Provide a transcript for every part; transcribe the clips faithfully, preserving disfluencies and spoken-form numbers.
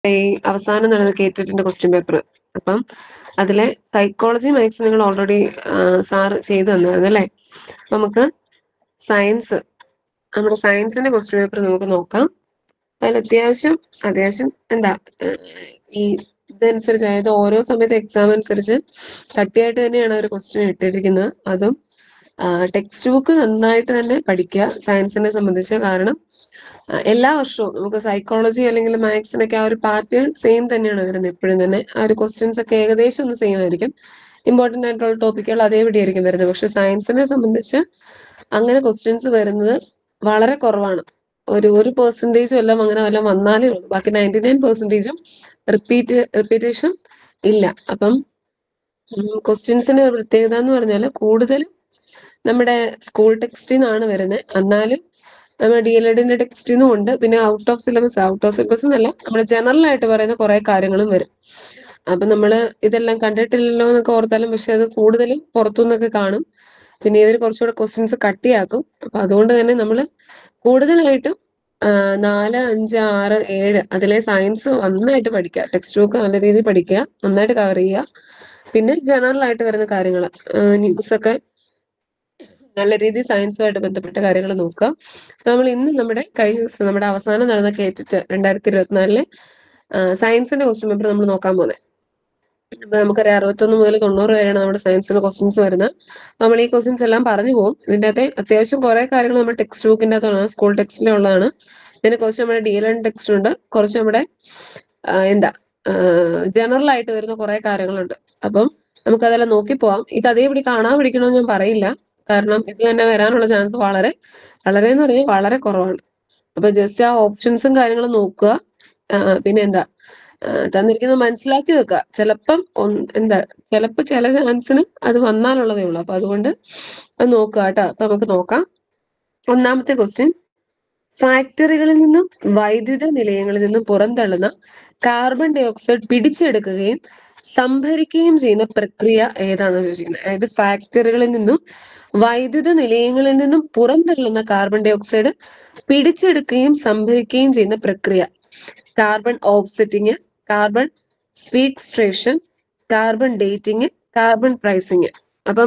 ഈ അവസാനം നടന്ന കേറ്ററ്റിന്റെ ക്വസ്റ്റ്യൻ പേപ്പർ. അപ്പം അതിലെ സൈക്കോളജി മാത്സ് നിങ്ങൾ ഓൾറെഡി സാറ് ചെയ്തു തന്നായിരുന്നു അല്ലേ? നമുക്ക് സയൻസ് നമ്മുടെ സയൻസിന്റെ ക്വസ്റ്റ്യൻ പേപ്പർ നമുക്ക് നോക്കാം. അതിൽ അത്യാവശ്യം അത്യാവശ്യം എന്താ ഈ ഇതനുസരിച്ച്, അതായത് ഓരോ സമയത്ത് എക്സാം അനുസരിച്ച് കട്ടിയായിട്ട് തന്നെയാണ് ഒരു ക്വസ്റ്റ്യൻ ഇട്ടിരിക്കുന്നത്. അതും ടെക്സ്റ്റ് ബുക്ക് നന്നായിട്ട് തന്നെ പഠിക്കുക സയൻസിനെ സംബന്ധിച്ച്. കാരണം എല്ലാ വർഷവും നമുക്ക് സൈക്കോളജി അല്ലെങ്കിൽ മാത്സിനൊക്കെ ആ ഒരു പാറ്റേൺ സെയിം തന്നെയാണ് വരുന്നത്. എപ്പോഴും തന്നെ ആ ഒരു ക്വസ്റ്റ്യൻസ് ഒക്കെ ഏകദേശം ഒന്ന് സെയിം ആയിരിക്കും. ഇമ്പോർട്ടൻ്റ് ആയിട്ടുള്ള ടോപ്പിക്കുകൾ അതേപടി ആയിരിക്കും വരുന്നത്. പക്ഷെ സയൻസിനെ സംബന്ധിച്ച് അങ്ങനെ ക്വസ്റ്റ്യൻസ് വരുന്നത് വളരെ കുറവാണ്. ഒരു ഒരു പെർസെൻറ്റേജും എല്ലാം അങ്ങനെ വല്ലതും വന്നാലേ ഉള്ളൂ. ബാക്കി നയൻറ്റി നയൻ പെർസെൻറ്റേജും റിപ്പീറ്റ് റിപ്പീറ്റേഷൻ ഇല്ല. അപ്പം ക്വസ്റ്റ്യൻസിന്റെ പ്രത്യേകത എന്ന് പറഞ്ഞാൽ കൂടുതലും നമ്മുടെ സ്കൂൾ ടെക്സ്റ്റിൽ നിന്നാണ് വരുന്നത്. എന്നാലും നമ്മുടെ ഡി എൽ എഡിന്റെ ടെക്സ്റ്റിൽ നിന്നും ഉണ്ട്. പിന്നെ out of syllabus out of syllabus എന്നല്ല, നമ്മുടെ ജനറൽ ആയിട്ട് പറയുന്ന കുറെ കാര്യങ്ങളും വരും. അപ്പൊ നമ്മള് ഇതെല്ലാം കണ്ടിട്ടില്ലല്ലോ എന്നൊക്കെ ഓർത്താലും പക്ഷെ അത് കൂടുതലും പുറത്തുനിന്നൊക്കെ കാണും. പിന്നെ ഇവർ കുറച്ചുകൂടെ ക്വസ്റ്റ്യൻസ് കട്ടിയാക്കും. അപ്പൊ അതുകൊണ്ട് തന്നെ നമ്മൾ കൂടുതലായിട്ടും നാല് അഞ്ച് ആറ് ഏഴ് അതിലെ സയൻസ് നന്നായിട്ട് പഠിക്കുക. ടെക്സ്റ്റ് ബുക്ക് നല്ല രീതിയിൽ പഠിക്കുക, നന്നായിട്ട് കവർ ചെയ്യുക. പിന്നെ ജനറൽ ആയിട്ട് വരുന്ന കാര്യങ്ങൾ ന്യൂസൊക്കെ നല്ല രീതിയിൽ സയൻസുമായിട്ട് ബന്ധപ്പെട്ട കാര്യങ്ങൾ നോക്കുക. നമ്മൾ ഇന്ന് നമ്മുടെ കഴിഞ്ഞ ദിവസം നമ്മുടെ അവസാനം നടന്ന കേറ്റിട്ട് രണ്ടായിരത്തി ഇരുപത്തിനാലിലെ സയൻസിന്റെ ക്വസ്റ്റ്യൻ പേപ്പർ നമ്മൾ നോക്കാൻ പോകുന്നത്. ഇപ്പൊ നമുക്കറിയാം അറുപത്തൊന്ന് മുതൽ തൊണ്ണൂറ് വരെയാണ് നമ്മുടെ സയൻസിന്റെ ക്വസ്റ്റ്യൻസ് വരുന്നത്. നമ്മൾ ഈ ക്വസ്റ്റ്യൻസ് എല്ലാം പറഞ്ഞു പോകും. ഇതിൻ്റെ അകത്തെ അത്യാവശ്യം കുറെ കാര്യങ്ങൾ നമ്മുടെ ടെക്സ്റ്റ് ബുക്കിന്റെ അകത്താണ്, സ്കൂൾ ടെക്സ്റ്റിലുള്ളതാണ്. പിന്നെ കുറച്ച് നമ്മുടെ ഡി എൽ എൻ ടെക്സ്റ്റ് ഉണ്ട്, കുറച്ച് നമ്മുടെ എന്താ ജനറൽ ആയിട്ട് വരുന്ന കുറെ കാര്യങ്ങളുണ്ട്. അപ്പം നമുക്കതെല്ലാം നോക്കി പോവാം. ഇത് അതേപടി കാണാൻ പഠിക്കണമെന്ന് ഞാൻ പറയില്ല. കാരണം ഇത് തന്നെ വരാനുള്ള ചാൻസ് വളരെ വളരെ എന്ന് പറഞ്ഞാൽ വളരെ കുറവാണ്. അപ്പൊ ജസ്റ്റ് ആ ഓപ്ഷൻസും കാര്യങ്ങളും നോക്കുക. പിന്നെ എന്താ തന്നിരിക്കുന്നത് മനസ്സിലാക്കി വെക്കുക. ചിലപ്പം എന്താ ചിലപ്പോൾ ചില ചാൻസിന് അത് വന്നാലുള്ളതേ ഉള്ളൂ. അപ്പൊ അതുകൊണ്ട് അത് നോക്കുക കേട്ടോ. അപ്പൊ നമുക്ക് നോക്കാം. ഒന്നാമത്തെ ക്വസ്റ്റ്യൻ, ഫാക്ടറികളിൽ നിന്നും വൈദ്യുത നിലയങ്ങളിൽ നിന്നും പുറന്തള്ളുന്ന കാർബൺ ഡൈ ഓക്സൈഡ് പിടിച്ചെടുക്കുകയും സംഭരിക്കുകയും ചെയ്യുന്ന പ്രക്രിയ ഏതാണെന്ന് ചോദിച്ചിരിക്കുന്നത്. അതായത് ഫാക്ടറികളിൽ നിന്നും വൈദ്യുത നിലയങ്ങളിൽ നിന്നും പുറന്തള്ളുന്ന കാർബൺ ഡൈ ഓക്സൈഡ് പിടിച്ചെടുക്കുകയും സംഭരിക്കുകയും ചെയ്യുന്ന പ്രക്രിയ. Carbon offsetting, carbon sequestration, carbon dating, carbon pricing. അപ്പം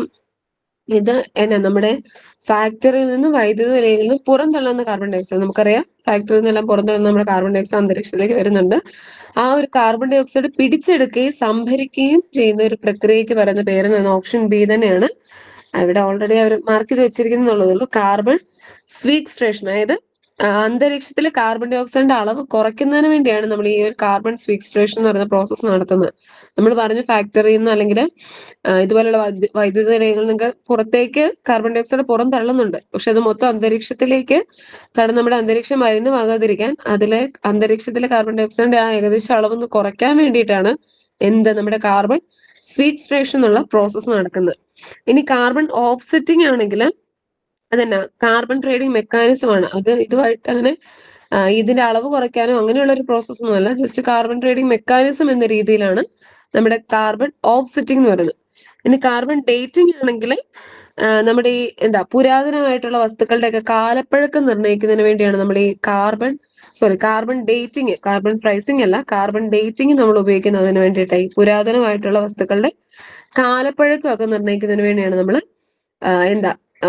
ഇത് എന്നാ നമ്മുടെ ഫാക്ടറിയിൽ നിന്നും വൈദ്യുത നിലയങ്ങളിൽ നിന്നും പുറന്തള്ളുന്ന കാർബൺ ഡൈ ഓക്സൈഡ്. നമുക്കറിയാം ഫാക്ടറിയിൽ നിന്നെല്ലാം പുറന്തള്ളുന്ന നമ്മുടെ കാർബൺ ഡൈ ഓക്സൈഡ് അന്തരീക്ഷത്തിലേക്ക് വരുന്നുണ്ട്. ആ ഒരു കാർബൺ ഡൈ ഓക്സൈഡ് പിടിച്ചെടുക്കുകയും സംഭരിക്കുകയും ചെയ്യുന്ന ഒരു പ്രക്രിയക്ക് പറയുന്ന പേര് ഓപ്ഷൻ ബി തന്നെയാണ്. ഇവിടെ ഓൾറെഡി അവർ മാർക്ക് ചെയ്ത് വെച്ചിരിക്കുന്നുള്ളൂ. കാർബൺ സ്വീക്സ്ട്രേഷൻ. അതായത് അന്തരീക്ഷത്തിലെ കാർബൺ ഡൈ ഓക്സൈഡിന്റെ അളവ് കുറയ്ക്കുന്നതിന് വേണ്ടിയാണ് നമ്മൾ ഈ ഒരു കാർബൺ സ്വീക്സ്ട്രേഷൻ എന്ന് പറയുന്ന പ്രോസസ്സ് നടത്തുന്നത്. നമ്മൾ പറഞ്ഞു ഫാക്ടറിയിൽ നിന്ന് അല്ലെങ്കിൽ ഇതുപോലുള്ള വൈദ്യുത നിലയങ്ങളിൽ നിന്ന് പുറത്തേക്ക് കാർബൺ ഡൈ ഓക്സൈഡ് പുറം തള്ളുന്നുണ്ട്. പക്ഷെ അത് മൊത്തം അന്തരീക്ഷത്തിലേക്ക് കാരണം നമ്മുടെ അന്തരീക്ഷം മലിനമാകാതിരിക്കാൻ അതിലെ അന്തരീക്ഷത്തിലെ കാർബൺ ഡൈ ഓക്സൈഡിന്റെ ആ ഏകദേശം അളവൊന്ന് കുറയ്ക്കാൻ വേണ്ടിയിട്ടാണ് എന്ത് നമ്മുടെ കാർബൺ സ്വീക്സ്ട്രേഷൻ എന്നുള്ള പ്രോസസ്സ് നടക്കുന്നത്. ഇനി കാർബൺ ഓഫ്സെറ്റിംഗ് ആണെങ്കിൽ അതന്നെ കാർബൺ ട്രേഡിംഗ് മെക്കാനിസം ആണ്. അത് ഇതുമായിട്ട് അങ്ങനെ ഇതിന്റെ അളവ് കുറയ്ക്കാനോ അങ്ങനെയുള്ള ഒരു പ്രോസസ് ഒന്നുമല്ല. ജസ്റ്റ് കാർബൺ ട്രേഡിംഗ് മെക്കാനിസം എന്ന രീതിയിലാണ് നമ്മുടെ കാർബൺ ഓഫ്സെറ്റിംഗ് എന്ന് പറയുന്നത്. ഇനി കാർബൺ ഡേറ്റിംഗ് ആണെങ്കിൽ നമ്മുടെ ഈ എന്താ പുരാതനമായിട്ടുള്ള വസ്തുക്കളുടെ ഒക്കെ കാലപ്പഴക്കം നിർണ്ണയിക്കുന്നതിന് വേണ്ടിയാണ് നമ്മൾ ഈ carbon sorry carbon dating, carbon pricing അല്ല, കാർബൺ ഡേറ്റിംഗ് നമ്മൾ ഉപയോഗിക്കുന്നതിന് വേണ്ടിയിട്ട് ഈ പുരാതനമായിട്ടുള്ള വസ്തുക്കളുടെ കാലപ്പഴക്കം ഒക്കെ നിർണ്ണയിക്കുന്നതിന് വേണ്ടിയാണ് നമ്മൾ എന്താ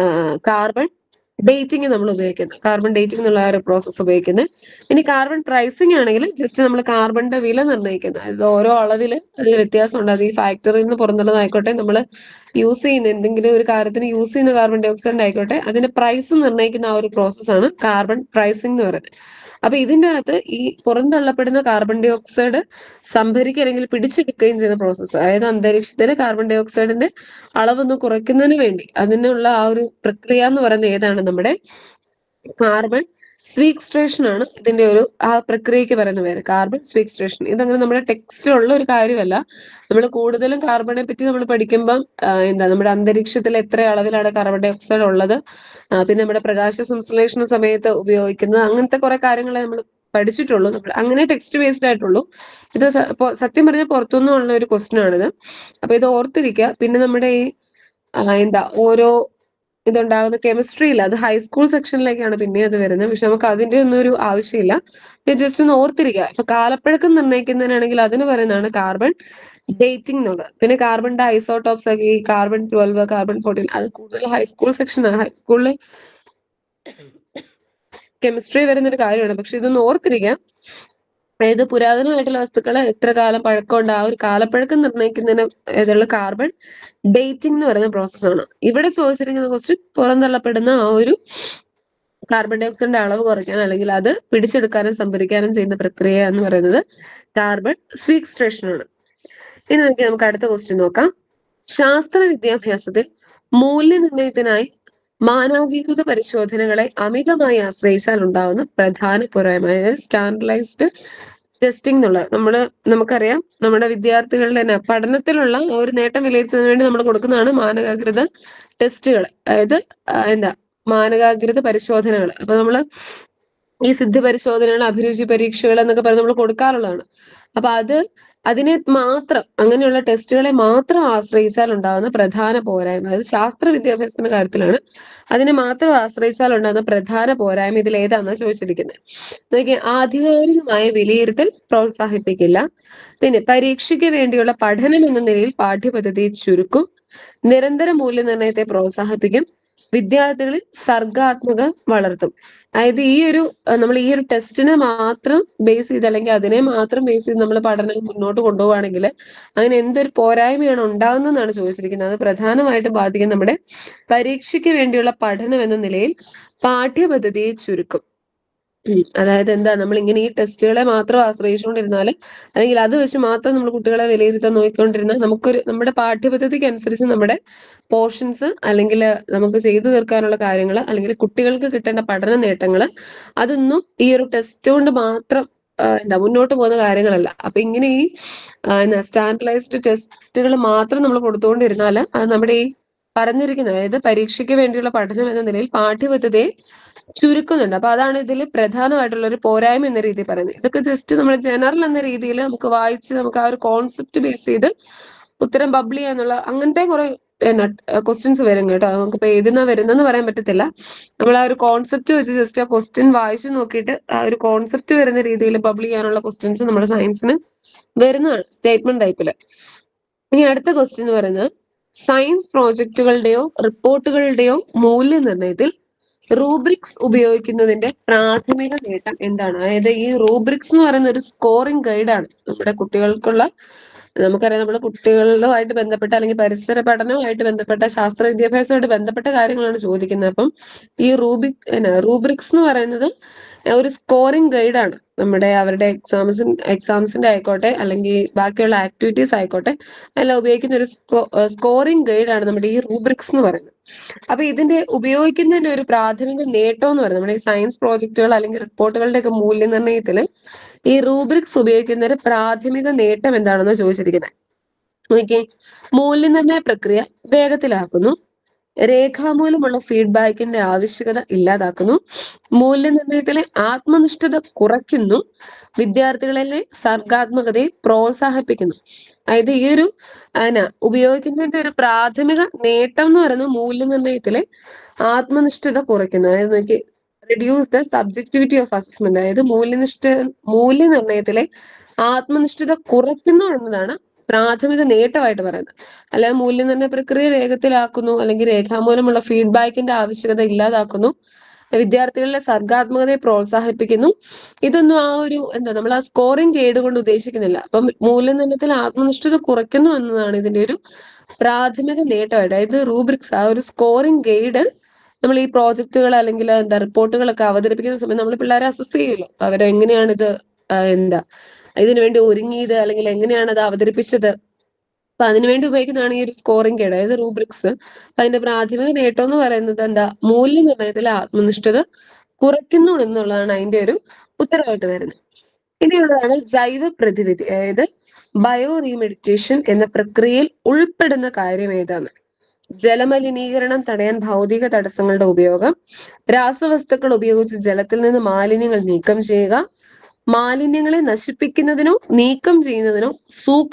കാർബൺ ഡേറ്റിംഗ് നമ്മൾ ഉപയോഗിക്കുന്നത്. കാർബൺ ഡേറ്റിംഗ് എന്നുള്ള ഒരു പ്രോസസ്സ് ഉപയോഗിക്കുന്നത്. ഇനി കാർബൺ പ്രൈസിംഗ് ആണെങ്കിൽ ജസ്റ്റ് നമ്മൾ കാർബണിന്റെ വില നിർണ്ണയിക്കുന്നത്. അത് ഓരോ അളവിൽ അതിൽ വ്യത്യാസമുണ്ട്. അത് ഈ ഫാക്ടറിയിൽ നിന്ന് പുറത്തുള്ളതായിക്കോട്ടെ, നമ്മൾ യൂസ് ചെയ്യുന്ന എന്തെങ്കിലും ഒരു കാര്യത്തിന് യൂസ് ചെയ്യുന്ന കാർബൺ ഡൈ ഓക്സൈഡ് ആയിക്കോട്ടെ, അതിന്റെ പ്രൈസ് നിർണ്ണയിക്കുന്ന ആ ഒരു പ്രോസസ്സാണ് കാർബൺ പ്രൈസിംഗ് എന്ന് പറയുന്നത്. അപ്പൊ ഇതിന്റെ അകത്ത് ഈ പുറന്തള്ളപ്പെടുന്ന കാർബൺ ഡൈ ഓക്സൈഡ് സംഭരിക്കുക അല്ലെങ്കിൽ പിടിച്ചെടുക്കുകയും ചെയ്യുന്ന പ്രോസസ്സ്, അതായത് അന്തരീക്ഷത്തിലെ കാർബൺ ഡൈ ഓക്സൈഡിന്റെ അളവൊന്ന് കുറയ്ക്കുന്നതിന് വേണ്ടി അതിനുള്ള ആ ഒരു പ്രക്രിയ എന്ന് പറയുന്നത് ഏതാണ് നമ്മുടെ കാർബൺ സ്വീക്സ്ട്രേഷൻ ആണ്. ഇതിന്റെ ഒരു ആ പ്രക്രിയക്ക് പറയുന്ന പേര് കാർബൺ സ്വീക്സ്ട്രേഷൻ. ഇതങ്ങനെ നമ്മുടെ ടെക്സ്റ്റിലുള്ള ഒരു കാര്യമല്ല. നമ്മൾ കൂടുതലും കാർബണെ പറ്റി നമ്മൾ പഠിക്കുമ്പം എന്താ നമ്മുടെ അന്തരീക്ഷത്തിൽ എത്ര അളവിലാണ് കാർബൺ ഡൈ ഓക്സൈഡ് ഉള്ളത്, പിന്നെ നമ്മുടെ പ്രകാശ സംശ്ലേഷണ സമയത്ത് ഉപയോഗിക്കുന്നത്, അങ്ങനത്തെ കുറെ കാര്യങ്ങളെ നമ്മൾ പഠിച്ചിട്ടുള്ളൂ. നമ്മൾ അങ്ങനെ ടെക്സ്റ്റ് ബേസ്ഡ് ആയിട്ടുള്ളൂ. ഇത് സത്യം പറഞ്ഞാൽ പുറത്തുനിന്നുള്ള ഒരു ക്വസ്റ്റ്യൻ ആണിത്. അപ്പൊ ഇത് ഓർത്തിരിക്കുക. പിന്നെ നമ്മുടെ ഈ എന്താ ഓരോ ഇതുണ്ടാകുന്ന കെമിസ്ട്രിയിൽ, അത് ഹൈസ്കൂൾ സെക്ഷനിലേക്കാണ് പിന്നെ അത് വരുന്നത്. പക്ഷെ നമുക്ക് അതിന്റെ ഒന്നും ഒരു ആവശ്യമില്ല. ജസ്റ്റ് ഒന്ന് ഓർത്തിരിക്കുക. ഇപ്പൊ കാലപ്പഴക്കം നിർണ്ണയിക്കുന്നതിനാണെങ്കിൽ അതിന് പറയുന്നതാണ് കാർബൺ ഡേറ്റിംഗ് എന്നുള്ളത്. പിന്നെ കാർബണിന്റെ ഐസോടോപ്സ് ഒക്കെ ഈ കാർബൺ ട്വൽവ്, കാർബൺ ഫോർട്ടീൻ, അത് കൂടുതൽ ഹൈസ്കൂൾ സെക്ഷനാണ്. ഹൈസ്കൂളിൽ കെമിസ്ട്രി വരുന്ന ഒരു കാര്യമാണ്. പക്ഷെ ഇതൊന്ന് ഓർത്തിരിക്കാം. അതായത് പുരാതനമായിട്ടുള്ള വസ്തുക്കൾ എത്ര കാലം പഴക്കമുണ്ട്, ആ ഒരു കാലപ്പഴക്കം നിർണ്ണയിക്കുന്നതിന് ഏതുള്ള കാർബൺ ഡേറ്റിംഗ് എന്ന് പറയുന്ന പ്രോസസ്സാണ്. ഇവിടെ ചോദിച്ചിരിക്കുന്ന ക്വസ്റ്റ്യൻ പുറന്തള്ളപ്പെടുന്ന ആ ഒരു കാർബൺ ഡൈ ഓക്സൈഡിന്റെ അളവ് കുറയ്ക്കാൻ അല്ലെങ്കിൽ അത് പിടിച്ചെടുക്കാനും സംഭരിക്കാനും ചെയ്യുന്ന പ്രക്രിയ എന്ന് പറയുന്നത് കാർബൺ സ്വീക്സ്ട്രേഷൻ ആണ്. ഇനി നോക്കി നമുക്ക് അടുത്ത ക്വസ്റ്റ്യൻ നോക്കാം. ശാസ്ത്ര വിദ്യാഭ്യാസത്തിൽ മൂല്യനിർണ്ണയത്തിനായി മാനവീകൃത പരിശോധനകളെ അമിതമായി ആശ്രയിച്ചാൽ ഉണ്ടാകുന്ന പ്രധാന പോരായ്മ, അതായത് സ്റ്റാൻഡർഡൈസ്ഡ് ടെസ്റ്റിംഗ് എന്നുള്ളത്. നമ്മള് നമുക്കറിയാം നമ്മുടെ വിദ്യാർത്ഥികളുടെ തന്നെ പഠനത്തിലുള്ള ഒരു നേട്ടം വിലയിരുത്തുന്നതിന് വേണ്ടി നമ്മൾ കൊടുക്കുന്നതാണ് മാനകാകൃത ടെസ്റ്റുകൾ, അതായത് എന്താ മാനകാകൃത പരിശോധനകൾ. അപ്പൊ നമ്മള് ഈ സിദ്ധ പരിശോധനകൾ, അഭിരുചി പരീക്ഷകൾ എന്നൊക്കെ പറഞ്ഞ് നമ്മൾ കൊടുക്കാറുള്ളതാണ്. അപ്പൊ അത് അതിനെ മാത്രം, അങ്ങനെയുള്ള ടെസ്റ്റുകളെ മാത്രം ആശ്രയിച്ചാൽ ഉണ്ടാകുന്ന പ്രധാന പോരായ്മ, അതായത് ശാസ്ത്ര വിദ്യാഭ്യാസത്തിന്റെ കാര്യത്തിലാണ്, അതിനെ മാത്രം ആശ്രയിച്ചാൽ ഉണ്ടാകുന്ന പ്രധാന പോരായ്മ ഇതിൽ ഏതാണെന്നാണ് ചോദിച്ചിരിക്കുന്നത്. നോക്കിയാൽ ആധികാരികമായ വിലയിരുത്തൽ പ്രോത്സാഹിപ്പിക്കില്ല, പിന്നെ പരീക്ഷയ്ക്ക് വേണ്ടിയുള്ള പഠനം എന്ന നിലയിൽ പാഠ്യപദ്ധതിയെ ചുരുക്കും, നിരന്തര മൂല്യനിർണ്ണയത്തെ പ്രോത്സാഹിപ്പിക്കും, വിദ്യാർത്ഥികളിൽ സർഗാത്മക വളർത്തും. അതായത് ഈ ഒരു നമ്മൾ ഈ ഒരു ടെസ്റ്റിനെ മാത്രം ബേസ് ചെയ്ത് അല്ലെങ്കിൽ അതിനെ മാത്രം ബേസ് ചെയ്ത് നമ്മൾ പഠനം മുന്നോട്ട് കൊണ്ടുപോവുകയാണെങ്കിൽ അങ്ങനെ എന്തൊരു പോരായ്മയാണ് ഉണ്ടാകുന്നതെന്നാണ് ചോദിച്ചിരിക്കുന്നത്. അത് പ്രധാനമായിട്ടും ബാധിക്കും നമ്മുടെ പരീക്ഷയ്ക്ക് വേണ്ടിയുള്ള പഠനം എന്ന നിലയിൽ പാഠ്യപദ്ധതിയെ ചുരുക്കും. അതായത് എന്താ, നമ്മൾ ഇങ്ങനെ ഈ ടെസ്റ്റുകളെ മാത്രം ആശ്രയിച്ചുകൊണ്ടിരുന്നാൽ അല്ലെങ്കിൽ അത് വെച്ച് മാത്രം നമ്മൾ കുട്ടികളെ വിലയിരുത്താൻ നോക്കിക്കൊണ്ടിരുന്നാൽ നമുക്കൊരു നമ്മുടെ പാഠ്യപദ്ധതിക്ക് അനുസരിച്ച് നമ്മുടെ പോർഷൻസ് അല്ലെങ്കിൽ നമുക്ക് ചെയ്തു തീർക്കാനുള്ള കാര്യങ്ങൾ അല്ലെങ്കിൽ കുട്ടികൾക്ക് കിട്ടേണ്ട പഠന നേട്ടങ്ങൾ അതൊന്നും ഈ ഒരു ടെസ്റ്റ് കൊണ്ട് മാത്രം എന്താ മുന്നോട്ട് പോകുന്ന കാര്യങ്ങളല്ല. അപ്പൊ ഇങ്ങനെ ഈ എന്താ സ്റ്റാൻഡർഡൈസ്ഡ് ടെസ്റ്റുകൾ മാത്രം നമ്മൾ കൊടുത്തുകൊണ്ടിരുന്നാൽ അത് നമ്മുടെ ഈ പറഞ്ഞിരിക്കുന്ന, അതായത് പരീക്ഷയ്ക്ക് വേണ്ടിയുള്ള പഠനം എന്ന നിലയിൽ പാഠ്യപദ്ധതിയെ ചുരുക്കുന്നുണ്ട്. അപ്പൊ അതാണ് ഇതിൽ പ്രധാനമായിട്ടുള്ള ഒരു പോരായ്മ എന്ന രീതിയിൽ പറയുന്നത്. ഇതൊക്കെ ജസ്റ്റ് നമ്മൾ ജനറൽ എന്ന രീതിയിൽ നമുക്ക് വായിച്ച് നമുക്ക് ആ ഒരു കോൺസെപ്റ്റ് ബേസ് ചെയ്ത് ഉത്തരം ബബിൾ ചെയ്യാന്നുള്ള അങ്ങനത്തെ കുറെ ക്വസ്റ്റ്യൻസ് വരും കേട്ടോ. നമുക്കിപ്പോ ഏതിനാ വരുന്നതെന്ന് പറയാൻ പറ്റത്തില്ല. നമ്മൾ ആ ഒരു കോൺസെപ്റ്റ് വെച്ച് ജസ്റ്റ് ആ ക്വസ്റ്റ്യൻ വായിച്ചു നോക്കിയിട്ട് ആ ഒരു കോൺസെപ്റ്റ് വരുന്ന രീതിയിൽ ബബിൾ ചെയ്യാനുള്ള ക്വസ്റ്റ്യൻസ് നമ്മുടെ സയൻസിന് വരുന്നതാണ് സ്റ്റേറ്റ്മെന്റ് ടൈപ്പില്. ഇനി അടുത്ത ക്വസ്റ്റ്യൻ എന്ന് പറയുന്നത് സയൻസ് പ്രോജക്റ്റുകളുടെയോ റിപ്പോർട്ടുകളുടെയോ മൂല്യനിർണ്ണയത്തിൽ റൂബ്രിക്സ് ഉപയോഗിക്കുന്നതിന്റെ പ്രാഥമിക നേട്ടം എന്താണ്? അതായത് ഈ റൂബ്രിക്സ് എന്ന് പറയുന്ന ഒരു സ്കോറിംഗ് ഗൈഡാണ് നമ്മുടെ കുട്ടികൾക്കുള്ള. നമുക്കറിയാം നമ്മുടെ കുട്ടികളുമായിട്ട് ബന്ധപ്പെട്ട അല്ലെങ്കിൽ പരിസര പഠനവുമായിട്ട് ബന്ധപ്പെട്ട ശാസ്ത്ര വിദ്യാഭ്യാസമായിട്ട് ബന്ധപ്പെട്ട കാര്യങ്ങളാണ് ചോദിക്കുന്നത്. അപ്പം ഈ റൂബിക് റൂബ്രിക്സ് എന്ന് പറയുന്നത് ഒരു സ്കോറിംഗ് ഗൈഡാണ്. നമ്മുടെ അവരുടെ എക്സാംസ് എക്സാംസിന്റെ ആയിക്കോട്ടെ അല്ലെങ്കിൽ ബാക്കിയുള്ള ആക്ടിവിറ്റീസ് ആയിക്കോട്ടെ എല്ലാം ഉപയോഗിക്കുന്ന ഒരു സ്കോറിംഗ് ഗൈഡാണ് നമ്മുടെ ഈ റൂബ്രിക്സ് എന്ന് പറയുന്നത്. അപ്പൊ ഇതിന്റെ ഉപയോഗിക്കുന്നതിന്റെ ഒരു പ്രാഥമിക നേട്ടം എന്ന് പറയുന്നത് നമ്മുടെ ഈ സയൻസ് പ്രോജക്റ്റുകൾ അല്ലെങ്കിൽ റിപ്പോർട്ടുകളുടെ ഒക്കെ മൂല്യനിർണ്ണയത്തിൽ ഈ റൂബ്രിക്സ് ഉപയോഗിക്കുന്ന ഒരു പ്രാഥമിക നേട്ടം എന്താണെന്ന് ചോദിച്ചിരിക്കുന്നത്. നോക്കിയേ, മൂല്യനിർണ്ണയ പ്രക്രിയ വേഗത്തിലാക്കുന്നു, രേഖാമൂലമുള്ള ഫീഡ്ബാക്കിന്റെ ആവശ്യകത ഇല്ലാതാക്കുന്നു, മൂല്യനിർണ്ണയത്തിലെ ആത്മനിഷ്ഠത കുറയ്ക്കുന്നു, വിദ്യാർത്ഥികളിലെ സർഗാത്മകതയെ പ്രോത്സാഹിപ്പിക്കുന്നു. അതായത് ഈ ഒരു അന ഉപയോഗിക്കുന്നതിന്റെ ഒരു പ്രാഥമിക നേട്ടം എന്ന് പറയുന്നത് മൂല്യനിർണ്ണയത്തിലെ ആത്മനിഷ്ഠത കുറയ്ക്കുന്നു. അതായത് നോക്കി reduce the subjectivity of assessment, അതായത് മൂല്യനിഷ്ഠ മൂല്യനിർണ്ണയത്തിലെ ആത്മനിഷ്ഠത കുറയ്ക്കുന്നു എന്നതാണ് പ്രാഥമിക നേട്ടമായിട്ട് പറയുന്നത്. അല്ലാതെ മൂല്യനിർണ്ണയ പ്രക്രിയ വേഗത്തിലാക്കുന്നു അല്ലെങ്കിൽ രേഖാമൂലമുള്ള ഫീഡ്ബാക്കിന്റെ ആവശ്യകത ഇല്ലാതാക്കുന്നു, വിദ്യാർത്ഥികളിലെ സർഗാത്മകതയെ പ്രോത്സാഹിപ്പിക്കുന്നു, ഇതൊന്നും ആ ഒരു എന്താ നമ്മൾ ആ സ്കോറിംഗ് ഗൈഡ് കൊണ്ട് ഉദ്ദേശിക്കുന്നില്ല. അപ്പം മൂല്യനിർണ്ണയത്തിൽ ആത്മനിഷ്ഠത കുറയ്ക്കുന്നു എന്നതാണ് ഇതിന്റെ ഒരു പ്രാഥമിക നേട്ടമായിട്ട്. അതായത് റൂബ്രിക്സ് ആ ഒരു സ്കോറിംഗ് ഗൈഡ് നമ്മൾ ഈ പ്രോജക്റ്റുകൾ അല്ലെങ്കിൽ എന്താ റിപ്പോർട്ടുകളൊക്കെ അവതരിപ്പിക്കുന്ന സമയത്ത് നമ്മൾ പിള്ളേരെ അസസ് ചെയ്യുമല്ലോ, അവരെങ്ങനെയാണ് ഇത് എന്താ ഇതിനു വേണ്ടി ഒരുങ്ങിയത് അല്ലെങ്കിൽ എങ്ങനെയാണ് അത് അവതരിപ്പിച്ചത്. അപ്പൊ അതിനുവേണ്ടി ഉപയോഗിക്കുന്നതാണ് ഈ ഒരു സ്കോറിംഗ് ഗൈഡ്, അതായത് റൂബ്രിക്സ്. അതിന്റെ പ്രാഥമിക നേട്ടം എന്ന് പറയുന്നത് എന്താ, മൂല്യനിർണ്ണയത്തിലെ ആത്മനിഷ്ഠത കുറയ്ക്കുന്നു എന്നുള്ളതാണ് അതിന്റെ ഒരു ഉത്തരവായിട്ട് വരുന്നത്. ഇനിയുള്ളതാണ് ജൈവ പ്രതിവിധി, അതായത് ബയോ റീമെഡിറ്റേഷൻ എന്ന പ്രക്രിയയിൽ ഉൾപ്പെടുന്ന കാര്യം ഏതാണ്? ജലമലിനീകരണം തടയാൻ ഭൗതിക തടസ്സങ്ങളുടെ ഉപയോഗം, രാസവസ്തുക്കൾ ഉപയോഗിച്ച് ജലത്തിൽ നിന്ന് മാലിന്യങ്ങൾ നീക്കം ചെയ്യുക, മാലിന്യങ്ങളെ നശിപ്പിക്കുന്നതിനോ നീക്കം ചെയ്യുന്നതിനോ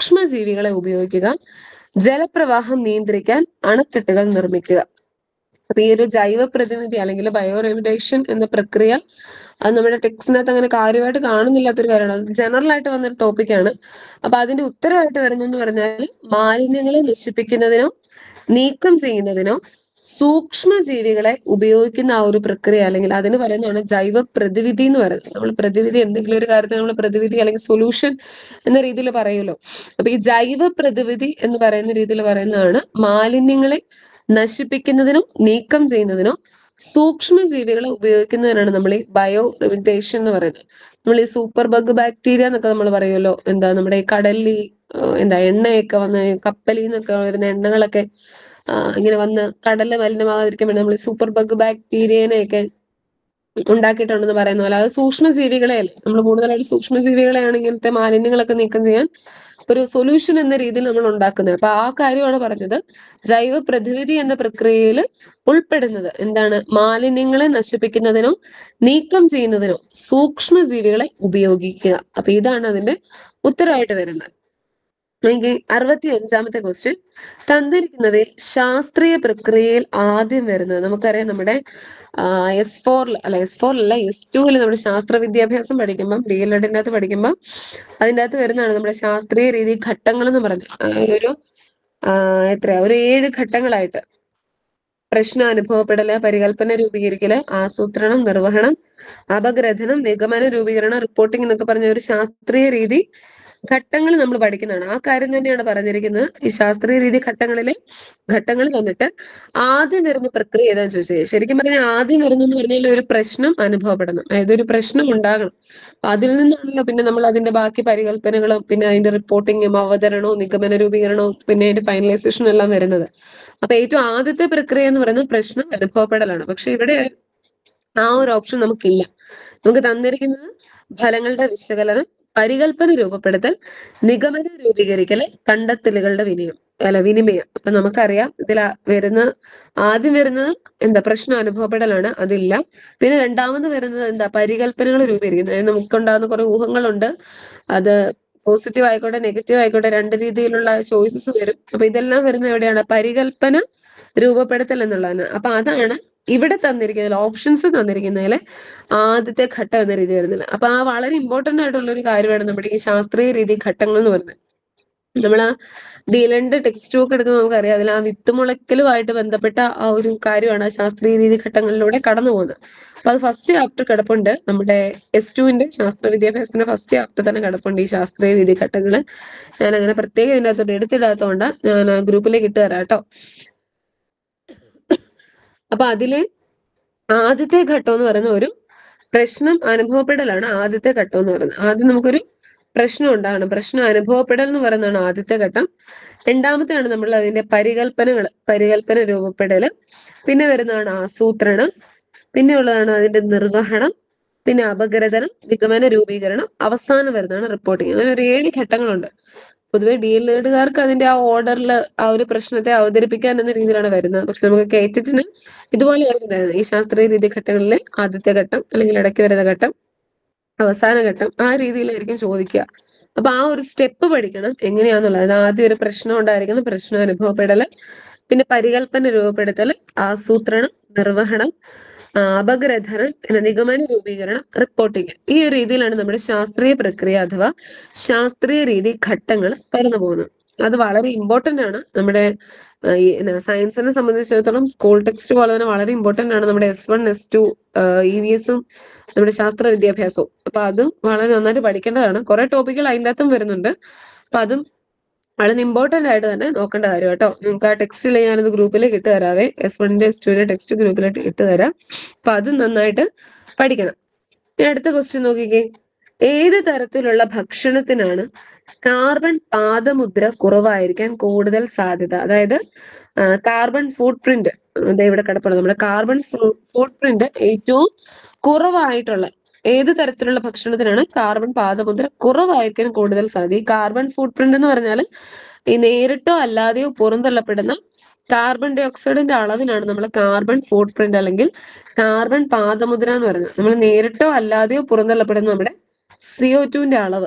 സൂക്ഷ്മജീവികളെ ഉപയോഗിക്കുക, ജലപ്രവാഹം നിയന്ത്രിക്കാൻ അണക്കെട്ടുകൾ നിർമ്മിക്കുക. അപ്പൊ ഈ ഒരു ജൈവ പ്രതിനിധി അല്ലെങ്കിൽ ബയോ റെമിഡേഷൻ എന്ന പ്രക്രിയ അത് നമ്മുടെ ടെക്സ്റ്റിനകത്ത് അങ്ങനെ കാര്യമായിട്ട് കാണുന്നില്ലാത്തൊരു കാര്യമാണ്. ജനറൽ ആയിട്ട് വന്നൊരു ടോപ്പിക്കാണ്. അപ്പൊ അതിന്റെ ഉത്തരവായിട്ട് വരുന്നെന്ന് പറഞ്ഞാൽ മാലിന്യങ്ങളെ നശിപ്പിക്കുന്നതിനോ നീക്കം ചെയ്യുന്നതിനോ സൂക്ഷ്മജീവികളെ ഉപയോഗിക്കുന്ന ആ ഒരു പ്രക്രിയ അല്ലെങ്കിൽ അതിന് പറയുന്നതാണ് ജൈവ പ്രതിവിധി എന്ന് പറയുന്നത്. നമ്മൾ പ്രതിവിധി എന്തെങ്കിലും ഒരു കാര്യത്തിൽ നമ്മൾ പ്രതിവിധി അല്ലെങ്കിൽ സൊല്യൂഷൻ എന്ന രീതിയിൽ പറയുമല്ലോ. അപ്പൊ ഈ ജൈവ പ്രതിവിധി എന്ന് പറയുന്ന രീതിയിൽ പറയുന്നതാണ് മാലിന്യങ്ങളെ നശിപ്പിക്കുന്നതിനോ നീക്കം ചെയ്യുന്നതിനോ സൂക്ഷ്മജീവികളെ ഉപയോഗിക്കുന്നതിനാണ് നമ്മൾ ഈ ബയോ റെമിഡേഷൻ എന്ന് പറയുന്നത്. നമ്മൾ ഈ സൂപ്പർ ബഗ് ബാക്ടീരിയ എന്നൊക്കെ നമ്മൾ പറയുമല്ലോ, എന്താ നമ്മുടെ ഈ കടലിൽ ഈ, ഏഹ്, എന്താ എണ്ണയൊക്കെ വന്ന് കപ്പലിൽ നിന്നൊക്കെ വരുന്ന എണ്ണകളൊക്കെ ആ, ഇങ്ങനെ വന്ന് കടല് മലിനമാകാതിരിക്കാൻ വേണ്ടി നമ്മൾ സൂപ്പർ ബഗ് ബാക്ടീരിയനെയൊക്കെ ഉണ്ടാക്കിയിട്ടുണ്ടെന്ന് പറയുന്ന പോലെ അത് സൂക്ഷ്മജീവികളെ അല്ലേ, നമ്മൾ കൂടുതലായിട്ട് സൂക്ഷ്മജീവികളെയാണ് ഇങ്ങനത്തെ മാലിന്യങ്ങളൊക്കെ നീക്കം ചെയ്യാൻ ഒരു സൊല്യൂഷൻ എന്ന രീതിയിൽ നമ്മൾ ഉണ്ടാക്കുന്നത്. അപ്പൊ ആ കാര്യമാണ് പറഞ്ഞത്. ജൈവ പ്രതിവിധി എന്ന പ്രക്രിയയിൽ ഉൾപ്പെടുന്നത് എന്താണ്? മാലിന്യങ്ങളെ നശിപ്പിക്കുന്നതിനോ നീക്കം ചെയ്യുന്നതിനോ സൂക്ഷ്മജീവികളെ ഉപയോഗിക്കുക. അപ്പൊ ഇതാണ് അതിന്റെ ഉത്തരവായിട്ട് വരുന്നത്. എങ്കിൽ അറുപത്തി അഞ്ചാമത്തെ ക്വസ്റ്റ്യൻ, തന്നിരിക്കുന്നവയെ ശാസ്ത്രീയ പ്രക്രിയയിൽ ആദ്യം വരുന്നത് നമുക്കറിയാം. നമ്മുടെ എസ് ഫോറിൽ അല്ല എസ് ഫോറിലല്ല എസ് ടുവിൽ നമ്മുടെ ശാസ്ത്ര വിദ്യാഭ്യാസം പഠിക്കുമ്പം ഡി എൽ എഡിൻ്റെ അകത്ത് പഠിക്കുമ്പം അതിൻ്റെ അകത്ത് വരുന്നതാണ് നമ്മുടെ ശാസ്ത്രീയ രീതി ഘട്ടങ്ങൾ എന്ന് പറഞ്ഞു. അതായത് ഒരു എത്രയാ ഒരു ഏഴ് ഘട്ടങ്ങളായിട്ട് പ്രശ്നം അനുഭവപ്പെടല്, പരികല്പന രൂപീകരിക്കല്, ആസൂത്രണം, നിർവഹണം, അപഗ്രഥനം, നിഗമന രൂപീകരണം, റിപ്പോർട്ടിംഗ് എന്നൊക്കെ പറഞ്ഞ ഒരു ശാസ്ത്രീയ രീതി ഘട്ടങ്ങൾ നമ്മൾ പഠിക്കുന്നതാണ്. ആ കാര്യം തന്നെയാണ് പറഞ്ഞിരിക്കുന്നത്. ഈ ശാസ്ത്രീയ രീതി ഘട്ടങ്ങളിലെ ഘട്ടങ്ങൾ തന്നിട്ട് ആദ്യം വരുന്ന പ്രക്രിയ ഏതാന്ന് ചോദിച്ചത്. ശരിക്കും പറഞ്ഞാൽ ആദ്യം വരുന്നെന്ന് പറഞ്ഞാൽ ഒരു പ്രശ്നം അനുഭവപ്പെടണം, അതായത് ഒരു പ്രശ്നം ഉണ്ടാകണം. അപ്പൊ അതിൽ നിന്നാണല്ലോ പിന്നെ നമ്മൾ അതിന്റെ ബാക്കി പരികല്പനകളും പിന്നെ അതിന്റെ റിപ്പോർട്ടിങ്ങും അവതരണവും നിഗമന രൂപീകരണവും പിന്നെ അതിന്റെ ഫൈനലൈസേഷനും എല്ലാം വരുന്നത്. അപ്പൊ ഏറ്റവും ആദ്യത്തെ പ്രക്രിയ എന്ന് പറയുന്നത് പ്രശ്നം അനുഭവപ്പെടലാണ്. പക്ഷെ ഇവിടെ ആ ഒരു ഓപ്ഷൻ നമുക്കില്ല. നമുക്ക് തന്നിരിക്കുന്നത് ഫലങ്ങളുടെ വിശകലനം, പരികല്പന രൂപപ്പെടുത്തൽ, നിഗമന രൂപീകരിക്കല്, കണ്ടെത്തലുകളുടെ വിനിമയം അല്ല വിനിമയം. അപ്പൊ നമുക്കറിയാം ഇതിൽ വരുന്ന ആദ്യം വരുന്നത് എന്താ പ്രശ്നം അനുഭവപ്പെടലാണ്, അതില്ല. പിന്നെ രണ്ടാമത് വരുന്നത് എന്താ പരികല്പനകൾ രൂപീകരിക്കുന്നത്. അതായത് നമുക്കുണ്ടാകുന്ന കുറെ ഊഹങ്ങളുണ്ട്, അത് പോസിറ്റീവ് ആയിക്കോട്ടെ നെഗറ്റീവ് ആയിക്കോട്ടെ രണ്ട് രീതിയിലുള്ള ചോയ്സസ് വരും. അപ്പൊ ഇതെല്ലാം വരുന്ന എവിടെയാണ്? പരികല്പന രൂപപ്പെടുത്തൽ എന്നുള്ളതാണ്. അപ്പൊ അതാണ് ഇവിടെ തന്നിരിക്കുന്നതിൽ ഓപ്ഷൻസ് തന്നിരിക്കുന്നതിൽ ആദ്യത്തെ ഘട്ടം എന്ന രീതി വരുന്നില്ല. അപ്പൊ ആ വളരെ ഇമ്പോർട്ടന്റ് ആയിട്ടുള്ള ഒരു കാര്യമാണ് നമ്മുടെ ഈ ശാസ്ത്രീയ രീതി ഘട്ടങ്ങൾ എന്ന് പറയുന്നത്. നമ്മൾ ആ ഡീലന്റെ ടെക്സ്റ്റ് ബുക്ക് എടുക്കുമ്പോൾ നമുക്കറിയാം അതിൽ ആ വിത്ത് മുളയ്ക്കലുമായിട്ട് ബന്ധപ്പെട്ട ആ ഒരു കാര്യമാണ് ആ ശാസ്ത്രീയ രീതി ഘട്ടങ്ങളിലൂടെ കടന്നു പോകുന്നത്. അപ്പൊ അത് ഫസ്റ്റ് ചാപ്റ്റർ കിടപ്പുണ്ട് നമ്മുടെ എസ് ടുവിന്റെ ശാസ്ത്ര വിദ്യാഭ്യാസത്തിന്റെ ഫസ്റ്റ് ചാപ്റ്റർ തന്നെ കിടപ്പുണ്ട് ഈ ശാസ്ത്രീയ രീതി ഘട്ടങ്ങള്. ഞാൻ അങ്ങനെ പ്രത്യേകം ഇതിൻ്റെ അകത്തോട്ട് എടുത്തിടാത്തതുകൊണ്ട് ഞാൻ ഗ്രൂപ്പിലേക്ക് ഇട്ട് തരാം കേട്ടോ. അപ്പൊ അതില് ആദ്യത്തെ ഘട്ടം എന്ന് പറയുന്ന ഒരു പ്രശ്നം അനുഭവപ്പെടലാണ് ആദ്യത്തെ ഘട്ടം എന്ന് പറയുന്നത്. ആദ്യം നമുക്കൊരു പ്രശ്നം ഉണ്ടാകണം, പ്രശ്നം അനുഭവപ്പെടൽ എന്ന് പറയുന്നതാണ് ആദ്യത്തെ ഘട്ടം. രണ്ടാമത്തെയാണ് നമ്മൾ അതിന്റെ പരികല്പനകൾ, പരികല്പന രൂപപ്പെടൽ. പിന്നെ വരുന്നതാണ് ആസൂത്രണം, പിന്നെ ഉള്ളതാണ് അതിന്റെ നിർവഹണം, പിന്നെ അപഗ്രഥനം, നിഗമന രൂപീകരണം, അവസാനം വരുന്നതാണ് റിപ്പോർട്ടിങ്. അങ്ങനെ ഒരു ഏഴ് ഘട്ടങ്ങളുണ്ട്. പൊതുവെ ഡി എൽ എഡുകാർക്ക് അതിന്റെ ആ ഓർഡറിൽ ആ ഒരു പ്രശ്നത്തെ അവതരിപ്പിക്കാൻ എന്ന രീതിയിലാണ് വരുന്നത്. പക്ഷെ നമുക്ക് കേറ്ററ്റിന് ഇതുപോലെയായിരുന്നു ഉണ്ടായിരുന്നത്. ഈ ശാസ്ത്രീയ രീതി ഘട്ടങ്ങളിലെ ആദ്യത്തെ ഘട്ടം അല്ലെങ്കിൽ ഇടയ്ക്ക് വരുന്ന ഘട്ടം, അവസാന ഘട്ടം, ആ രീതിയിലായിരിക്കും ചോദിക്കുക. അപ്പൊ ആ ഒരു സ്റ്റെപ്പ് പഠിക്കണം എങ്ങനെയാന്നുള്ളത്. ആദ്യം ഒരു പ്രശ്നം ഉണ്ടായിരിക്കണം, പ്രശ്നം അനുഭവപ്പെടല്, പിന്നെ പരികല്പന രൂപപ്പെടുത്തൽ, ആസൂത്രണം, നിർവഹണം, അപഗ്രഥനം, പിന്നെ നിഗമന രൂപീകരണം, റിപ്പോർട്ടിങ്. ഈ ഒരു രീതിയിലാണ് നമ്മുടെ ശാസ്ത്രീയ പ്രക്രിയ അഥവാ ശാസ്ത്രീയ രീതി ഘട്ടങ്ങൾ കടന്നു പോകുന്നത്. അത് വളരെ ഇമ്പോർട്ടന്റ് ആണ്. നമ്മുടെ ഈ സയൻസിനെ സംബന്ധിച്ചിടത്തോളം സ്കൂൾ ടെക്സ്റ്റ് പോലെ തന്നെ വളരെ ഇമ്പോർട്ടന്റ് ആണ് നമ്മുടെ S one S two E V എസും നമ്മുടെ ശാസ്ത്ര വിദ്യാഭ്യാസവും. അപ്പൊ അതും വളരെ നന്നായിട്ട് പഠിക്കേണ്ടതാണ്. കുറെ ടോപ്പിക്കുകൾ അതിൻ്റെ അകത്തും വരുന്നുണ്ട്. അപ്പൊ അതും വളരെ ഇമ്പോർട്ടന്റ് ആയിട്ട് തന്നെ നോക്കേണ്ട കാര്യം കേട്ടോ. നിങ്ങൾക്ക് ആ ടെക്സ്റ്റിൽ ഞാനത് ഗ്രൂപ്പിലേക്ക് ഇട്ട് തരാവേ, എസ് വണ്ണിന്റെ എസ് ടുവിന്റെ ടെക്സ്റ്റ് ഗ്രൂപ്പിലേക്ക് ഇട്ട് തരാം. അപ്പൊ അത് നന്നായിട്ട് പഠിക്കണം. ഇനി അടുത്ത ക്വസ്റ്റ്യൻ നോക്കിക്കേ, ഏത് തരത്തിലുള്ള ഭക്ഷണത്തിനാണ് കാർബൺ പാദമുദ്ര കുറവായിരിക്കാൻ കൂടുതൽ സാധ്യത? അതായത് കാർബൺ ഫുട് പ്രിന്റ് ഇവിടെ കിടപ്പുണ്ട്. നമ്മുടെ കാർബൺ ഫുട് പ്രിന്റ് ഏറ്റവും കുറവായിട്ടുള്ള ഏത് തരത്തിലുള്ള ഭക്ഷണത്തിനാണ് കാർബൺ പാദമുദ്ര കുറവായിരിക്കാൻ കൂടുതൽ സാധ്യത? ഈ കാർബൺ ഫുട് പ്രിന്റ് എന്ന് പറഞ്ഞാൽ ഈ നേരിട്ടോ അല്ലാതെയോ പുറന്തള്ളപ്പെടുന്ന കാർബൺ ഡൈ ഓക്സൈഡിന്റെ അളവിനാണ് നമ്മൾ കാർബൺ ഫുട് പ്രിന്റ് അല്ലെങ്കിൽ കാർബൺ പാദമുദ്ര എന്ന് പറയുന്നത്. നമ്മൾ നേരിട്ടോ അല്ലാതെയോ പുറന്തള്ളപ്പെടുന്ന നമ്മുടെ സിഒ ടുവിന്റെ അളവ്,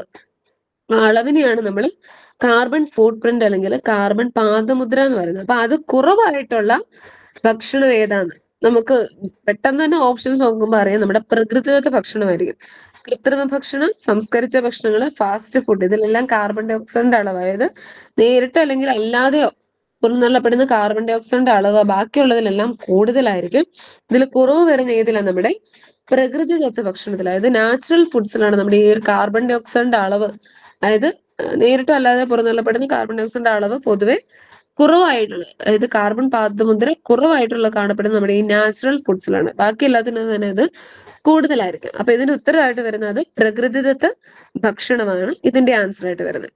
ആ അളവിനെയാണ് നമ്മൾ കാർബൺ ഫുട് പ്രിന്റ് അല്ലെങ്കിൽ കാർബൺ പാദമുദ്ര എന്ന് പറയുന്നത്. അപ്പൊ അത് കുറവായിട്ടുള്ള ഭക്ഷണം ഏതാന്ന് നമുക്ക് പെട്ടെന്ന് തന്നെ ഓപ്ഷൻസ് നോക്കുമ്പോൾ അറിയാം നമ്മുടെ പ്രകൃതിദത്ത ഭക്ഷണമായിരിക്കും. കൃത്രിമ ഭക്ഷണം, സംസ്കരിച്ച ഭക്ഷണങ്ങൾ, ഫാസ്റ്റ് ഫുഡ്, ഇതിലെല്ലാം കാർബൺ ഡൈ ഓക്സൈഡിന്റെ അളവ്, അതായത് നേരിട്ട് അല്ലെങ്കിൽ അല്ലാതെയോ പുറന്തള്ളപ്പെടുന്ന കാർബൺ ഡൈ ഓക്സൈഡിന്റെ അളവ് ബാക്കിയുള്ളതിലെല്ലാം കൂടുതലായിരിക്കും. ഇതിൽ കുറവ് വരുന്ന ഏതിലാണ്? നമ്മുടെ പ്രകൃതിദത്ത ഭക്ഷണത്തിൽ, അതായത് നാച്ചുറൽ ഫുഡ്സിലാണ് നമ്മുടെ ഈ ഒരു കാർബൺ ഡൈ ഓക്സൈഡിന്റെ അളവ്, അതായത് നേരിട്ടോ അല്ലാതെ പുറന്തള്ളപ്പെടുന്ന കാർബൺ ഡൈ ഓക്സൈഡിന്റെ അളവ് പൊതുവെ കുറവായിട്ടുള്ളത്, അതായത് കാർബൺ പാദമുദ്ര കുറവായിട്ടുള്ള കാണപ്പെടുന്നത് നമ്മുടെ ഈ നാച്ചുറൽ ഫുഡ്സിലാണ്. ബാക്കി എല്ലാത്തിനും തന്നെ ഇത് കൂടുതലായിരിക്കും. അപ്പൊ ഇതിന് ഉത്തരവായിട്ട് വരുന്നത് പ്രകൃതിദത്ത ഭക്ഷണമാണ് ഇതിന്റെ ആൻസർ ആയിട്ട് വരുന്നത്.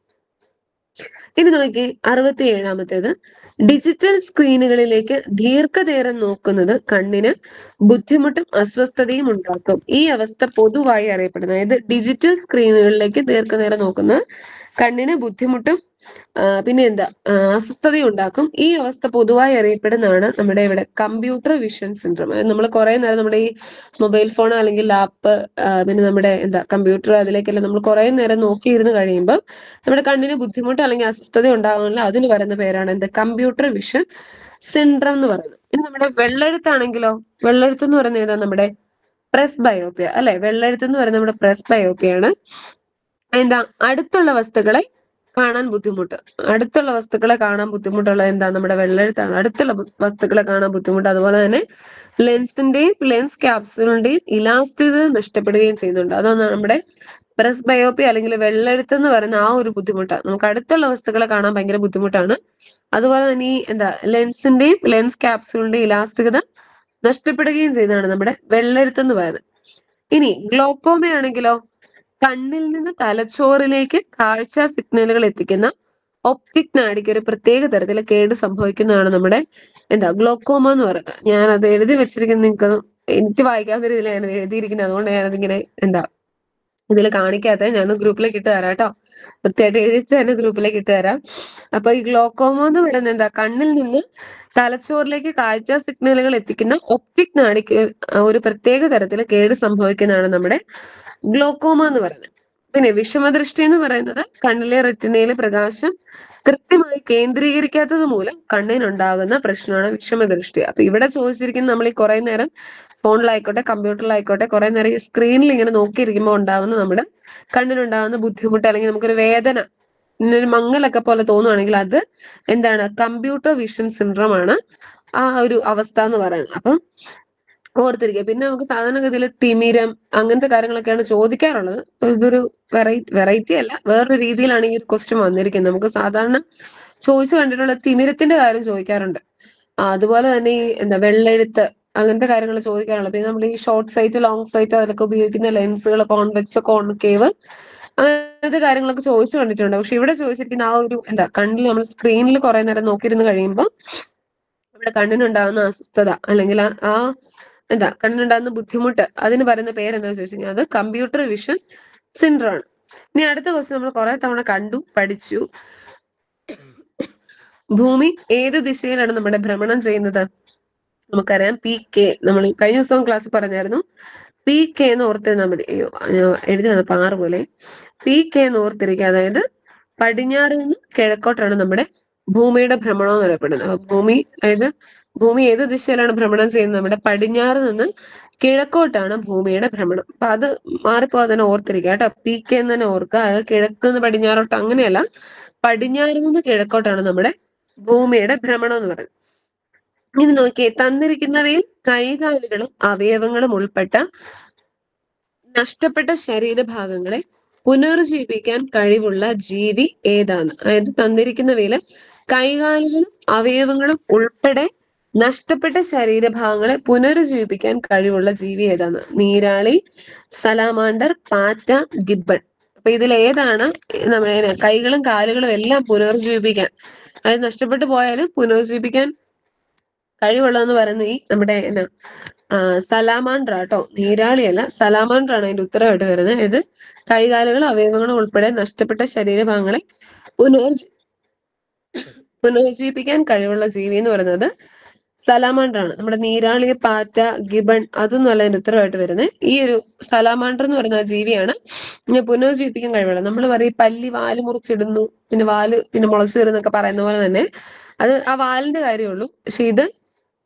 ഇനി നോക്കി അറുപത്തി ഏഴാമത്തേത്, ഡിജിറ്റൽ സ്ക്രീനുകളിലേക്ക് ദീർഘനേരം നോക്കുന്നത് കണ്ണിന് ബുദ്ധിമുട്ടും അസ്വസ്ഥതയും ഉണ്ടാക്കും. ഈ അവസ്ഥ പൊതുവായി അറിയപ്പെടുന്നത്, അതായത് ഡിജിറ്റൽ സ്ക്രീനുകളിലേക്ക് ദീർഘനേരം നോക്കുന്നത് കണ്ണിന് ബുദ്ധിമുട്ടും പിന്നെ എന്താ അസ്വസ്ഥതയും ഉണ്ടാക്കും. ഈ അവസ്ഥ പൊതുവായി അറിയപ്പെടുന്നതാണ് നമ്മുടെ ഇവിടെ കമ്പ്യൂട്ടർ വിഷൻ സിൻഡ്രോം. നമ്മൾ കുറെ നേരം നമ്മുടെ ഈ മൊബൈൽ ഫോൺ അല്ലെങ്കിൽ ലാപ്പ് പിന്നെ നമ്മുടെ എന്താ കമ്പ്യൂട്ടർ അതിലേക്കെല്ലാം നമ്മൾ കുറെ നേരം നോക്കിയിരുന്ന് കഴിയുമ്പോൾ നമ്മുടെ കണ്ണിന് ബുദ്ധിമുട്ട് അല്ലെങ്കിൽ അസ്വസ്ഥത ഉണ്ടാകുന്നില്ല. അതിന് പറയുന്ന പേരാണ് എന്ത്? കമ്പ്യൂട്ടർ വിഷൻ സിൻഡ്രോം എന്ന് പറയുന്നത്. ഇനി നമ്മുടെ വെള്ളെഴുത്താണെങ്കിലോ, വെള്ളെഴുത്ത് എന്ന് പറയുന്നത് ഏതാ? നമ്മുടെ പ്രസ് ബയോപ്പിയ അല്ലെ. വെള്ളെഴുത്ത് എന്ന് പറയുന്നത് നമ്മുടെ പ്രസ് ബയോപ്പിയാണ്. എന്താ? അടുത്തുള്ള വസ്തുക്കളെ കാണാൻ ബുദ്ധിമുട്ട്, അടുത്തുള്ള വസ്തുക്കളെ കാണാൻ ബുദ്ധിമുട്ടുള്ളത് എന്താ? നമ്മുടെ വെള്ളെഴുത്താണ്. അടുത്തുള്ള വസ്തുക്കളെ കാണാൻ ബുദ്ധിമുട്ട്. അതുപോലെ തന്നെ ലെൻസിന്റെയും ലെൻസ് ക്യാപ്സ്യൂളിന്റെയും ഇലാസ്തികത നഷ്ടപ്പെടുകയും ചെയ്യുന്നുണ്ട്. അതാണ് നമ്മുടെ പ്രസ് ബയോപ്പി അല്ലെങ്കിൽ വെള്ളെഴുത്ത് എന്ന് പറയുന്ന ആ ഒരു ബുദ്ധിമുട്ടാണ്. നമുക്ക് അടുത്തുള്ള വസ്തുക്കളെ കാണാൻ ഭയങ്കര ബുദ്ധിമുട്ടാണ്. അതുപോലെ തന്നെ ഈ എന്താ ലെൻസിന്റെയും ലെൻസ് ക്യാപ്സ്യൂളിന്റെയും ഇലാസ്തികത നഷ്ടപ്പെടുകയും ചെയ്യുന്നതാണ് നമ്മുടെ വെള്ളെഴുത്ത് എന്ന് പറയുന്നത്. ഇനി ഗ്ലോക്കോമയാണെങ്കിലോ, കണ്ണിൽ നിന്ന് തലച്ചോറിലേക്ക് കാഴ്ച സിഗ്നലുകൾ എത്തിക്കുന്ന ഒപ്റ്റിക് നാഡിക്ക് ഒരു പ്രത്യേക തരത്തിലെ കേട് സംഭവിക്കുന്നതാണ് നമ്മുടെ എന്താ ഗ്ലോക്കോമ എന്ന് പറയുന്നത്. ഞാൻ അത് എഴുതി വെച്ചിരിക്കുന്ന നിങ്ങൾക്ക് എനിക്ക് വായിക്കാവുന്ന രീതിയിൽ ഞാൻ എഴുതിയിരിക്കുന്നത്, അതുകൊണ്ട് ഞാനതിങ്ങനെ എന്താ ഇതിൽ കാണിക്കാത്ത ഞാൻ ഗ്രൂപ്പിലേക്ക് ഇട്ട് തരാം കേട്ടോ. വൃത്തിയായിട്ട് എഴുതിച്ച് തന്നെ ഗ്രൂപ്പിലേക്ക് ഇട്ട് തരാം. അപ്പൊ ഈ ഗ്ലോക്കോമ എന്ന് പറയുന്നത് എന്താ? കണ്ണിൽ നിന്ന് തലച്ചോറിലേക്ക് കാഴ്ച സിഗ്നലുകൾ എത്തിക്കുന്ന ഒപ്റ്റിക് നാഡിക്ക് ഒരു പ്രത്യേക തരത്തിൽ കേട് സംഭവിക്കുന്നതാണ് നമ്മുടെ ഗ്ലോക്കോമ എന്ന് പറയുന്നത്. പിന്നെ വിഷമദൃഷ്ടി എന്ന് പറയുന്നത് കണ്ണിലെ റെറ്റിനയിലെ പ്രകാശം കൃത്യമായി കേന്ദ്രീകരിക്കാത്തത് മൂലം കണ്ണിനുണ്ടാകുന്ന പ്രശ്നമാണ് വിഷമദൃഷ്ടി. അപ്പൊ ഇവിടെ ചോദിച്ചിരിക്കുന്നത് നമ്മൾ ഈ കുറെ നേരം ഫോണിലായിക്കോട്ടെ കമ്പ്യൂട്ടറിലായിക്കോട്ടെ കുറെ നേരം ഈ സ്ക്രീനിൽ ഇങ്ങനെ നോക്കിയിരിക്കുമ്പോൾ ഉണ്ടാകുന്ന നമ്മുടെ കണ്ണിനുണ്ടാകുന്ന ബുദ്ധിമുട്ട് അല്ലെങ്കിൽ നമുക്കൊരു വേദന, ഒരു മങ്ങലൊക്കെ പോലെ തോന്നുവാണെങ്കിൽ അത് എന്താണ്? കമ്പ്യൂട്ടർ വിഷൻ സിൻഡ്രോം ആണ് ആ ഒരു അവസ്ഥ എന്ന് പറയുന്നത്. അപ്പം ഓർത്തിരിക്കുക. പിന്നെ നമുക്ക് സാധാരണഗതിയിൽ തിമിരം അങ്ങനത്തെ കാര്യങ്ങളൊക്കെയാണ് ചോദിക്കാറുള്ളത്. ഇതൊരു വെറൈറ്റി വെറൈറ്റി അല്ല, വേറൊരു രീതിയിലാണ് ഈ ഒരു ക്വസ്റ്റ്യൻ വന്നിരിക്കുന്നത്. നമുക്ക് സാധാരണ ചോദിച്ചു കണ്ടിട്ടുള്ള തിമിരത്തിന്റെ കാര്യം ചോദിക്കാറുണ്ട്. അതുപോലെ തന്നെ ഈ എന്താ വെള്ളെഴുത്ത് അങ്ങനത്തെ കാര്യങ്ങൾ ചോദിക്കാറുള്ളത്. പിന്നെ നമ്മൾ ഈ ഷോർട്ട് സൈറ്റ് ലോങ് സൈറ്റ് അതിലൊക്കെ ഉപയോഗിക്കുന്ന ലെൻസുകൾ, കോൺവെക്സ് കോൺകേവ് അങ്ങനത്തെ കാര്യങ്ങളൊക്കെ ചോദിച്ചു കണ്ടിട്ടുണ്ട്. പക്ഷെ ഇവിടെ ചോദിച്ചിരിക്കുന്ന ആ ഒരു എന്താ കണ്ണിൽ നമ്മൾ സ്ക്രീനിൽ കുറെ നേരം നോക്കിയിരുന്ന് കഴിയുമ്പോൾ നമ്മുടെ കണ്ണിനുണ്ടാകുന്ന അസ്വസ്ഥത അല്ലെങ്കിൽ ആ എന്താ കണ്ണിനുണ്ടാകുന്ന ബുദ്ധിമുട്ട്, അതിന് പറയുന്ന പേരെന്താ ചോദിച്ചു കഴിഞ്ഞാൽ അത് കമ്പ്യൂട്ടർ വിഷൻ സിൻഡ്രോം ആണ്. ഇനി അടുത്ത ക്വസ്റ്റ്യൻ നമ്മൾ കുറെ തവണ കണ്ടു പഠിച്ചു. ഭൂമി ഏത് ദിശയിലാണ് നമ്മുടെ ഭ്രമണം ചെയ്യുന്നത്? നമുക്കറിയാം പി കെ. നമ്മൾ കഴിഞ്ഞ ദിവസം ക്ലാസ് പറഞ്ഞായിരുന്നു. പി കെ എന്ന് ഓർത്തിരുന്നാൽ മതി. അയ്യോ എഴുതി വന്നപ്പോ ആറ് പോലെ. പി കെ എന്ന് ഓർത്തിരിക്കുക. അതായത് പടിഞ്ഞാറ് നിന്ന് കിഴക്കോട്ടാണ് നമ്മുടെ ഭൂമിയുടെ ഭ്രമണം എന്ന് അറിയപ്പെടുന്നത്. അപ്പൊ ഭൂമി അതായത് ഭൂമി ഏത് ദിശയിലാണ് ഭ്രമണം ചെയ്യുന്നത്? നമ്മുടെ പടിഞ്ഞാറ് നിന്ന് കിഴക്കോട്ടാണ് ഭൂമിയുടെ ഭ്രമണം. അപ്പൊ അത് മാറിപ്പോകാതെ തന്നെ ഓർത്തിരിക്കുക കേട്ടോ. പി കെ എന്ന് തന്നെ ഓർക്കുക. അത് കിഴക്ക് നിന്ന് പടിഞ്ഞാറോട്ട് അങ്ങനെയല്ല, പടിഞ്ഞാറ് നിന്ന് കിഴക്കോട്ടാണ് നമ്മുടെ ഭൂമിയുടെ ഭ്രമണം എന്ന് പറയുന്നത്. ഇനി നോക്കിയേ, തന്നിരിക്കുന്നവയിൽ കൈകാലുകളും അവയവങ്ങളും ഉൾപ്പെട്ട നഷ്ടപ്പെട്ട ശരീരഭാഗങ്ങളെ പുനർജീവിക്കാൻ കഴിവുള്ള ജീവി ഏതാണ്? അതായത് തന്നിരിക്കുന്നവയില് കൈകാലുകളും അവയവങ്ങളും ഉൾപ്പെടെ നഷ്ടപ്പെട്ട ശരീരഭാഗങ്ങളെ പുനരുജ്ജീവിപ്പിക്കാൻ കഴിവുള്ള ജീവി ഏതാണ്? നീരാളി, സലാമാണ്ടർ, പാറ്റ, ഗിബ്ബൺ. അപ്പൊ ഇതിൽ ഏതാണ് നമ്മുടെ കൈകളും കാലുകളും എല്ലാം പുനർജീവിപ്പിക്കാൻ, അതായത് നഷ്ടപ്പെട്ടു പോയാലും പുനർജീവിപ്പിക്കാൻ കഴിവുള്ളതെന്ന് പറയുന്നത് ഈ നമ്മുടെ എന്നാ സലാമാൻഡ്ര കേട്ടോ, നീരാളിയല്ല, സലാമാൻഡ്ര ആണ് അതിന്റെ ഉത്തരവായിട്ട് വരുന്നത്. ഇത് കൈകാലുകൾ അവയവങ്ങളും ഉൾപ്പെടെ നഷ്ടപ്പെട്ട ശരീരഭാഗങ്ങളെ പുനർജീ പുനരുജ്ജീവിപ്പിക്കാൻ കഴിവുള്ള ജീവി എന്ന് പറയുന്നത് സലാമാൻഡർ ആണ്. നമ്മുടെ നീരാളി, പാറ്റ, ഗിബൺ അതൊന്നും അല്ല അതിന്റെ ഉത്തരവായിട്ട് വരുന്നത്. ഈ ഒരു സലാമാൻഡർ എന്ന് പറയുന്ന ജീവിയാണ് ഇങ്ങനെ പുനരുജ്ജീവിപ്പിക്കാൻ കഴിവുള്ളത്. നമ്മൾ പറയും പല്ലി വാല് മുറിച്ചിടുന്നു, പിന്നെ വാല് പിന്നെ മുളച്ചു വരുന്നൊക്കെ പറയുന്ന പോലെ തന്നെ അത് ആ വാലിന്റെ കാര്യമുള്ളൂ. പക്ഷെ ഇത്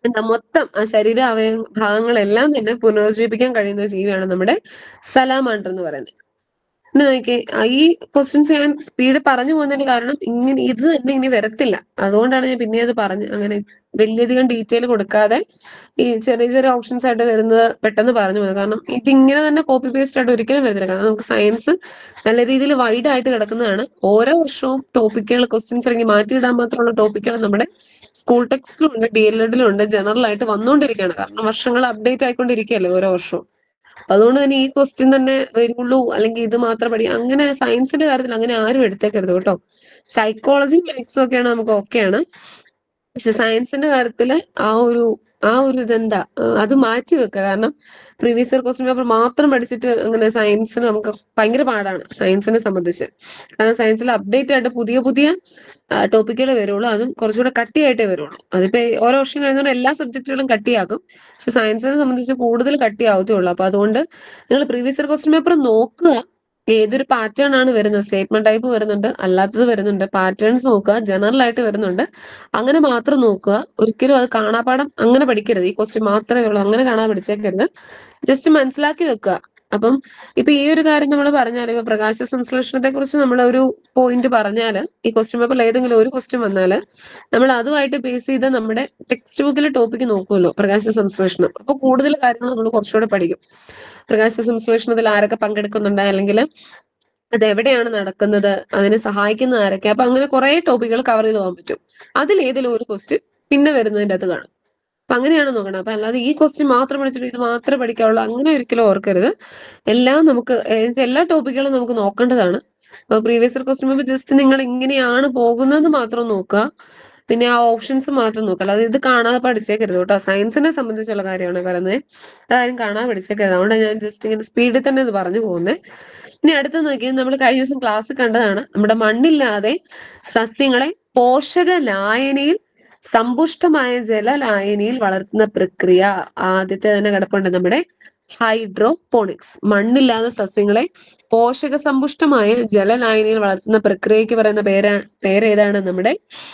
എന്താ മൊത്തം ആ ശരീര അവയ ഭാഗങ്ങളെല്ലാം തന്നെ പുനരുജ്ജീവിപ്പിക്കാൻ കഴിയുന്ന ജീവിയാണ് നമ്മുടെ സലാമാണ്ടർ എന്ന് പറയുന്നത്. ഇനി നോക്കിയേ, ആ ഈ ക്വസ്റ്റ്യൻസ് ഞാൻ സ്പീഡ് പറഞ്ഞു പോകുന്നതിന് കാരണം ഇങ്ങനെ ഇത് തന്നെ ഇനി വരത്തില്ല. അതുകൊണ്ടാണ് ഞാൻ പിന്നെ അത് പറഞ്ഞു അങ്ങനെ വലിയധികം ഡീറ്റെയിൽ കൊടുക്കാതെ ഈ ചെറിയ ചെറിയ ഓപ്ഷൻസ് ആയിട്ട് വരുന്നത് പെട്ടെന്ന് പറഞ്ഞു പോകുന്നത്. കാരണം ഇതിങ്ങനെ തന്നെ കോപ്പി പേസ്റ്റ് ആയിട്ട് ഒരിക്കലും വരത്തില്ല. കാരണം നമുക്ക് സയൻസ് നല്ല രീതിയിൽ വൈഡ് ആയിട്ട് കിടക്കുന്നതാണ്. ഓരോ വർഷവും ടോപ്പിക്കുകൾ ക്വസ്റ്റ്യൻസ് ഇറങ്ങി മാറ്റിയിടാൻ മാത്രമുള്ള ടോപ്പിക്കുകൾ നമ്മുടെ സ്കൂൾ ടെക്സ്റ്റിലും ഉണ്ട്, ഡി എൽ എഡിലും ഉണ്ട്, ജനറൽ ആയിട്ട് വന്നുകൊണ്ടിരിക്കുകയാണ്. കാരണം വർഷങ്ങൾ അപ്ഡേറ്റ് ആയിക്കൊണ്ടിരിക്കുകയല്ലേ ഓരോ വർഷവും. അതുകൊണ്ട് തന്നെ ഈ ക്വസ്റ്റ്യൻ തന്നെ വരുള്ളൂ അല്ലെങ്കിൽ ഇത് മാത്രം പഠി അങ്ങനെ സയൻസിന്റെ കാര്യത്തിൽ അങ്ങനെ ആരും എടുത്തേക്കരുത് കേട്ടോ. സൈക്കോളജി മാത്സും ഒക്കെയാണ് നമുക്ക് ഓക്കെയാണ്. പക്ഷെ സയൻസിന്റെ കാര്യത്തില് ആ ഒരു ആ ഒരു ഇതെന്താ അത് മാറ്റി വെക്കുക. കാരണം പ്രീവിയസ് ഇയർ ക്വസ്റ്റ്യൻ പേപ്പർ മാത്രം പഠിച്ചിട്ട് അങ്ങനെ സയൻസിന് നമുക്ക് ഭയങ്കര പാടാണ് സയൻസിനെ സംബന്ധിച്ച്. കാരണം സയൻസിൽ അപ്ഡേറ്റ് ആയിട്ട് പുതിയ പുതിയ ടോപ്പിക്കുകൾ വരുള്ളൂ, അതും കുറച്ചുകൂടെ കട്ടിയായിട്ടേ വരുള്ളൂ. അതിപ്പോ ഓരോ വർഷം കഴിയുന്ന എല്ലാ സബ്ജക്റ്റുകളും കട്ടിയാക്കും, പക്ഷെ സയൻസിനെ സംബന്ധിച്ച് കൂടുതൽ കട്ടിയാവത്തേ ഉള്ളൂ. അപ്പൊ അതുകൊണ്ട് നിങ്ങൾ പ്രീവിയസ് ഇയർ ക്വസ്റ്റ്യൻ പേപ്പർ നോക്കുക, ഏതൊരു പാറ്റേൺ ആണ് വരുന്നത്, സ്റ്റേറ്റ്മെന്റ് ടൈപ്പ് വരുന്നുണ്ട്, അല്ലാത്തത് വരുന്നുണ്ട്, പാറ്റേൺസ് നോക്കുക, ജനറൽ ആയിട്ട് വരുന്നുണ്ട്, അങ്ങനെ മാത്രം നോക്കുക. ഒരിക്കലും അത് കാണാപ്പാഠം അങ്ങനെ പഠിക്കരുത്. ഈ ക്വസ്റ്റ്യൻ മാത്രമേ ഉള്ളൂ അങ്ങനെ കാണാൻ പഠിച്ചേക്കരുത്, ജസ്റ്റ് മനസ്സിലാക്കി വെക്കുക. അപ്പം ഇപ്പൊ ഈ ഒരു കാര്യം നമ്മൾ പറഞ്ഞാൽ ഇപ്പൊ പ്രകാശ സംശ്ലേഷണത്തെ കുറിച്ച് നമ്മൾ ഒരു പോയിന്റ് പറഞ്ഞാൽ ഈ ക്വസ്റ്റ്യൻ പേപ്പറിൽ ഏതെങ്കിലും ഒരു ക്വസ്റ്റ്യൻ വന്നാൽ നമ്മൾ അതുമായിട്ട് ബേസ് ചെയ്ത് നമ്മുടെ ടെക്സ്റ്റ് ബുക്കിലെ ടോപ്പിക്ക് നോക്കുമല്ലോ പ്രകാശ സംശ്ലേഷണം. അപ്പൊ കൂടുതൽ കാര്യങ്ങൾ നമ്മൾ കുറച്ചുകൂടെ പഠിക്കും. പ്രകാശ സംശ്ലേഷണത്തിൽ ആരൊക്കെ പങ്കെടുക്കുന്നുണ്ട്, അല്ലെങ്കിൽ അത് എവിടെയാണ് നടക്കുന്നത്, അതിനെ സഹായിക്കുന്ന ആരൊക്കെ, അപ്പൊ അങ്ങനെ കുറെ ടോപ്പിക്കുകൾ കവർ ചെയ്ത് പോകാൻ പറ്റും. അതിൽ ഏതെങ്കിലും ഒരു ക്വസ്റ്റ്യൻ പിന്നെ വരുന്നതിന്റെ അത് കാണും. അപ്പൊ അങ്ങനെയാണ് നോക്കണം. അപ്പൊ അല്ലാതെ ഈ ക്വസ്റ്റ്യൻ മാത്രം പഠിച്ചിട്ട് ഇത് മാത്രമേ പഠിക്കാവുള്ളൂ അങ്ങനെ ഒരിക്കലും ഓർക്കരുത്. എല്ലാം നമുക്ക് എല്ലാ ടോപ്പിക്കുകളും നമുക്ക് നോക്കേണ്ടതാണ്. അപ്പൊ previous year question paper just നിങ്ങൾ ഇങ്ങനെയാണ് പോകുന്നത് മാത്രം നോക്കുക, പിന്നെ ആ ഓപ്ഷൻസ് മാത്രം നോക്കുക. അല്ലാതെ ഇത് കാണാതെ പഠിച്ചേക്കരുത് കേട്ടോ. സയൻസിനെ സംബന്ധിച്ചുള്ള കാര്യമാണ് പറയുന്നത്, അതാരും കാണാതെ പഠിച്ചേക്കരുത്. അതുകൊണ്ട് ഞാൻ ജസ്റ്റ് ഇങ്ങനെ സ്പീഡിൽ തന്നെ ഇത് പറഞ്ഞു പോകുന്നത്. ഇനി അടുത്ത് നോക്കിയാൽ നമ്മൾ കഴിഞ്ഞ ദിവസം ക്ലാസ് കണ്ടതാണ് നമ്മുടെ മണ്ണില്ലാതെ സസ്യങ്ങളെ പോഷക ലായനിയിൽ സമ്പുഷ്ടമായ ജലലായനിയിൽ വളർത്തുന്ന പ്രക്രിയ. ആദ്യത്തെ തന്നെ കിടപ്പുണ്ട് നമ്മുടെ ഹൈഡ്രോപോണിക്സ്. മണ്ണില്ലാതെ സസ്യങ്ങളെ പോഷക സമ്പുഷ്ടമായ ജലലായനിയിൽ വളർത്തുന്ന പ്രക്രിയക്ക് പറയുന്ന പേരാ പേരേതാണ് നമ്മുടെ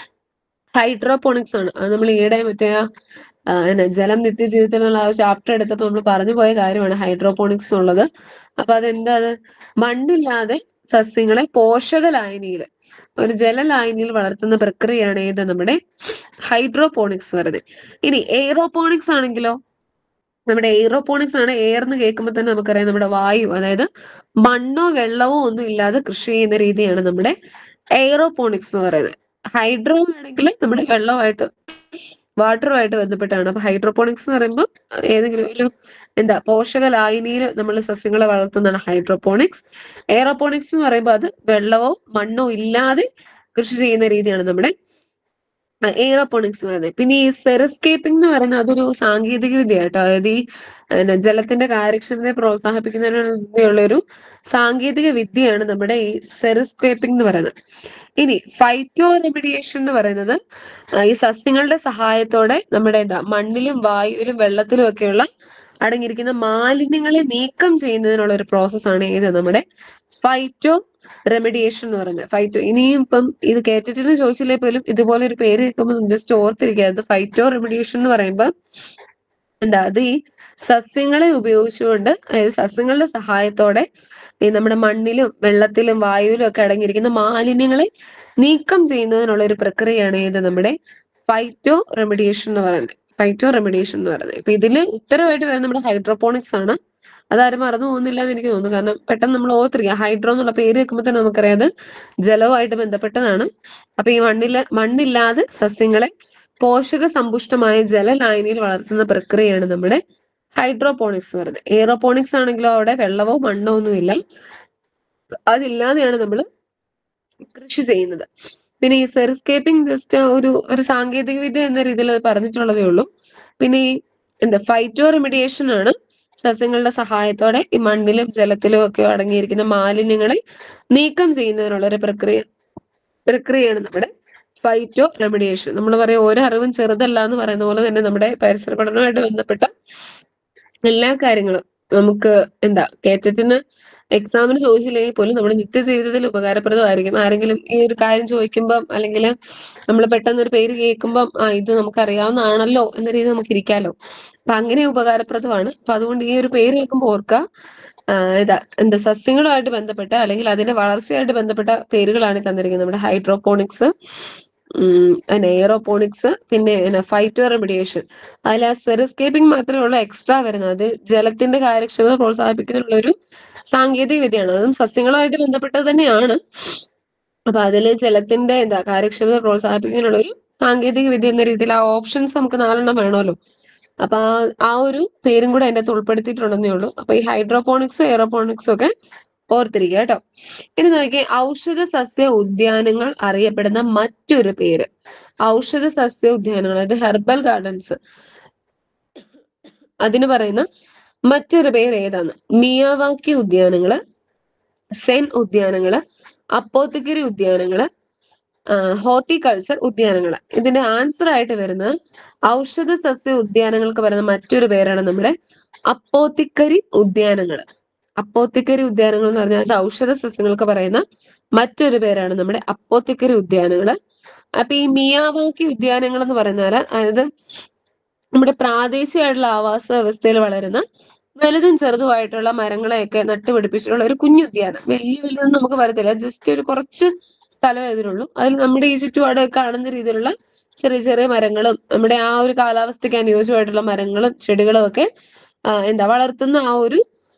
ഹൈഡ്രോപോണിക്സ് ആണ്. അത് നമ്മൾ ഈയിടെ മറ്റേ എന്നാ ജലം നിത്യജീവിതത്തിൽ എന്നുള്ള ആ ചാപ്റ്റർ എടുത്തപ്പോൾ നമ്മൾ പറഞ്ഞു പോയ കാര്യമാണ് ഹൈഡ്രോപോണിക്സ് ഉള്ളത്. അപ്പൊ അതെന്താ, അത് മണ്ണില്ലാതെ സസ്യങ്ങളെ പോഷക ലായനിയിൽ ഒരു ജലലായനിയിൽ വളർത്തുന്ന പ്രക്രിയയാണ് ഏത് നമ്മുടെ ഹൈഡ്രോപോണിക്സ് വരുന്നത്. ഇനി എയ്റോപോണിക്സ് ആണെങ്കിലോ, നമ്മുടെ എയ്റോപോണിക്സ് ആണ്. എയർ എന്ന് കേൾക്കുമ്പോൾ തന്നെ നമുക്കറിയാം നമ്മുടെ വായു, അതായത് മണ്ണോ വെള്ളമോ ഒന്നും ഇല്ലാതെ കൃഷി ചെയ്യുന്ന രീതിയാണ് നമ്മുടെ എയ്റോപോണിക്സ് എന്ന് പറയുന്നത്. ഹൈഡ്രോ ആണെങ്കിൽ നമ്മുടെ വെള്ളമായിട്ട് വാട്ടറുമായിട്ട് ബന്ധപ്പെട്ടാണ്. അപ്പൊ ഹൈഡ്രോപോണിക്സ് എന്ന് പറയുമ്പോൾ ഏതെങ്കിലും ഒരു എന്താ പോഷക ലായനിയിൽ നമ്മൾ സസ്യങ്ങളെ വളർത്തുന്നതാണ് ഹൈഡ്രോപോണിക്സ്. എയറോപോണിക്സ് എന്ന് പറയുമ്പോൾ അത് വെള്ളമോ മണ്ണോ ഇല്ലാതെ കൃഷി ചെയ്യുന്ന രീതിയാണ് നമ്മുടെ എയ്റോപോണിക്സ് പറയുന്നത്. പിന്നെ ഈ സെറിസ്കേപ്പിംഗ് എന്ന് പറയുന്നത് അതൊരു സാങ്കേതിക വിദ്യ കേട്ടോ. അതായത് ഈ ജലത്തിന്റെ കാര്യക്ഷമതയെ പ്രോത്സാഹിപ്പിക്കുന്നതിനുള്ള ഒരു സാങ്കേതിക വിദ്യയാണ് നമ്മുടെ ഈ സെറിസ്കേപ്പിംഗ് എന്ന് പറയുന്നത്. ഇനി ഫൈറ്റോ റെമിഡിയേഷൻ എന്ന് പറയുന്നത് ഈ സസ്യങ്ങളുടെ സഹായത്തോടെ നമ്മുടെ എന്താ മണ്ണിലും വായുവിലും വെള്ളത്തിലും ഒക്കെയുള്ള അടങ്ങിയിരിക്കുന്ന മാലിന്യങ്ങളെ നീക്കം ചെയ്യുന്നതിനുള്ള ഒരു പ്രോസസ്സാണ് ഏത് നമ്മുടെ ഫൈറ്റോ റെമിഡിയേഷൻ എന്ന് പറയുന്നത്. ഫൈറ്റോ ഇനിയും ഇപ്പം ഇത് കേട്ടിട്ട് ചോദിച്ചില്ലേ പോലും ഇതുപോലെ ഒരു പേര് കേൾക്കുമ്പോൾ ജസ്റ്റ് ഓർത്തിരിക്കുക. ഫൈറ്റോ റെമിഡിയേഷൻ എന്ന് പറയുമ്പോൾ എന്താ, അത് ഈ സസ്യങ്ങളെ ഉപയോഗിച്ചുകൊണ്ട് അതായത് സസ്യങ്ങളുടെ സഹായത്തോടെ ഈ നമ്മുടെ മണ്ണിലും വെള്ളത്തിലും വായുവിലും ഒക്കെ അടങ്ങിയിരിക്കുന്ന മാലിന്യങ്ങളെ നീക്കം ചെയ്യുന്നതിനുള്ള ഒരു പ്രക്രിയയാണ് ഏത് നമ്മുടെ ഫൈറ്റോ റെമിഡിയേഷൻ എന്ന് പറയുന്നത്. ഫൈറ്റോ റെമിഡിയേഷൻ എന്ന് പറയുന്നത്. ഇപ്പൊ ഇതില് ഉത്തരവായിട്ട് വരുന്നത് നമ്മുടെ ഹൈഡ്രോപോണിക്സ് ആണ്. അതാരും മറന്നു പോകുന്നില്ല എന്ന് എനിക്ക് തോന്നുന്നു. കാരണം പെട്ടെന്ന് നമ്മൾ ഓർത്തിരിക്കുക, ഹൈഡ്രോ എന്നുള്ള പേര് വെക്കുമ്പോൾ തന്നെ നമുക്കറിയാം അത് ജലവുമായിട്ട് ബന്ധപ്പെട്ടതാണ്. അപ്പൊ ഈ മണ്ണില് മണ്ണില്ലാതെ സസ്യങ്ങളെ പോഷക സമ്പുഷ്ടമായ ജലലായനിയിൽ വളർത്തുന്ന പ്രക്രിയയാണ് നമ്മുടെ ഹൈഡ്രോപോണിക്സ് പറയുന്നത്. എയറോപോണിക്സ് ആണെങ്കിലോ അവിടെ വെള്ളമോ മണ്ണോ ഒന്നും ഇല്ല, അതില്ലാതെയാണ് നമ്മൾ കൃഷി ചെയ്യുന്നത്. പിന്നെ ഈ സെറിസ്കേപ്പിംഗ് ജസ്റ്റ് ഒരു ഒരു സാങ്കേതിക വിദ്യ എന്ന രീതിയിൽ പറഞ്ഞിട്ടുള്ളതേ ഉള്ളൂ. പിന്നെ ഈ എന്താ ഫൈറ്റോ റെമിഡിയേഷൻ ആണ് സസ്യങ്ങളുടെ സഹായത്തോടെ ഈ മണ്ണിലും ജലത്തിലും ഒക്കെ അടങ്ങിയിരിക്കുന്ന മാലിന്യങ്ങളെ നീക്കം ചെയ്യുന്നതിനുള്ള ഒരു പ്രക്രിയ പ്രക്രിയയാണ് നമ്മുടെ ഫൈറ്റോ റെമിഡിയേഷൻ. നമ്മൾ പറയാം ഓരോ അറിവും ചെറുതല്ല എന്ന് പറയുന്ന പോലെ തന്നെ നമ്മുടെ പരിസര പഠനവുമായിട്ട് ബന്ധപ്പെട്ട എല്ലാ കാര്യങ്ങളും നമുക്ക് എന്താ കേറ്റത്തിന് എക്സാമിന് ചോദിച്ചില്ലെങ്കിൽ പോലും നമ്മുടെ നിത്യജീവിതത്തിൽ ഉപകാരപ്രദമായിരിക്കും. ആരെങ്കിലും ഈ ഒരു കാര്യം ചോദിക്കുമ്പം അല്ലെങ്കിൽ നമ്മൾ പെട്ടെന്ന് ഒരു പേര് കേൾക്കുമ്പം ആ ഇത് നമുക്കറിയാവുന്നതാണല്ലോ എന്ന രീതി നമുക്ക് ഇരിക്കാലോ. അപ്പൊ അങ്ങനെ ഉപകാരപ്രദമാണ്. അപ്പൊ അതുകൊണ്ട് ഈ ഒരു പേര് കേൾക്കുമ്പോൾ ഓർക്കുക, ഇതാ എന്താ സസ്യങ്ങളുമായിട്ട് ബന്ധപ്പെട്ട അല്ലെങ്കിൽ അതിന്റെ വളർച്ചയായിട്ട് ബന്ധപ്പെട്ട പേരുകളാണ് തന്നിരിക്കുന്നത്. നമ്മുടെ ഹൈഡ്രോപോണിക്സ്, പിന്നെ എയറോപോണിക്സ്, പിന്നെ ഫൈറ്റോ റെമിഡിയേഷൻ. അതിൽ ആ സെറിസ്കേപ്പിംഗ് മാത്രമേ ഉള്ളൂ എക്സ്ട്രാ വരുന്നത്. അത് ജലത്തിന്റെ കാര്യക്ഷമത പ്രോത്സാഹിപ്പിക്കുന്നതിനുള്ള ഒരു സാങ്കേതിക വിദ്യയാണ്. അതും സസ്യങ്ങളുമായിട്ട് ബന്ധപ്പെട്ടത് തന്നെയാണ്. അപ്പൊ അതില് ജലത്തിന്റെ എന്താ കാര്യക്ഷമത പ്രോത്സാഹിപ്പിക്കുന്നതിനുള്ള ഒരു സാങ്കേതിക വിദ്യ എന്ന രീതിയിൽ ആ ഓപ്ഷൻസ് നമുക്ക് നാലെണ്ണം വേണമല്ലോ. അപ്പൊ ആ ആ ഒരു പേരും കൂടെ അതിന്റെ അകത്ത് ഉൾപ്പെടുത്തിയിട്ടുണ്ടെന്നേ ഉള്ളൂ. അപ്പൊ ഈ ഹൈഡ്രോപോണിക്സും എയറോപോണിക്സും ഒക്കെ ഓർത്തിരിക്കുക കേട്ടോ. ഇനി നോക്കിയേ, ഔഷധ സസ്യ ഉദ്യാനങ്ങൾ അറിയപ്പെടുന്ന മറ്റൊരു പേര്. ഔഷധ സസ്യ ഉദ്യാനങ്ങൾ, അതായത് ഹെർബൽ ഗാർഡൻസ്, അതിന് പറയുന്ന മറ്റൊരു പേര് ഏതാണ്? മിയാവാക്കി ഉദ്യാനങ്ങള്, സെൻ ഉദ്യാനങ്ങള്, അപ്പോത്തിക്കരി ഉദ്യാനങ്ങള്, ഹോർട്ടിക്കൾച്ചർ ഉദ്യാനങ്ങള്. ഇതിന്റെ ആൻസർ ആയിട്ട് വരുന്നത് ഔഷധ സസ്യ ഉദ്യാനങ്ങൾക്ക് പറയുന്ന മറ്റൊരു പേരാണ് നമ്മുടെ അപ്പോത്തിക്കരി ഉദ്യാനങ്ങള്. അപ്പോത്തിക്കരി ഉദ്യാനങ്ങൾ എന്ന് പറഞ്ഞാൽ അത് ഔഷധ സസ്യങ്ങൾക്ക് പറയുന്ന മറ്റൊരു പേരാണ് നമ്മുടെ അപ്പോത്തിക്കരി ഉദ്യാനങ്ങള്. അപ്പൊ ഈ മിയാവാക്കി ഉദ്യാനങ്ങൾ എന്ന് പറഞ്ഞാൽ അതായത് നമ്മുടെ പ്രാദേശികമായിട്ടുള്ള ആവാസ വ്യവസ്ഥയിൽ വളരുന്ന വലുതും ചെറുതുമായിട്ടുള്ള മരങ്ങളെയൊക്കെ നട്ടുപിടിപ്പിച്ചിട്ടുള്ള ഒരു കുഞ്ഞുദ്യാനം. വലിയ വലുതൊന്നും നമുക്ക് വരത്തില്ല, ജസ്റ്റ് ഒരു കുറച്ച് സ്ഥലമേ ഇതിനുള്ളൂ. അതിൽ നമ്മുടെ ഈ ചുറ്റുപാട് കാണുന്ന രീതിയിലുള്ള ചെറിയ ചെറിയ മരങ്ങളും നമ്മുടെ ആ ഒരു കാലാവസ്ഥയ്ക്ക് അനുയോജ്യമായിട്ടുള്ള മരങ്ങളും ചെടികളും ഒക്കെ എന്താ വളർത്തുന്ന ആ ഒരു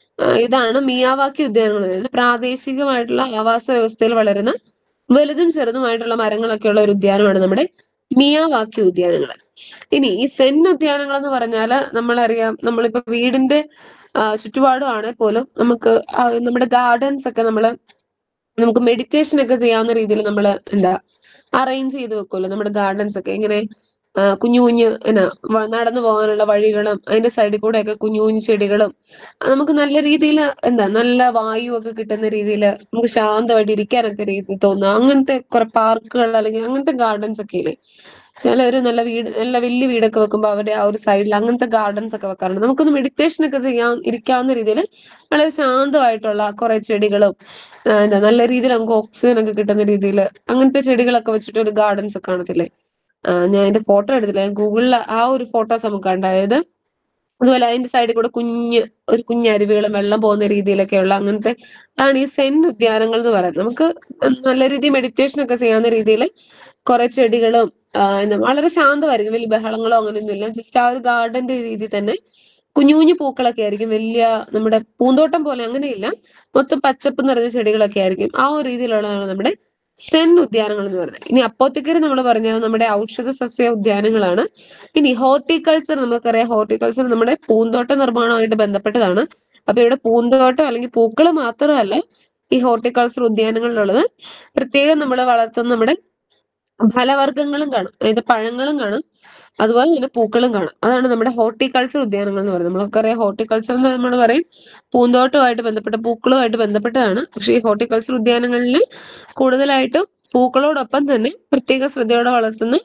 ഇതാണ് മിയാവാക്കി ഉദ്യാനങ്ങൾ. അതായത് പ്രാദേശികമായിട്ടുള്ള ആവാസ വ്യവസ്ഥയിൽ വളരുന്ന വലുതും ചെറുതുമായിട്ടുള്ള മരങ്ങളൊക്കെ ഉള്ള ഒരു ഉദ്യാനമാണ് നമ്മുടെ മിയാവാക്കി ഉദ്യാനങ്ങൾ. ഇനി ഈ സെൻ ഉദ്യാനങ്ങൾ എന്ന് പറഞ്ഞാല് നമ്മളറിയാം, നമ്മളിപ്പോ വീടിന്റെ ചുറ്റുപാടും പോലും നമുക്ക് നമ്മുടെ ഗാർഡൻസ് ഒക്കെ നമ്മള് നമുക്ക് മെഡിറ്റേഷൻ ഒക്കെ ചെയ്യാവുന്ന രീതിയിൽ നമ്മൾ എന്താ അറേഞ്ച് ചെയ്ത് വെക്കുമല്ലോ നമ്മുടെ ഗാർഡൻസ് ഒക്കെ. ഇങ്ങനെ കുഞ്ഞു കുഞ്ഞ് എന്നാ നടന്നു പോകാനുള്ള വഴികളും അതിന്റെ സൈഡിൽ കൂടെ ഒക്കെ കുഞ്ഞു കുഞ്ഞു ചെടികളും നമുക്ക് നല്ല രീതിയിൽ എന്താ നല്ല വായു ഒക്കെ കിട്ടുന്ന രീതിയിൽ നമുക്ക് ശാന്തമായിട്ട് ഇരിക്കാനൊക്കെ രീതി തോന്നുക അങ്ങനത്തെ കുറെ പാർക്കുകൾ അല്ലെങ്കിൽ അങ്ങനത്തെ ഗാർഡൻസ് ഒക്കെ ഇല്ലേ. ചിലവര് നല്ല വീട് നല്ല വലിയ വീടൊക്കെ വെക്കുമ്പോൾ അവരുടെ ആ ഒരു സൈഡിൽ അങ്ങനത്തെ ഗാർഡൻസ് ഒക്കെ വെക്കാറുണ്ട്. നമുക്കൊന്ന് മെഡിറ്റേഷൻ ഒക്കെ ചെയ്യാൻ ഇരിക്കാവുന്ന രീതിയിൽ വളരെ ശാന്തമായിട്ടുള്ള കുറെ ചെടികളും എന്താ നല്ല രീതിയിൽ നമുക്ക് ഓക്സിജൻ ഒക്കെ കിട്ടുന്ന രീതിയിൽ അങ്ങനത്തെ ചെടികളൊക്കെ വെച്ചിട്ട് ഒരു ഗാർഡൻസ് ഒക്കെ കാണത്തില്ലേ. ഞാൻ അതിന്റെ ഫോട്ടോ എടുത്തില്ല, ഗൂഗിളിൽ ആ ഒരു ഫോട്ടോസ് നമുക്ക് കണ്ട. അതായത് അതുപോലെ അതിന്റെ സൈഡിൽ കൂടെ കുഞ്ഞ് ഒരു കുഞ്ഞ് അരുവികളും വെള്ളം പോകുന്ന രീതിയിലൊക്കെയുള്ള അങ്ങനത്തെ ആണ് ഈ സെൻ ഉദ്യാനങ്ങൾ എന്ന് പറയുന്നത്. നമുക്ക് നല്ല രീതിയിൽ മെഡിറ്റേഷൻ ഒക്കെ ചെയ്യാവുന്ന രീതിയിൽ കുറെ ചെടികളും എന്താ വളരെ ശാന്തമായിരിക്കും, വലിയ ബഹളങ്ങളോ അങ്ങനെയൊന്നുമില്ല. ജസ്റ്റ് ആ ഒരു ഗാർഡന്റെ രീതി തന്നെ കുഞ്ഞു കുഞ്ഞു പൂക്കളൊക്കെ ആയിരിക്കും, വലിയ നമ്മുടെ പൂന്തോട്ടം പോലെ അങ്ങനെയില്ല, മൊത്തം പച്ചപ്പ് നിറഞ്ഞ ചെടികളൊക്കെ ആയിരിക്കും. ആ ഒരു രീതിയിലുള്ളതാണ് നമ്മുടെ സെൻ ഉദ്യാനങ്ങൾ എന്ന് പറയുന്നത്. ഇനി അപ്പോത്തിക്കരി നമ്മൾ പറഞ്ഞത് നമ്മുടെ ഔഷധ സസ്യ ഉദ്യാനങ്ങളാണ്. ഇനി ഹോർട്ടിക്കൾച്ചർ നമുക്കറിയാം, ഹോർട്ടിക്കൾച്ചർ നമ്മുടെ പൂന്തോട്ട നിർമ്മാണമായിട്ട് ബന്ധപ്പെട്ടതാണ്. അപ്പൊ ഇവിടെ പൂന്തോട്ടം അല്ലെങ്കിൽ പൂക്കൾ മാത്രമല്ല ഈ ഹോർട്ടിക്കൾച്ചർ ഉദ്യാനങ്ങളിലുള്ളത്, പ്രത്യേകം നമ്മൾ വളർത്തുന്ന നമ്മുടെ ഫലവർഗ്ഗങ്ങളും കാണും, അതായത് പഴങ്ങളും കാണും, അതുപോലെ തന്നെ പൂക്കളും കാണും. അതാണ് നമ്മുടെ ഹോർട്ടിക്കൾച്ചർ ഉദ്യാനങ്ങൾ എന്ന് പറയുന്നത്. നമുക്കറിയാം ഹോർട്ടിക്കൾച്ചർ എന്ന് നമ്മൾ പറയും പൂന്തോട്ടവുമായിട്ട് ബന്ധപ്പെട്ട പൂക്കളുമായിട്ട് ബന്ധപ്പെട്ടതാണ്. പക്ഷേ ഈ ഹോർട്ടിക്കൾച്ചർ ഉദ്യാനങ്ങളിൽ കൂടുതലായിട്ടും പൂക്കളോടൊപ്പം തന്നെ പ്രത്യേക ശ്രദ്ധയോടെ വളർത്തുന്ന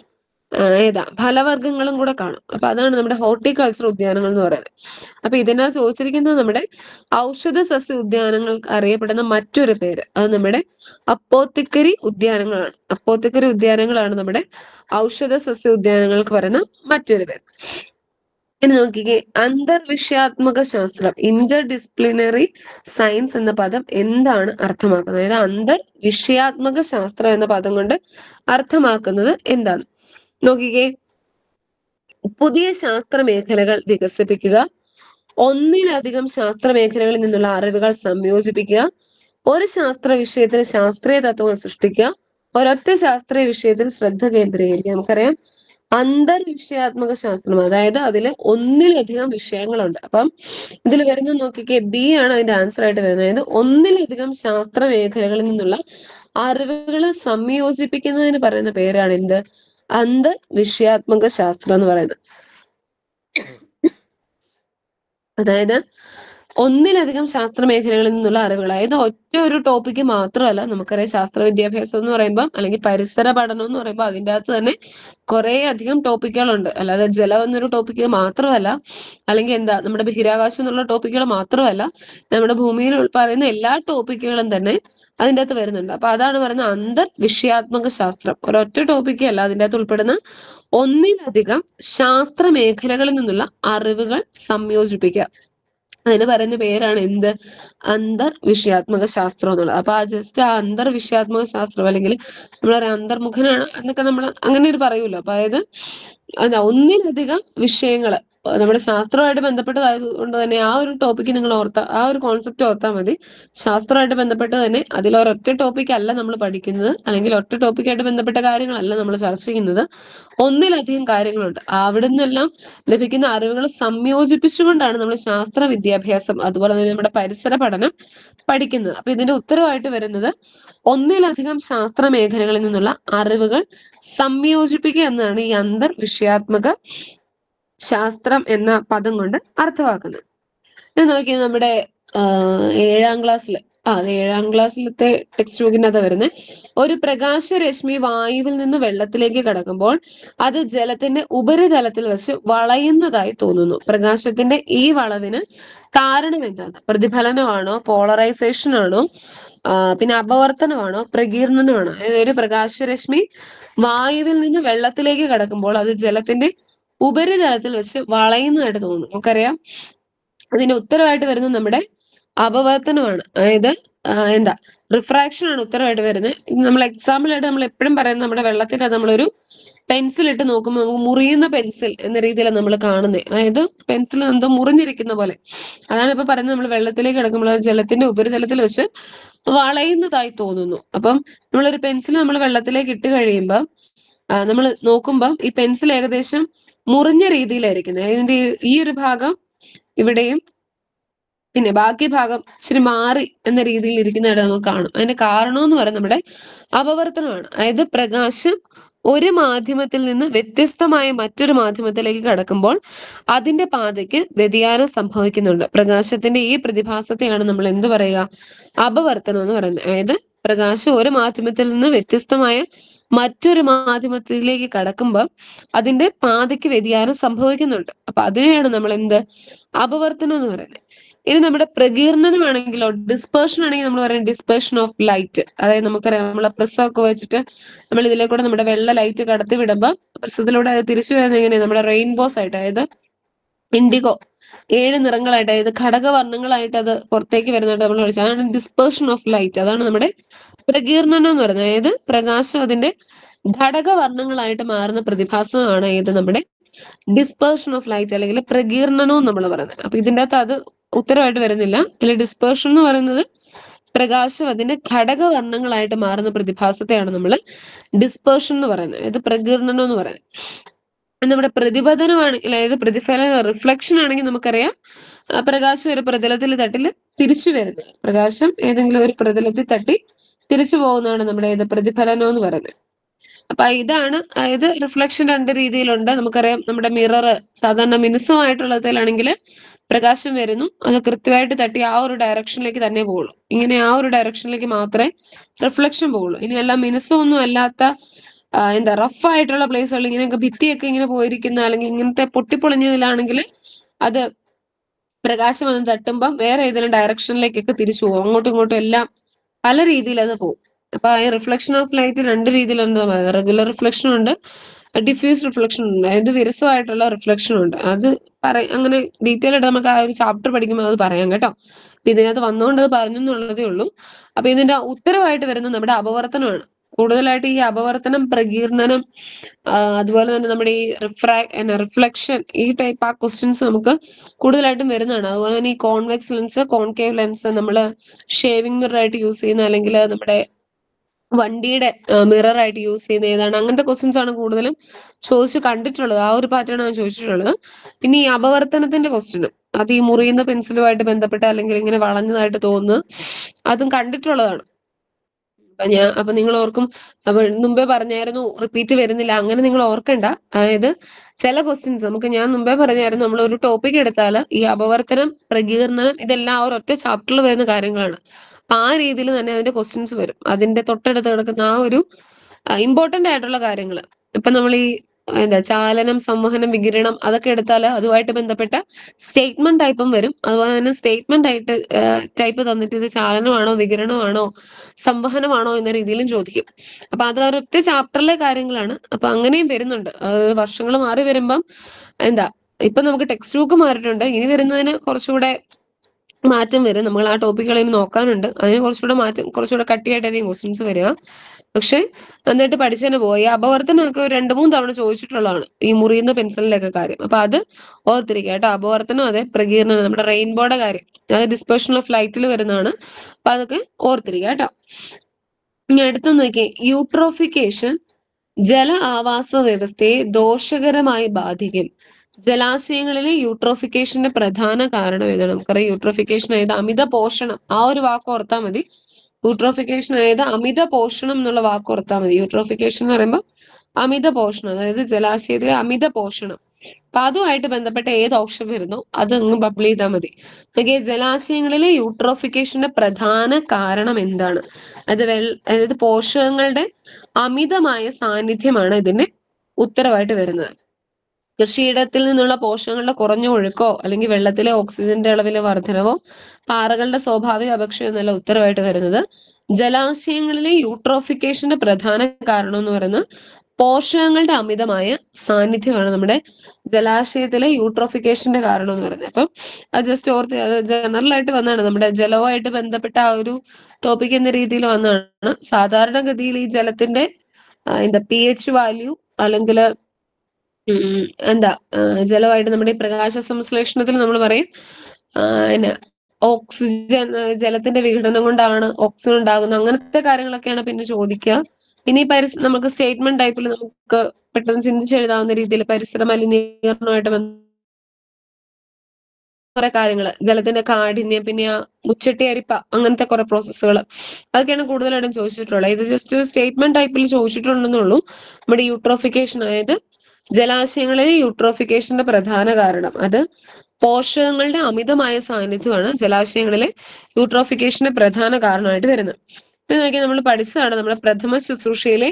ഏതാ ഫലവർഗ്ഗങ്ങളും കൂടെ കാണും. അപ്പൊ അതാണ് നമ്മുടെ ഹോർട്ടിക്കൾച്ചർ ഉദ്യാനങ്ങൾ എന്ന് പറയുന്നത്. അപ്പൊ ഇതിനാ ചോദിച്ചിരിക്കുന്നത് നമ്മുടെ ഔഷധ സസ്യ ഉദ്യാനങ്ങൾ അറിയപ്പെടുന്ന മറ്റൊരു പേര്, അത് നമ്മുടെ അപ്പോത്തിക്കരി ഉദ്യാനങ്ങളാണ്. അപ്പോത്തിക്കരി ഉദ്യാനങ്ങളാണ് നമ്മുടെ ഔഷധ സസ്യ ഉദ്യാനങ്ങൾക്ക് പറയുന്ന മറ്റൊരു പേര്. ഇനി നോക്കിക്കേ, അന്തർവിഷയാത്മക ശാസ്ത്രം, ഇന്റർ ഡിസിപ്ലിനറി സയൻസ് എന്ന പദം എന്താണ് അർത്ഥമാക്കുന്നത്? അതായത് അന്തർവിഷയാത്മക ശാസ്ത്രം എന്ന പദം കൊണ്ട് അർത്ഥമാക്കുന്നത് എന്താണ് നോക്കിക്കേ. പുതിയ ശാസ്ത്ര മേഖലകൾ വികസിപ്പിക്കുക, ഒന്നിലധികം ശാസ്ത്ര മേഖലകളിൽ നിന്നുള്ള അറിവുകൾ സംയോജിപ്പിക്കുക, ഒരു ശാസ്ത്ര വിഷയത്തിൽ ശാസ്ത്രീയ തത്വങ്ങൾ സൃഷ്ടിക്കുക, ഒരൊറ്റ ശാസ്ത്രീയ വിഷയത്തിൽ ശ്രദ്ധ കേന്ദ്രീകരിക്കുക. നമുക്കറിയാം അന്തർവിഷയാത്മക ശാസ്ത്രം, അതായത് അതിൽ ഒന്നിലധികം വിഷയങ്ങളുണ്ട്. അപ്പം ഇതിൽ വരുന്ന നോക്കിക്കേ, ബി ആണ് അതിന്റെ ആൻസർ ആയിട്ട് വരുന്നത്. അതായത് ഒന്നിലധികം ശാസ്ത്ര മേഖലകളിൽ നിന്നുള്ള അറിവുകൾ സംയോജിപ്പിക്കുന്നതിന് പറയുന്ന പേരാണ് എന്ത്? അന്തർവിഷയാത്മക ശാസ്ത്രം എന്ന് പറയുന്നത്. അതായത് ഒന്നിലധികം ശാസ്ത്ര മേഖലകളിൽ നിന്നുള്ള അറിവുകൾ. അതായത് ഒറ്റ ഒരു ടോപ്പിക്ക് മാത്രമല്ല. നമുക്കറിയാം ശാസ്ത്ര വിദ്യാഭ്യാസം എന്ന് പറയുമ്പോൾ അല്ലെങ്കിൽ പരിസര പഠനം എന്ന് പറയുമ്പോൾ അതിൻ്റെ അകത്ത് തന്നെ കുറേ അധികം ടോപ്പിക്കുകളുണ്ട്. അല്ലാതെ ജലം എന്നൊരു ടോപ്പിക്ക് മാത്രമല്ല, അല്ലെങ്കിൽ എന്താ നമ്മുടെ ബഹിരാകാശം എന്നുള്ള ടോപ്പിക്കുകൾ മാത്രമല്ല, നമ്മുടെ ഭൂമിയിൽ പറയുന്ന എല്ലാ ടോപ്പിക്കുകളും തന്നെ അതിൻ്റെ അകത്ത് വരുന്നുണ്ട്. അപ്പൊ അതാണ് പറയുന്നത് അന്തർ വിഷയാത്മക ശാസ്ത്രം. ഒരൊറ്റ ടോപ്പിക്ക് അല്ല, അതിൻ്റെ അകത്ത് ഉൾപ്പെടുന്ന ഒന്നിലധികം ശാസ്ത്ര മേഖലകളിൽ നിന്നുള്ള അറിവുകൾ സംയോജിപ്പിക്കുക. അതിന് പറയുന്ന പേരാണ് എന്ത്? അന്തർ വിഷയാത്മക ശാസ്ത്രം എന്നുള്ളത്. അപ്പൊ ആ ജസ്റ്റ് ആ അന്തർ വിഷയാത്മക ശാസ്ത്രം അല്ലെങ്കിൽ നമ്മൾ പറയാം അന്തർമുഖനാണ് എന്നൊക്കെ നമ്മൾ അങ്ങനെ ഒരു പറയുമല്ലോ. അപ്പൊ അതായത് അതാ ഒന്നിലധികം വിഷയങ്ങള് നമ്മുടെ ശാസ്ത്രവുമായിട്ട് ബന്ധപ്പെട്ടതായത് കൊണ്ട് തന്നെ ആ ഒരു ടോപ്പിക്ക് നിങ്ങൾ ഓർത്താ ആ ഒരു കോൺസെപ്റ്റ് ഓർത്താൽ മതി. ശാസ്ത്രമായിട്ട് ബന്ധപ്പെട്ട് തന്നെ അതിൽ ഒരൊറ്റ ടോപ്പിക് അല്ല നമ്മൾ പഠിക്കുന്നത്, അല്ലെങ്കിൽ ഒറ്റ ടോപ്പിക്കായിട്ട് ബന്ധപ്പെട്ട കാര്യങ്ങളല്ല നമ്മൾ ചർച്ച ചെയ്യുന്നത്. ഒന്നിലധികം കാര്യങ്ങളുണ്ട്. അവിടെ നിന്നെല്ലാം ലഭിക്കുന്ന അറിവുകൾ സംയോജിപ്പിച്ചുകൊണ്ടാണ് നമ്മൾ ശാസ്ത്ര വിദ്യാഭ്യാസം അതുപോലെ തന്നെ നമ്മുടെ പരിസര പഠനം പഠിക്കുന്നത്. അപ്പൊ ഇതിന്റെ ഉത്തരവായിട്ട് വരുന്നത് ഒന്നിലധികം ശാസ്ത്ര മേഖലകളിൽ നിന്നുള്ള അറിവുകൾ സംയോജിപ്പിക്കുക എന്നതാണ് ഈ അന്തർ വിഷയാത്മക ശാസ്ത്രം എന്ന പദം കൊണ്ട് അർത്ഥമാക്കുന്നത്. ഇത് നോക്കിയാൽ നമ്മുടെ ഏഴാം ക്ലാസ്സിൽ ആ അത് ഏഴാം ക്ലാസ്സിലത്തെ ടെക്സ്റ്റ് ബുക്കിനകത്ത് വരുന്നത് ഒരു പ്രകാശരശ്മി വായുവിൽ നിന്ന് വെള്ളത്തിലേക്ക് കടക്കുമ്പോൾ അത് ജലത്തിന്റെ ഉപരിതലത്തിൽ വെച്ച് വളയുന്നതായി തോന്നുന്നു. പ്രകാശത്തിന്റെ ഈ വളവിന് കാരണം എന്താണ്? പ്രതിഫലനമാണോ, പോളറൈസേഷൻ ആണോ, ആ പിന്നെ അപവർത്തനമാണോ, പ്രകീർണനമാണോ? അതായത് ഒരു പ്രകാശരശ്മി വായുവിൽ നിന്ന് വെള്ളത്തിലേക്ക് കടക്കുമ്പോൾ അത് ജലത്തിന്റെ ഉപരിതലത്തിൽ വെച്ച് വളയുന്നതായിട്ട് തോന്നുന്നു. നമുക്കറിയാം അതിന്റെ ഉത്തരവായിട്ട് വരുന്നത് നമ്മുടെ അപവർത്തനമാണ്. അതായത് എന്താ റിഫ്രാക്ഷൻ ആണ് ഉത്തരവായിട്ട് വരുന്നത്. നമ്മൾ എക്സാമ്പിൾ ആയിട്ട് നമ്മൾ എപ്പോഴും പറയുന്നത് നമ്മുടെ വെള്ളത്തിന്റെ നമ്മളൊരു പെൻസിൽ ഇട്ട് നോക്കുമ്പോൾ നമുക്ക് മുറിയുന്ന പെൻസിൽ എന്ന രീതിയിലാണ് നമ്മൾ കാണുന്നത്. അതായത് പെൻസിൽ എന്തോ മുറിഞ്ഞിരിക്കുന്ന പോലെ. അതാണ് ഇപ്പൊ പറയുന്നത് നമ്മൾ വെള്ളത്തിലേക്ക് കിടക്കുമ്പോൾ ജലത്തിന്റെ ഉപരിതലത്തിൽ വെച്ച് വളയുന്നതായി തോന്നുന്നു. അപ്പം നമ്മളൊരു പെൻസിൽ നമ്മൾ വെള്ളത്തിലേക്ക് ഇട്ട് കഴിയുമ്പോൾ നമ്മൾ നോക്കുമ്പോൾ ഈ പെൻസിൽ ഏകദേശം മുറിഞ്ഞ രീതിയിലായിരിക്കുന്നത്. അതിന്റെ ഈ ഒരു ഭാഗം ഇവിടെയും പിന്നെ ബാക്കി ഭാഗം ഇച്ചിരി മാറി എന്ന രീതിയിൽ ഇരിക്കുന്നതായിട്ട് നമുക്ക് കാണും. അതിന്റെ കാരണം എന്ന് പറയുന്നത് നമ്മുടെ അപവർത്തനമാണ്. അതായത് പ്രകാശം ഒരു മാധ്യമത്തിൽ നിന്ന് വ്യത്യസ്തമായ മറ്റൊരു മാധ്യമത്തിലേക്ക് കടക്കുമ്പോൾ അതിന്റെ പാതയ്ക്ക് വ്യതിയാനം സംഭവിക്കുന്നുണ്ട്. പ്രകാശത്തിന്റെ ഈ പ്രതിഭാസത്തെയാണ് നമ്മൾ എന്ത് പറയുക? അപവർത്തനം എന്ന് പറയുന്നത്. അതായത് പ്രകാശം ഒരു മാധ്യമത്തിൽ നിന്ന് വ്യത്യസ്തമായ മറ്റൊരു മാധ്യമത്തിലേക്ക് കടക്കുമ്പോൾ അതിന്റെ പാതയ്ക്ക് വ്യതിയാനം സംഭവിക്കുന്നുണ്ട്. അപ്പൊ അതിനെയാണ് നമ്മൾ എന്ത് അപവർത്തനം എന്ന് പറയുന്നത്. ഇനി നമ്മുടെ പ്രകീർണനമാണെങ്കിലോ ഡിസ്പേർഷൻ ആണെങ്കിൽ നമ്മൾ പറയും ഡിസ്പേർഷൻ ഓഫ് ലൈറ്റ്. അതായത് നമുക്കറിയാം നമ്മളെ പ്രസ്സൊക്കെ വെച്ചിട്ട് നമ്മൾ ഇതിലേക്കൂടെ നമ്മുടെ വെള്ള ലൈറ്റ് കടത്തി വിടുമ്പോൾ പ്രസ്സത്തിലൂടെ അത് തിരിച്ചു വരുന്നത് എങ്ങനെയാണ്? നമ്മുടെ റെയിൻബോസ് ആയിട്ട്, അതായത് ഇൻഡിഗോ ഏഴ് നിറങ്ങളായിട്ട്, അതായത് ഘടകവർണ്ണങ്ങളായിട്ട് അത് പുറത്തേക്ക് വരുന്നതായിട്ട് നമ്മൾ പഠിച്ചത്. അതാണ് ഡിസ്പേർഷൻ ഓഫ് ലൈറ്റ്. അതാണ് നമ്മുടെ പ്രകീർണനം എന്ന് പറയുന്നത്. അതായത് പ്രകാശം അതിന്റെ ഘടകവർണ്ണങ്ങളായിട്ട് മാറുന്ന പ്രതിഭാസമാണ് ഏത് നമ്മുടെ ഡിസ്പേർഷൻ ഓഫ് ലൈറ്റ് അല്ലെങ്കിൽ പ്രകീർണനവും നമ്മൾ പറയുന്നത്. അപ്പൊ ഇതിൻ്റെ അകത്ത് അത് ഉത്തരവായിട്ട് വരുന്നില്ല. അതിൽ ഡിസ്പേർഷൻ എന്ന് പറയുന്നത് പ്രകാശം അതിന്റെ ഘടകവർണ്ണങ്ങളായിട്ട് മാറുന്ന പ്രതിഭാസത്തെയാണ് നമ്മൾ ഡിസ്പേർഷൻ എന്ന് പറയുന്നത്. അതായത് പ്രകീർണനം എന്ന് പറയുന്നത്. നമ്മുടെ പ്രതിപതനമാണെങ്കിൽ അതായത് പ്രതിഫലന റിഫ്ലക്ഷൻ ആണെങ്കിൽ നമുക്കറിയാം പ്രകാശം ഒരു പ്രതലത്തിൽ തട്ടിൽ തിരിച്ചു വരുന്നത്. പ്രകാശം ഏതെങ്കിലും ഒരു പ്രതലത്തിൽ തട്ടി തിരിച്ചു പോകുന്നതാണ് നമ്മുടെ ഏത് പ്രതിഫലനം എന്ന് പറയുന്നത്. അപ്പൊ ഇതാണ്, അതായത് റിഫ്ലക്ഷൻ രണ്ട് രീതിയിലുണ്ട്. നമുക്കറിയാം നമ്മുടെ മിറർ സാധാരണ മിനുസമായിട്ടുള്ളതിലാണെങ്കിൽ പ്രകാശം വരുന്നു, അത് കൃത്യമായിട്ട് തട്ടി ആ ഒരു ഡയറക്ഷനിലേക്ക് തന്നെ പോകുള്ളൂ. ഇങ്ങനെ ആ ഒരു ഡയറക്ഷനിലേക്ക് മാത്രമേ റിഫ്ലക്ഷൻ പോകുള്ളൂ. ഇനി എല്ലാം മിനുസമൊന്നും അല്ലാത്ത എന്താ റഫ് ആയിട്ടുള്ള പ്ലേസുകൾ ഇങ്ങനെയൊക്കെ ഭിത്തിയൊക്കെ ഇങ്ങനെ പോയിരിക്കുന്ന അല്ലെങ്കിൽ ഇങ്ങനത്തെ പൊട്ടിപ്പൊളിഞ്ഞതിലാണെങ്കിൽ അത് പ്രകാശം വന്ന് തട്ടുമ്പം വേറെ ഏതെങ്കിലും ഡയറക്ഷനിലേക്കൊക്കെ തിരിച്ചു പോകും. അങ്ങോട്ടും ഇങ്ങോട്ടും എല്ലാം പല രീതിയിൽ അത് പോകും. അപ്പൊ ഈ റിഫ്ലക്ഷൻ ഓഫ് ലൈറ്റ് രണ്ട് രീതിയിലുണ്ട്. റെഗുലർ റിഫ്ലക്ഷൻ ഉണ്ട്, ഡിഫ്യൂസ് റിഫ്ലക്ഷൻ ഉണ്ട്, അതായത് വിരസമായിട്ടുള്ള റിഫ്ലക്ഷൻ ഉണ്ട്. അത് പറ അങ്ങനെ ഡീറ്റെയിൽ ആയിട്ട് നമുക്ക് ആ ഒരു ചാപ്റ്റർ പഠിക്കുമ്പോൾ അത് പറയാം കേട്ടോ. അപ്പൊ ഇതിനകത്ത് വന്നുകൊണ്ട് അത് പറഞ്ഞു എന്നുള്ളതേ ഉള്ളൂ. അപ്പൊ ഇതിന്റെ ഉത്തരവായിട്ട് വരുന്നത് നമ്മുടെ അപവർത്തനമാണ്. കൂടുതലായിട്ട് ഈ അപവർത്തനം, പ്രകീർണനം, അതുപോലെ തന്നെ നമ്മുടെ ഈ റിഫ്രാ റിഫ്ലക്ഷൻ, ഈ ടൈപ്പ് ആ ക്വസ്റ്റ്യൻസ് നമുക്ക് കൂടുതലായിട്ടും വരുന്നതാണ്. അതുപോലെ തന്നെ ഈ കോൺവെക്സ് ലെൻസ്, കോൺകേവ് ലെൻസ് നമ്മൾ ഷേവിംഗ് മിറർ ആയിട്ട് യൂസ് ചെയ്യുന്ന അല്ലെങ്കിൽ നമ്മുടെ വണ്ടിയുടെ മിറർ ആയിട്ട് യൂസ് ചെയ്യുന്ന ഏതാണ്, അങ്ങനത്തെ ക്വസ്റ്റ്യൻസ് ആണ് കൂടുതലും ചോദിച്ചു കണ്ടിട്ടുള്ളത്. ആ ഒരു പാറ്റേൺ ആണ് ചോദിച്ചിട്ടുള്ളത്. പിന്നെ ഈ അപവർത്തനത്തിന്റെ ക്വസ്റ്റ്യനും അത് ഈ മുറിയുന്ന പെൻസിലുമായിട്ട് ബന്ധപ്പെട്ട് അല്ലെങ്കിൽ ഇങ്ങനെ വളഞ്ഞതായിട്ട് തോന്നുന്നു, അതും കണ്ടിട്ടുള്ളതാണ്. ഞാൻ അപ്പൊ നിങ്ങൾ ഓർക്കും, അപ്പൊ മുമ്പേ പറഞ്ഞായിരുന്നു റിപ്പീറ്റ് വരുന്നില്ല, അങ്ങനെ നിങ്ങൾ ഓർക്കണ്ട. അതായത് ചില ക്വസ്റ്റ്യൻസ് നമുക്ക്, ഞാൻ മുമ്പേ പറഞ്ഞായിരുന്നു, നമ്മൾ ഒരു ടോപ്പിക് എടുത്താൽ ഈ അപവർത്തനം, പ്രകീർണനം ഇതെല്ലാം ആ ഒരൊറ്റ ചാപ്റ്ററിൽ വരുന്ന കാര്യങ്ങളാണ്. അപ്പൊ ആ രീതിയിൽ തന്നെ അതിന്റെ ക്വസ്റ്റ്യൻസ് വരും. അതിന്റെ തൊട്ടടുത്ത് കിടക്കുന്ന ആ ഒരു ഇമ്പോർട്ടന്റ് ആയിട്ടുള്ള കാര്യങ്ങൾ. ഇപ്പൊ നമ്മൾ ഈ എന്താ ചാലനം, സംവഹനം, വികിരണം അതൊക്കെ എടുത്താൽ അതുമായിട്ട് ബന്ധപ്പെട്ട സ്റ്റേറ്റ്മെന്റ് ടൈപ്പും വരും. അതുപോലെ തന്നെ സ്റ്റേറ്റ്മെന്റ് ആയിട്ട് ടൈപ്പ് തന്നിട്ട് ഇത് ചാലനമാണോ വികിരണമാണോ സംവഹനമാണോ എന്ന രീതിയിലും ചോദിക്കും. അപ്പൊ അത് ഒരൊറ്റ ചാപ്റ്ററിലെ കാര്യങ്ങളാണ്. അപ്പൊ അങ്ങനെയും വരുന്നുണ്ട്. വർഷങ്ങൾ മാറി വരുമ്പം എന്താ, ഇപ്പൊ നമുക്ക് ടെക്സ്റ്റ് ബുക്ക് മാറിയിട്ടുണ്ട്, ഇനി വരുന്നതിന് കുറച്ചുകൂടെ മാറ്റം വരും. നമ്മൾ ആ ടോപ്പിക്കുകൾ ഇനി നോക്കാനുണ്ട്, അതിന് കുറച്ചുകൂടെ മാറ്റം, കുറച്ചുകൂടെ കട്ടിയായിട്ടായിരിക്കും ക്വസ്റ്റ്യൻസ് വരിക. പക്ഷെ നന്നായിട്ട് പഠിച്ചു തന്നെ പോയി. അപവർത്തനമൊക്കെ ഒരു രണ്ട് മൂന്ന് തവണ ചോദിച്ചിട്ടുള്ളതാണ്, ഈ മുറിയുന്ന പെൻസിലിന്റെ കാര്യം. അപ്പൊ അത് ഓർത്തിരിക്കുക കേട്ടോ. അപവർത്തനം അതെ, പ്രകീർണനം നമ്മുടെ റെയിൻബോയുടെ കാര്യം, അത് ഡിസ്പെർഷൻ ഓഫ് ലൈറ്റിൽ വരുന്നതാണ്. അപ്പൊ അതൊക്കെ ഓർത്തിരിക്കുക കേട്ടോ. ഇനി അടുത്ത നോക്കിയേ, യൂട്രോഫിക്കേഷൻ ജല ആവാസ വ്യവസ്ഥയെ ദോഷകരമായി ബാധിക്കും. ജലാശയങ്ങളിലെ യൂട്രോഫിക്കേഷന്റെ പ്രധാന കാരണം ഏതാണ്? നമുക്കറിയാം യൂട്രോഫിക്കേഷൻ ആയത് അമിത പോഷണം, ആ ഒരു വാക്ക് ഓർത്താൽ മതി. യൂട്രോഫിക്കേഷൻ ആയത് അമിത പോഷണം എന്നുള്ള വാക്ക് ഓർത്താൽ മതി. യൂട്രോഫിക്കേഷൻ എന്ന് പറയുമ്പോൾ അമിത പോഷണം, അതായത് ജലാശയത്തിലെ അമിത പോഷണം. അപ്പൊ അതുമായിട്ട് ബന്ധപ്പെട്ട ഏത് ഓപ്ഷൻ വരുന്നോ അത് അങ്ങ് ബബിൾ ചെയ്താൽ മതി. ഓക്കെ, ജലാശയങ്ങളിലെ യൂട്രോഫിക്കേഷന്റെ പ്രധാന കാരണം എന്താണ്? അത് വെൾ അതായത് പോഷകങ്ങളുടെ അമിതമായ സാന്നിധ്യമാണ് ഇതിന്റെ ഉത്തരവായിട്ട് വരുന്നത്. കൃഷിയിടത്തിൽ നിന്നുള്ള പോഷകങ്ങളുടെ കുറഞ്ഞ ഒഴുക്കോ അല്ലെങ്കിൽ വെള്ളത്തിലെ ഓക്സിജന്റെ അളവിലെ വർധനവോ പാറകളുടെ സ്വാഭാവിക അപക്ഷയോ എന്നല്ല ഉത്തരവായിട്ട് വരുന്നത്. ജലാശയങ്ങളിലെ യൂട്രോഫിക്കേഷന്റെ പ്രധാന കാരണം എന്ന് പറയുന്നത് പോഷകങ്ങളുടെ അമിതമായ സാന്നിധ്യമാണ് നമ്മുടെ ജലാശയത്തിലെ യൂട്രോഫിക്കേഷന്റെ കാരണം എന്ന് പറയുന്നത്. അപ്പം അത് ജസ്റ്റ് ഓർത്ത്, അത് ജനറൽ ആയിട്ട് വന്നതാണ്, നമ്മുടെ ജലവുമായിട്ട് ബന്ധപ്പെട്ട ആ ഒരു ടോപ്പിക് എന്ന രീതിയിൽ വന്നതാണ്. സാധാരണഗതിയിൽ ഈ ജലത്തിന്റെ എന്താ പി എച്ച് വാല്യൂ അല്ലെങ്കിൽ എന്താ ജലമായിട്ട് നമ്മുടെ ഈ പ്രകാശ സംശ്ലേഷണത്തിൽ നമ്മൾ പറയും പിന്നെ ഓക്സിജൻ, ജലത്തിന്റെ വിഘടനം കൊണ്ടാണ് ഓക്സിജൻ ഉണ്ടാകുന്നത്, അങ്ങനത്തെ കാര്യങ്ങളൊക്കെയാണ് പിന്നെ ചോദിക്കുക. ഇനി പരിസ നമുക്ക് സ്റ്റേറ്റ്മെന്റ് ടൈപ്പിൽ നമുക്ക് പെട്ടെന്ന് ചിന്തിച്ചെഴുതാവുന്ന രീതിയിൽ പരിസര മലിനീകരണമായിട്ട് കുറെ കാര്യങ്ങൾ, ജലത്തിന്റെ കാഠിന്യം, പിന്നെ ആ മുച്ചട്ടി അരിപ്പ, അങ്ങനത്തെ കുറെ പ്രോസസ്സുകൾ, അതൊക്കെയാണ് കൂടുതലായിട്ടും ചോദിച്ചിട്ടുള്ളത്. ഇത് ജസ്റ്റ് സ്റ്റേറ്റ്മെന്റ് ടൈപ്പിൽ ചോദിച്ചിട്ടുണ്ടെന്നുള്ളൂ. നമ്മുടെ യൂട്രോഫിക്കേഷൻ അതായത് ജലാശയങ്ങളിലെ യൂട്രോഫിക്കേഷന്റെ പ്രധാന കാരണം അത് പോഷകങ്ങളുടെ അമിതമായ സാന്നിധ്യമാണ് ജലാശയങ്ങളിലെ യൂട്രോഫിക്കേഷന്റെ പ്രധാന കാരണമായിട്ട് വരുന്നത്. ഇത് നോക്കി നമ്മൾ പഠിച്ചതാണ്, നമ്മുടെ പ്രഥമ ശുശ്രൂഷയിലെ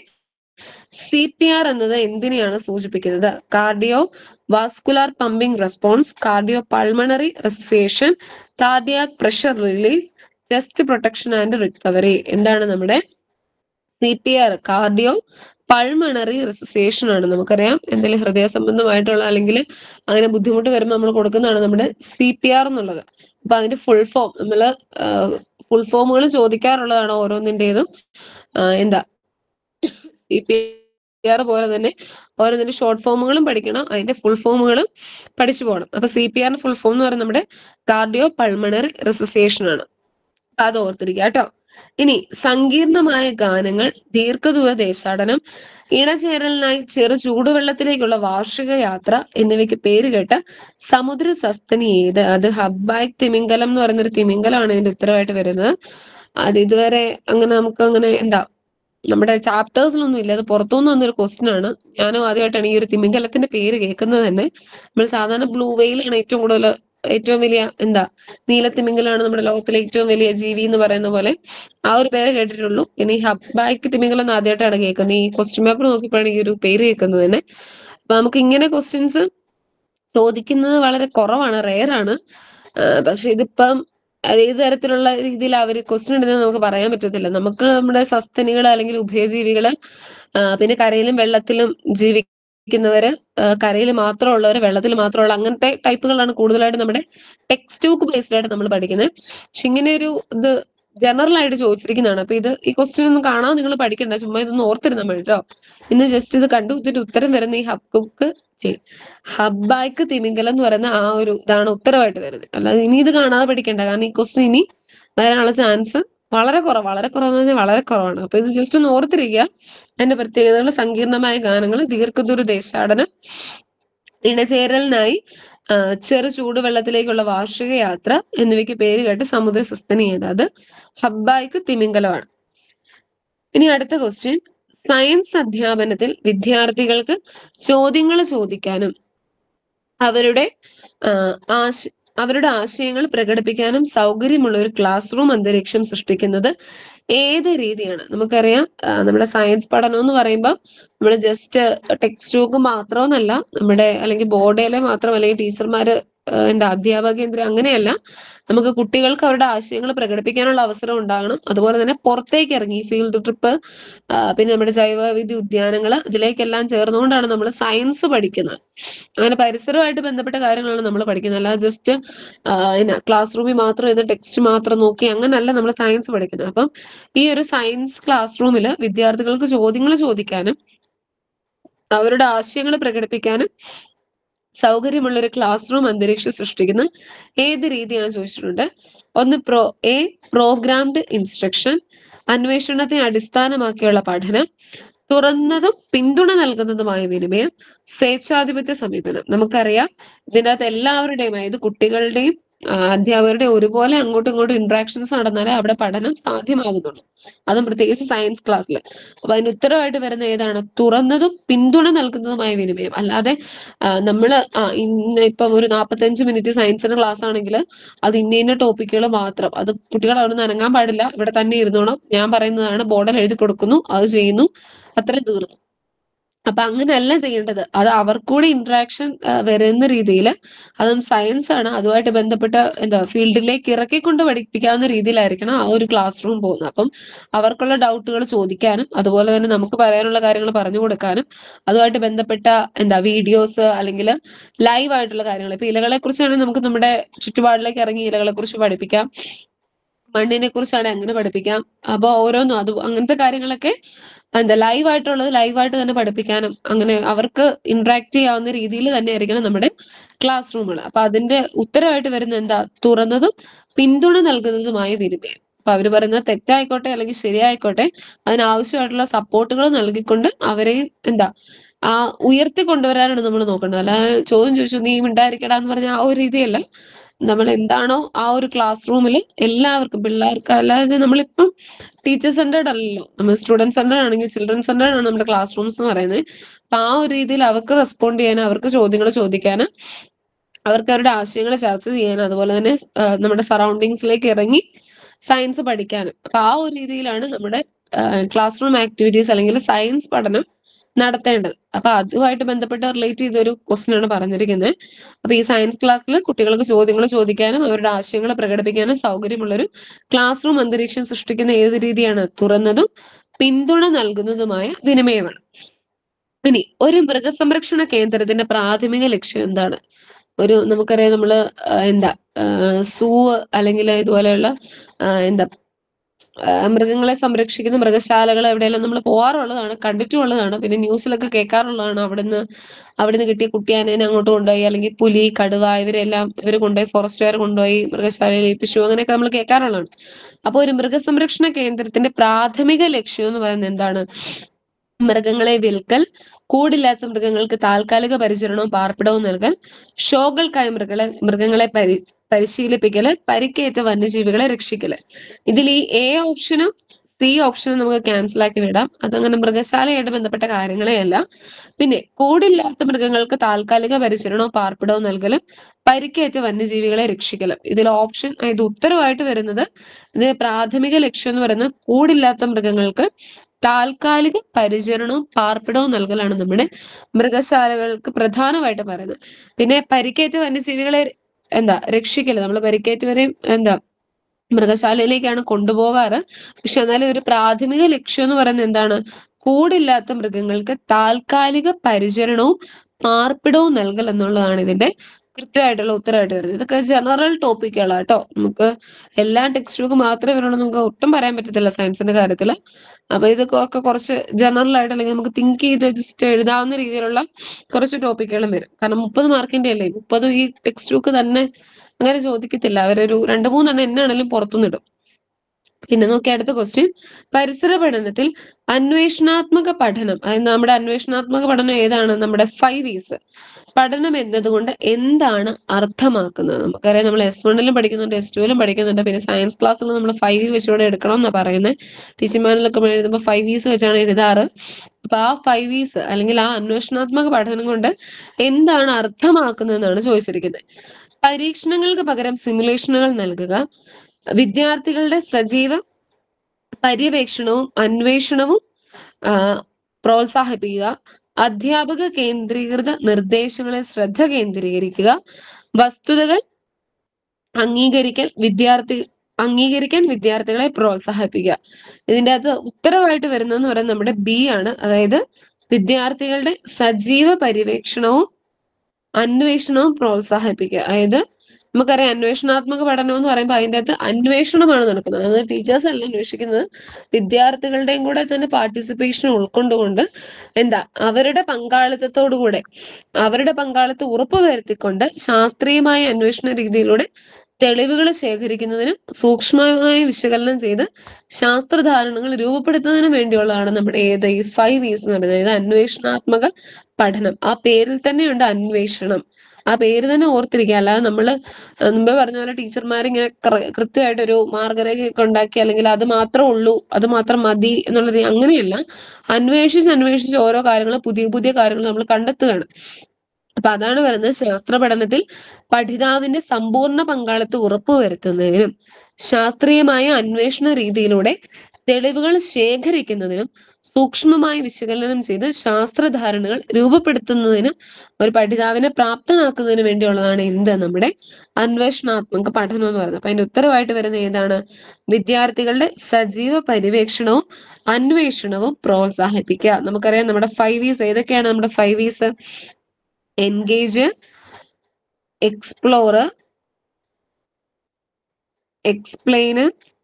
സി പി ആർ എന്നത് എന്തിനെയാണ് സൂചിപ്പിക്കുന്നത്? Cardiovascular pumping response, cardiopulmonary resuscitation, cardiac pressure relief, chest protection and recovery. എന്താണ് നമ്മുടെ C P R? Cardiopulmonary resuscitation ആണ്. നമുക്കറിയാം എന്തെങ്കിലും ഹൃദയ സംബന്ധമായിട്ടുള്ള അല്ലെങ്കിൽ അങ്ങനെ ബുദ്ധിമുട്ട് വരുമ്പോൾ നമ്മൾ കൊടുക്കുന്നതാണ് നമ്മുടെ സി പി ആർ എന്നുള്ളത്. അപ്പൊ അതിന്റെ ഫുൾ ഫോം നമ്മൾ ഫുൾ ഫോമുകൾ ചോദിക്കാറുള്ളതാണ് ഓരോന്നിൻ്റെതും. എന്താ സി പി ആർ പോലെ തന്നെ ഓരോന്നിന്റെ ഷോർട്ട് ഫോമുകളും പഠിക്കണം, അതിന്റെ ഫുൾ ഫോമുകളും പഠിച്ചു പോകണം. അപ്പൊ സി പി ആറിന്റെ ഫുൾ ഫോം എന്ന് പറയുന്നത് നമ്മുടെ കാർഡിയോ പൾമണറി റെസിസിയേഷൻ ആണ്. അത് ഓർത്തിരിക്കുക കേട്ടോ. ഇനി സങ്കീർണമായ ഗാനങ്ങൾ, ദീർഘദൂര ദേശാടനം, ഇണചേരലിനായി ചെറു ചൂടുവെള്ളത്തിലേക്കുള്ള വാർഷിക യാത്ര എന്നിവയ്ക്ക് പേര് കേട്ട സമുദ്ര സസ്തനി ഏത്? അത് ഹബ്ബായ് തിമിംഗലം എന്ന് പറയുന്നൊരു തിമിംഗലമാണ് ഇതിന്റെ ഉത്തരവായിട്ട് വരുന്നത്. അത് ഇതുവരെ അങ്ങനെ നമുക്ക് അങ്ങനെ എന്താ നമ്മുടെ ചാപ്റ്റേഴ്സിലൊന്നും ഇല്ല, അത് പുറത്തുനിന്ന് വന്നൊരു ക്വസ്റ്റ്യൻ ആണ്. ഞാനും ആദ്യമായിട്ടാണ് ഈ ഒരു തിമിംഗലത്തിന്റെ പേര് കേൾക്കുന്നത് തന്നെ. നമ്മൾ സാധാരണ ബ്ലൂ വെയിലാണ് ഏറ്റവും കൂടുതൽ, ഏറ്റവും വലിയ എന്താ നീലത്തിമിംഗലാണ് നമ്മുടെ ലോകത്തിലെ ഏറ്റവും വലിയ ജീവി എന്ന് പറയുന്ന പോലെ ആ ഒരു പേര് കേട്ടിട്ടുള്ളൂ. ഇനി ഹബ്ബായ്ക്ക് തിമിംഗലം എന്ന് ആദ്യമായിട്ടാണ് കേൾക്കുന്നത്. ഈ ക്വസ്റ്റ്യൻ പേപ്പർ നോക്കിയപ്പോഴാണ് ഈ ഒരു പേര് കേൾക്കുന്നത് തന്നെ. അപ്പൊ നമുക്ക് ഇങ്ങനെ ക്വസ്റ്റ്യൻസ് ചോദിക്കുന്നത് വളരെ കുറവാണ്, റെയർ ആണ്. പക്ഷെ ഇതിപ്പം അത് ഏത് തരത്തിലുള്ള രീതിയിൽ അവർ ക്വസ്റ്റ്യൻ ഇടുന്നത് നമുക്ക് പറയാൻ പറ്റത്തില്ല. നമുക്ക് നമ്മുടെ സസ്തനികൾ അല്ലെങ്കിൽ ഉഭയജീവികള്, പിന്നെ കരയിലും വെള്ളത്തിലും ജീവിക്കുന്നവര്, കരയിൽ മാത്രമുള്ളവര്, വെള്ളത്തിൽ മാത്രമുള്ള അങ്ങനത്തെ ടൈപ്പുകളാണ് കൂടുതലായിട്ട് നമ്മുടെ ടെക്സ്റ്റ് ബുക്ക് ബേസ്ഡ് ആയിട്ട് നമ്മൾ പഠിക്കുന്നത്. പക്ഷെ ഇങ്ങനെ ഒരു ഇത് ജനറൽ ആയിട്ട് ചോദിച്ചിരിക്കുന്നതാണ്. അപ്പൊ ഇത് ഈ ക്വസ്റ്റ്യൻ ഒന്നും കാണാൻ നിങ്ങൾ പഠിക്കണ്ട, ചുമ്മാ ഇതൊന്ന് ഓർത്തിരുന്നാൽ മതി കേട്ടോ. ഇന്ന് ജസ്റ്റ് ഇത് കണ്ടു കുത്തിട്ട് ഉത്തരം വരുന്ന ഈ ഹബ് ബുക്ക് ഹബ്ബായ്ക്ക് തിമിംഗലം എന്ന് പറയുന്ന ആ ഒരു ഇതാണ് ഉത്തരവായിട്ട് വരുന്നത്. അല്ലാതെ ഇനി ഇത് കാണാതെ പഠിക്കേണ്ട, കാരണം ഈ ക്വസ്റ്റ്യൻ ഇനി വരാനുള്ള ചാൻസ് വളരെ കുറവ്, വളരെ കുറവെന്ന് പറഞ്ഞാൽ വളരെ കുറവാണ്. അപ്പൊ ഇത് ജസ്റ്റ് ഒന്ന് ഓർത്തിരിക്കുക. അതിന്റെ പ്രത്യേകതകൾ: സങ്കീർണമായ ഗാനങ്ങൾ, ദീർഘദൂര ദേശാടനം, ഇണചേരലിനായി ചെറു ചൂടുവെള്ളത്തിലേക്കുള്ള വാർഷിക യാത്ര എന്നിവയ്ക്ക് പേര് കേട്ട് സമുദ്ര സസ്തനി ഏത്? അത് ഹബ്ബായ്ക്ക് തിമിംഗലമാണ്. ഇനി അടുത്ത ക്വസ്റ്റ്യൻ, സയൻസ് അധ്യാപനത്തിൽ വിദ്യാർത്ഥികൾക്ക് ചോദ്യങ്ങൾ ചോദിക്കാനും അവരുടെ ആശ അവരുടെ ആശയങ്ങൾ പ്രകടിപ്പിക്കാനും സൗകര്യമുള്ള ഒരു ക്ലാസ് റൂം അന്തരീക്ഷം സൃഷ്ടിക്കുന്നത് ഏത് രീതിയാണ്? നമുക്കറിയാം നമ്മുടെ സയൻസ് പഠനം എന്ന് പറയുമ്പോൾ നമ്മൾ ജസ്റ്റ് ടെക്സ്റ്റ് ബുക്ക് മാത്രമെന്നല്ല, നമ്മുടെ അല്ലെങ്കിൽ ബോർഡിലെ മാത്രം അല്ലെങ്കിൽ ടീച്ചർമാര് എന്താ അധ്യാപക കേന്ദ്രം അങ്ങനെയല്ല, നമുക്ക് കുട്ടികൾക്ക് അവരുടെ ആശയങ്ങൾ പ്രകടിപ്പിക്കാനുള്ള അവസരം ഉണ്ടാകണം. അതുപോലെ തന്നെ പുറത്തേക്ക് ഇറങ്ങി ഫീൽഡ് ട്രിപ്പ്, പിന്നെ നമ്മുടെ ജൈവവൈവിധ്യ ഉദ്യാനങ്ങൾ, ഇതിലേക്കെല്ലാം ചേർന്നുകൊണ്ടാണ് നമ്മൾ സയൻസ് പഠിക്കുന്നത്. അങ്ങനെ പരിസരവുമായിട്ട് ബന്ധപ്പെട്ട കാര്യങ്ങളാണ് നമ്മൾ പഠിക്കുന്നത്. അല്ലാതെ ജസ്റ്റ് ക്ലാസ് റൂമിൽ മാത്രം ഇരുന്ന് ടെക്സ്റ്റ് മാത്രം നോക്കി അങ്ങനല്ല നമ്മൾ സയൻസ് പഠിക്കുന്നത്. അപ്പം ഈ ഒരു സയൻസ് ക്ലാസ് റൂമിൽ വിദ്യാർത്ഥികൾക്ക് ചോദ്യങ്ങൾ ചോദിക്കാനും അവരുടെ ആശയങ്ങൾ പ്രകടിപ്പിക്കാനും സൗകര്യമുള്ള ഒരു ക്ലാസ് റൂം അന്തരീക്ഷം സൃഷ്ടിക്കുന്ന ഏത് രീതിയാണ് ചോദിച്ചിട്ടുണ്ട്. ഒന്ന് പ്രോ എ പ്രോഗ്രാംഡ് ഇൻസ്ട്രക്ഷൻ, അന്വേഷണത്തെ അടിസ്ഥാനമാക്കിയുള്ള പഠനം, തുറന്നതും പിന്തുണ നൽകുന്നതുമായ വിനിമയം, സ്വേച്ഛാധിപത്യ സമീപനം. നമുക്കറിയാം ഇതിനകത്ത് എല്ലാവരുടെയും, അതായത് കുട്ടികളുടെയും അധ്യാപകരുടെ ഒരുപോലെ അങ്ങോട്ടും ഇങ്ങോട്ടും ഇന്ററാക്ഷൻസ് നടന്നാലേ അവിടെ പഠനം സാധ്യമാകുന്നുള്ളൂ, അതും പ്രത്യേകിച്ച് സയൻസ് ക്ലാസ്സിൽ. അപ്പൊ അതിന് ഉത്തരവായിട്ട് വരുന്ന ഏതാണ്? തുറന്നതും പിന്തുണ നൽകുന്നതുമായ വിനിമയം. അല്ലാതെ നമ്മള് ഇന്ന് ഇപ്പം ഒരു നാൽപ്പത്തഞ്ച് മിനിറ്റ് സയൻസിന്റെ ക്ലാസ് ആണെങ്കിൽ അത് ഇന്ന ഇന്ന ടോപ്പിക്കുകൾ മാത്രം, അത് കുട്ടികൾ അവിടെ നിന്ന് അനങ്ങാൻ പാടില്ല, ഇവിടെ തന്നെ ഇരുന്നോണം, ഞാൻ പറയുന്നതാണ്, ബോർഡിൽ എഴുതി കൊടുക്കുന്നു, അത് ചെയ്യുന്നു, അത്രയും തീർന്നു. അപ്പൊ അങ്ങനെയല്ല ചെയ്യേണ്ടത്. അത് അവർക്കൂടെ ഇന്ററാക്ഷൻ വരുന്ന രീതിയിൽ, അതും സയൻസ് ആണ്, അതുമായിട്ട് ബന്ധപ്പെട്ട എന്താ ഫീൽഡിലേക്ക് ഇറക്കിക്കൊണ്ട് പഠിപ്പിക്കാവുന്ന രീതിയിലായിരിക്കണം ആ ഒരു ക്ലാസ് റൂം പോകുന്നത്. അപ്പം അവർക്കുള്ള ഡൗട്ടുകൾ ചോദിക്കാനും അതുപോലെ തന്നെ നമുക്ക് പറയാനുള്ള കാര്യങ്ങൾ പറഞ്ഞു കൊടുക്കാനും അതുമായിട്ട് ബന്ധപ്പെട്ട എന്താ വീഡിയോസ് അല്ലെങ്കിൽ ലൈവ് ആയിട്ടുള്ള കാര്യങ്ങൾ, ഇപ്പൊ ഇലകളെ കുറിച്ചാണെങ്കിൽ നമുക്ക് നമ്മുടെ ചുറ്റുപാടിലേക്ക് ഇറങ്ങി ഇലകളെ കുറിച്ച് പഠിപ്പിക്കാം, മണ്ണിനെ കുറിച്ചാണ് അങ്ങനെ പഠിപ്പിക്കാം. അപ്പൊ ഓരോന്നും അത് അങ്ങനത്തെ കാര്യങ്ങളൊക്കെ എന്താ ലൈവ് ആയിട്ടുള്ളത് ലൈവായിട്ട് തന്നെ പഠിപ്പിക്കാനും അങ്ങനെ അവർക്ക് ഇന്ററാക്ട് ചെയ്യാവുന്ന രീതിയിൽ തന്നെ ആയിരിക്കണം നമ്മുടെ ക്ലാസ് റൂമുകൾ. അപ്പൊ അതിന്റെ ഉത്തരവായിട്ട് വരുന്ന എന്താ? തുറന്നതും പിന്തുണ നൽകുന്നതുമായ വിനിമയം. അപ്പൊ അവര് പറയുന്നത് തെറ്റായിക്കോട്ടെ അല്ലെങ്കിൽ ശരിയായിക്കോട്ടെ, അതിനാവശ്യമായിട്ടുള്ള സപ്പോർട്ടുകൾ നൽകിക്കൊണ്ട് അവരെയും എന്താ ആ ഉയർത്തി കൊണ്ടുവരാനാണ് നമ്മൾ നോക്കേണ്ടത്. അല്ലാതെ ചോദ്യം ചോദിച്ചു നീ മിണ്ടായിരിക്കടാ എന്ന് പറഞ്ഞ ആ ഒരു രീതിയല്ല. നമ്മൾ എന്താണോ ആ ഒരു ക്ലാസ് റൂമിൽ എല്ലാവർക്കും, പിള്ളേർക്ക്, അല്ലാതെ നമ്മളിപ്പം ടീച്ചർ സെന്റേർഡ് അല്ലല്ലോ, നമ്മൾ സ്റ്റുഡന്റ് സെന്റേർഡ് ആണെങ്കിൽ ചിൽഡ്രൻ സെന്റേർഡ് ആണ് നമ്മുടെ ക്ലാസ് റൂംസ് എന്ന് പറയുന്നത്. അപ്പൊ ആ ഒരു രീതിയിൽ അവർക്ക് റെസ്പോണ്ട് ചെയ്യാൻ, അവർക്ക് ചോദ്യങ്ങൾ ചോദിക്കാൻ, അവർക്ക് അവരുടെ ആശയങ്ങൾ ചർച്ച ചെയ്യാൻ, അതുപോലെ തന്നെ നമ്മുടെ സറൗണ്ടിങ്സിലേക്ക് ഇറങ്ങി സയൻസ് പഠിക്കാനും. അപ്പൊ ആ ഒരു രീതിയിലാണ് നമ്മുടെ ക്ലാസ് റൂം ആക്ടിവിറ്റീസ് അല്ലെങ്കിൽ സയൻസ് പഠനം നടത്തേണ്ടത്. അപ്പൊ അതുമായിട്ട് ബന്ധപ്പെട്ട് റിലേറ്റ് ചെയ്തൊരു ക്വസ്റ്റ്യൻ ആണ് പറഞ്ഞിരിക്കുന്നത്. അപ്പൊ ഈ സയൻസ് ക്ലാസ്സിൽ കുട്ടികൾക്ക് ചോദ്യങ്ങൾ ചോദിക്കാനും അവരുടെ ആശയങ്ങൾ പ്രകടിപ്പിക്കാനും സൗകര്യമുള്ളൊരു ക്ലാസ് റൂം അന്തരീക്ഷം സൃഷ്ടിക്കുന്ന ഏത് രീതിയാണ്? തുറന്നതും പിന്തുണ നൽകുന്നതുമായ വിനിമയമാണ്. ഇനി ഒരു മൃഗസംരക്ഷണ കേന്ദ്രത്തിന്റെ പ്രാഥമിക ലക്ഷ്യം എന്താണ്? ഒരു നമുക്കറിയാം നമ്മള് എന്താ സൂ അല്ലെങ്കിൽ ഇതുപോലെയുള്ള എന്താ മൃഗങ്ങളെ സംരക്ഷിക്കുന്ന മൃഗശാലകൾ എവിടെയെല്ലാം നമ്മൾ പോകാറുള്ളതാണ്, കണ്ടിട്ടുള്ളതാണ്, പിന്നെ ന്യൂസിലൊക്കെ കേൾക്കാറുള്ളതാണ്. അവിടുന്ന് അവിടുന്ന് കിട്ടിയ കുട്ടിയാനേനെ അങ്ങോട്ട് കൊണ്ടുപോയി, അല്ലെങ്കിൽ പുലി, കടുവ ഇവരെല്ലാം ഇവർ കൊണ്ടുപോയി, ഫോറസ്റ്റുകാർ കൊണ്ടുപോയി മൃഗശാലയിൽ ഏൽപ്പിച്ചു, അങ്ങനെയൊക്കെ നമ്മൾ കേൾക്കാറുള്ളതാണ്. അപ്പോൾ ഒരു മൃഗസംരക്ഷണ കേന്ദ്രത്തിന്റെ പ്രാഥമിക ലക്ഷ്യം എന്ന് പറയുന്നത് എന്താണ്? മൃഗങ്ങളെ വിൽക്കൽ, കൂടില്ലാത്ത മൃഗങ്ങൾക്ക് താൽക്കാലിക പരിചരണവും പാർപ്പിടവും നൽകൽ, ഷോകൾക്കായി മൃഗങ്ങളെ മൃഗങ്ങളെ പരി പരിശീലിപ്പിക്കല്, പരിക്കേറ്റ വന്യജീവികളെ രക്ഷിക്കല്. ഇതിൽ ഈ എ ഓപ്ഷനും സി ഓപ്ഷനും നമുക്ക് ക്യാൻസൽ ആക്കി വിടാം. അതങ്ങനെ മൃഗശാലയായിട്ട് ബന്ധപ്പെട്ട കാര്യങ്ങളെ അല്ല. പിന്നെ കൂടില്ലാത്ത മൃഗങ്ങൾക്ക് താൽക്കാലിക പരിചരണവും പാർപ്പിടവും നൽകലും, പരിക്കേറ്റ വന്യജീവികളെ രക്ഷിക്കലും. ഇതിൽ ഓപ്ഷൻ ഇത് ഉത്തരവായിട്ട് വരുന്നത്, ഇത് പ്രാഥമിക ലക്ഷ്യം എന്ന് പറയുന്നത് കൂടില്ലാത്ത മൃഗങ്ങൾക്ക് താൽക്കാലിക പരിചരണവും പാർപ്പിടവും നൽകലാണ് നമ്മുടെ മൃഗശാലകൾക്ക് പ്രധാനമായിട്ട് പറയുന്നത്. പിന്നെ പരിക്കേറ്റ വന്യജീവികളെ എന്താ രക്ഷിക്കല്, നമ്മൾ പരിക്കേറ്റവരെയും എന്താ മൃഗശാലയിലേക്കാണ് കൊണ്ടുപോകാറ്. പക്ഷെ എന്നാലും ഒരു പ്രാഥമിക ലക്ഷ്യം എന്ന് പറയുന്നത് എന്താണ്? കൂടില്ലാത്ത മൃഗങ്ങൾക്ക് താൽക്കാലിക പരിചരണവും പാർപ്പിടവും നൽകൽ എന്നുള്ളതാണ് ഇതിന്റെ കൃത്യമായിട്ടുള്ള ഉത്തരവായിട്ട് വരുന്നത്. ഇതൊക്കെ ജനറൽ ടോപ്പിക്കുകളാണ് കേട്ടോ. നമുക്ക് എല്ലാ ടെക്സ്റ്റ് ബുക്ക് മാത്രമേ വരുള്ളൂ നമുക്ക് ഒട്ടും പറയാൻ പറ്റത്തില്ല സയൻസിന്റെ കാര്യത്തിൽ. അപ്പൊ ഇതൊക്കെ ഒക്കെ കുറച്ച് ജനറൽ ആയിട്ട് അല്ലെങ്കിൽ നമുക്ക് തിങ്ക് ചെയ്ത് ജസ്റ്റ് എഴുതാവുന്ന രീതിയിലുള്ള കുറച്ച് ടോപ്പിക്കുകളും വരും. കാരണം മുപ്പത് മാർക്കിന്റെ അല്ലേ, മുപ്പതും ഈ ടെക്സ്റ്റ് ബുക്ക് തന്നെ അങ്ങനെ ചോദിക്കത്തില്ല. അവരൊരു രണ്ട് മൂന്നെണ്ണം എന്നാണെങ്കിലും പുറത്തുനിന്നിടും. പിന്നെ നോക്കി അടുത്ത ക്വസ്റ്റ്യൻ, പരിസര പഠനത്തിൽ അന്വേഷണാത്മക പഠനം, അതായത് നമ്മുടെ അന്വേഷണാത്മക പഠനം ഏതാണ്? നമ്മുടെ ഫൈവ് ഈസ് പഠനം എന്നതുകൊണ്ട് എന്താണ് അർത്ഥമാക്കുന്നത്? നമുക്കറിയാം, നമ്മൾ എസ് വണ്ണിലും പഠിക്കുന്നുണ്ട്, എസ് ടുവിലും പഠിക്കുന്നുണ്ട്, പിന്നെ സയൻസ് ക്ലാസ്സിൽ നമ്മൾ ഫൈവ് വെച്ചുകൂടെ എടുക്കണം എന്നാണ് പറയുന്നത്. ടീച്ചർമാരിലൊക്കെ എഴുതുമ്പോൾ ഫൈവ് ഈസ് വെച്ചാണ് എഴുതാറ്. അപ്പൊ ആ ഫൈവ് ഈസ് അല്ലെങ്കിൽ ആ അന്വേഷണാത്മക പഠനം കൊണ്ട് എന്താണ് അർത്ഥമാക്കുന്നതെന്നാണ് ചോദിച്ചിരിക്കുന്നത്. പരീക്ഷണങ്ങൾക്ക് പകരം സിമുലേഷനുകൾ നൽകുക, വിദ്യാർത്ഥികളുടെ സജീവ പര്യവേക്ഷണവും അന്വേഷണവും ആ, പ്രോത്സാഹിപ്പിക്കുക, അധ്യാപക കേന്ദ്രീകൃത നിർദ്ദേശങ്ങളിൽ ശ്രദ്ധ കേന്ദ്രീകരിക്കുക, വസ്തുതകൾ അംഗീകരിക്കൽ വിദ്യാർത്ഥി അംഗീകരിക്കാൻ വിദ്യാർത്ഥികളെ പ്രോത്സാഹിപ്പിക്കുക. ഇതിന്റെ അകത്ത് ഉത്തരവായിട്ട് വരുന്നതെന്ന് പറയുന്നത് നമ്മുടെ ബി ആണ്. അതായത് വിദ്യാർത്ഥികളുടെ സജീവ പര്യവേക്ഷണവും അന്വേഷണവും പ്രോത്സാഹിപ്പിക്കുക. അതായത് നമുക്കറിയാം, അന്വേഷണാത്മക പഠനം എന്ന് പറയുമ്പോൾ അതിൻ്റെ അകത്ത് അന്വേഷണമാണ് നടക്കുന്നത്. അതായത് ടീച്ചേഴ്സ് അല്ല അന്വേഷിക്കുന്നത്, വിദ്യാർത്ഥികളുടെയും കൂടെ തന്നെ പാർട്ടിസിപ്പേഷൻ ഉൾക്കൊണ്ടുകൊണ്ട് എന്താ അവരുടെ പങ്കാളിത്തത്തോടു കൂടെ അവരുടെ പങ്കാളിത്തം ഉറപ്പുവരുത്തിക്കൊണ്ട് ശാസ്ത്രീയമായ അന്വേഷണ രീതിയിലൂടെ തെളിവുകൾ ശേഖരിക്കുന്നതിനും സൂക്ഷ്മമായി വിശകലനം ചെയ്ത് ശാസ്ത്രധാരണകൾ രൂപപ്പെടുത്തുന്നതിനും വേണ്ടിയുള്ളതാണ് നമ്മുടെ ഏത് ഈ ഫൈവ് ഈസ് എന്ന് പറയുന്നത്. അതായത് അന്വേഷണാത്മക പഠനം. ആ പേരിൽ തന്നെയുണ്ട് അന്വേഷണം. ആ പേര് തന്നെ ഓർത്തിരിക്കുക. അല്ലാതെ നമ്മൾ മുമ്പേ പറഞ്ഞ പോലെ ടീച്ചർമാർ ഇങ്ങനെ കൃത്യമായിട്ട് ഒരു മാർഗരേഖയൊക്കെ ഉണ്ടാക്കി അല്ലെങ്കിൽ അത് മാത്രമേ ഉള്ളൂ, അത് മാത്രം മതി എന്നുള്ള രീതി അങ്ങനെയല്ല. അന്വേഷിച്ച് അന്വേഷിച്ച് ഓരോ കാര്യങ്ങൾ, പുതിയ പുതിയ കാര്യങ്ങൾ നമ്മൾ കണ്ടെത്തുകയാണ്. അപ്പൊ അതാണ് പറയുന്നത്, ശാസ്ത്ര പഠനത്തിൽ പഠിതാവിന്റെ സമ്പൂർണ്ണ പങ്കാളിത്തം ഉറപ്പുവരുത്തുന്നതിനും ശാസ്ത്രീയമായ അന്വേഷണ രീതിയിലൂടെ തെളിവുകൾ ശേഖരിക്കുന്നതിനും സൂക്ഷ്മമായി വിശകലനം ചെയ്ത് ശാസ്ത്രധാരണകൾ രൂപപ്പെടുത്തുന്നതിനും ഒരു പഠിതാവിനെ പ്രാപ്തനാക്കുന്നതിന് വേണ്ടിയുള്ളതാണ് എന്ത് നമ്മുടെ അന്വേഷണാത്മക പഠനം എന്ന് പറയുന്നത്. അപ്പൊ അതിന്റെ ഉത്തരവായിട്ട് വരുന്ന ഏതാണ്? വിദ്യാർത്ഥികളുടെ സജീവ പര്യവേക്ഷണവും അന്വേഷണവും പ്രോത്സാഹിപ്പിക്കുക. നമുക്കറിയാം നമ്മുടെ ഫൈവ് ഈസ് ഏതൊക്കെയാണ്? നമ്മുടെ five E's engage, explore, explain.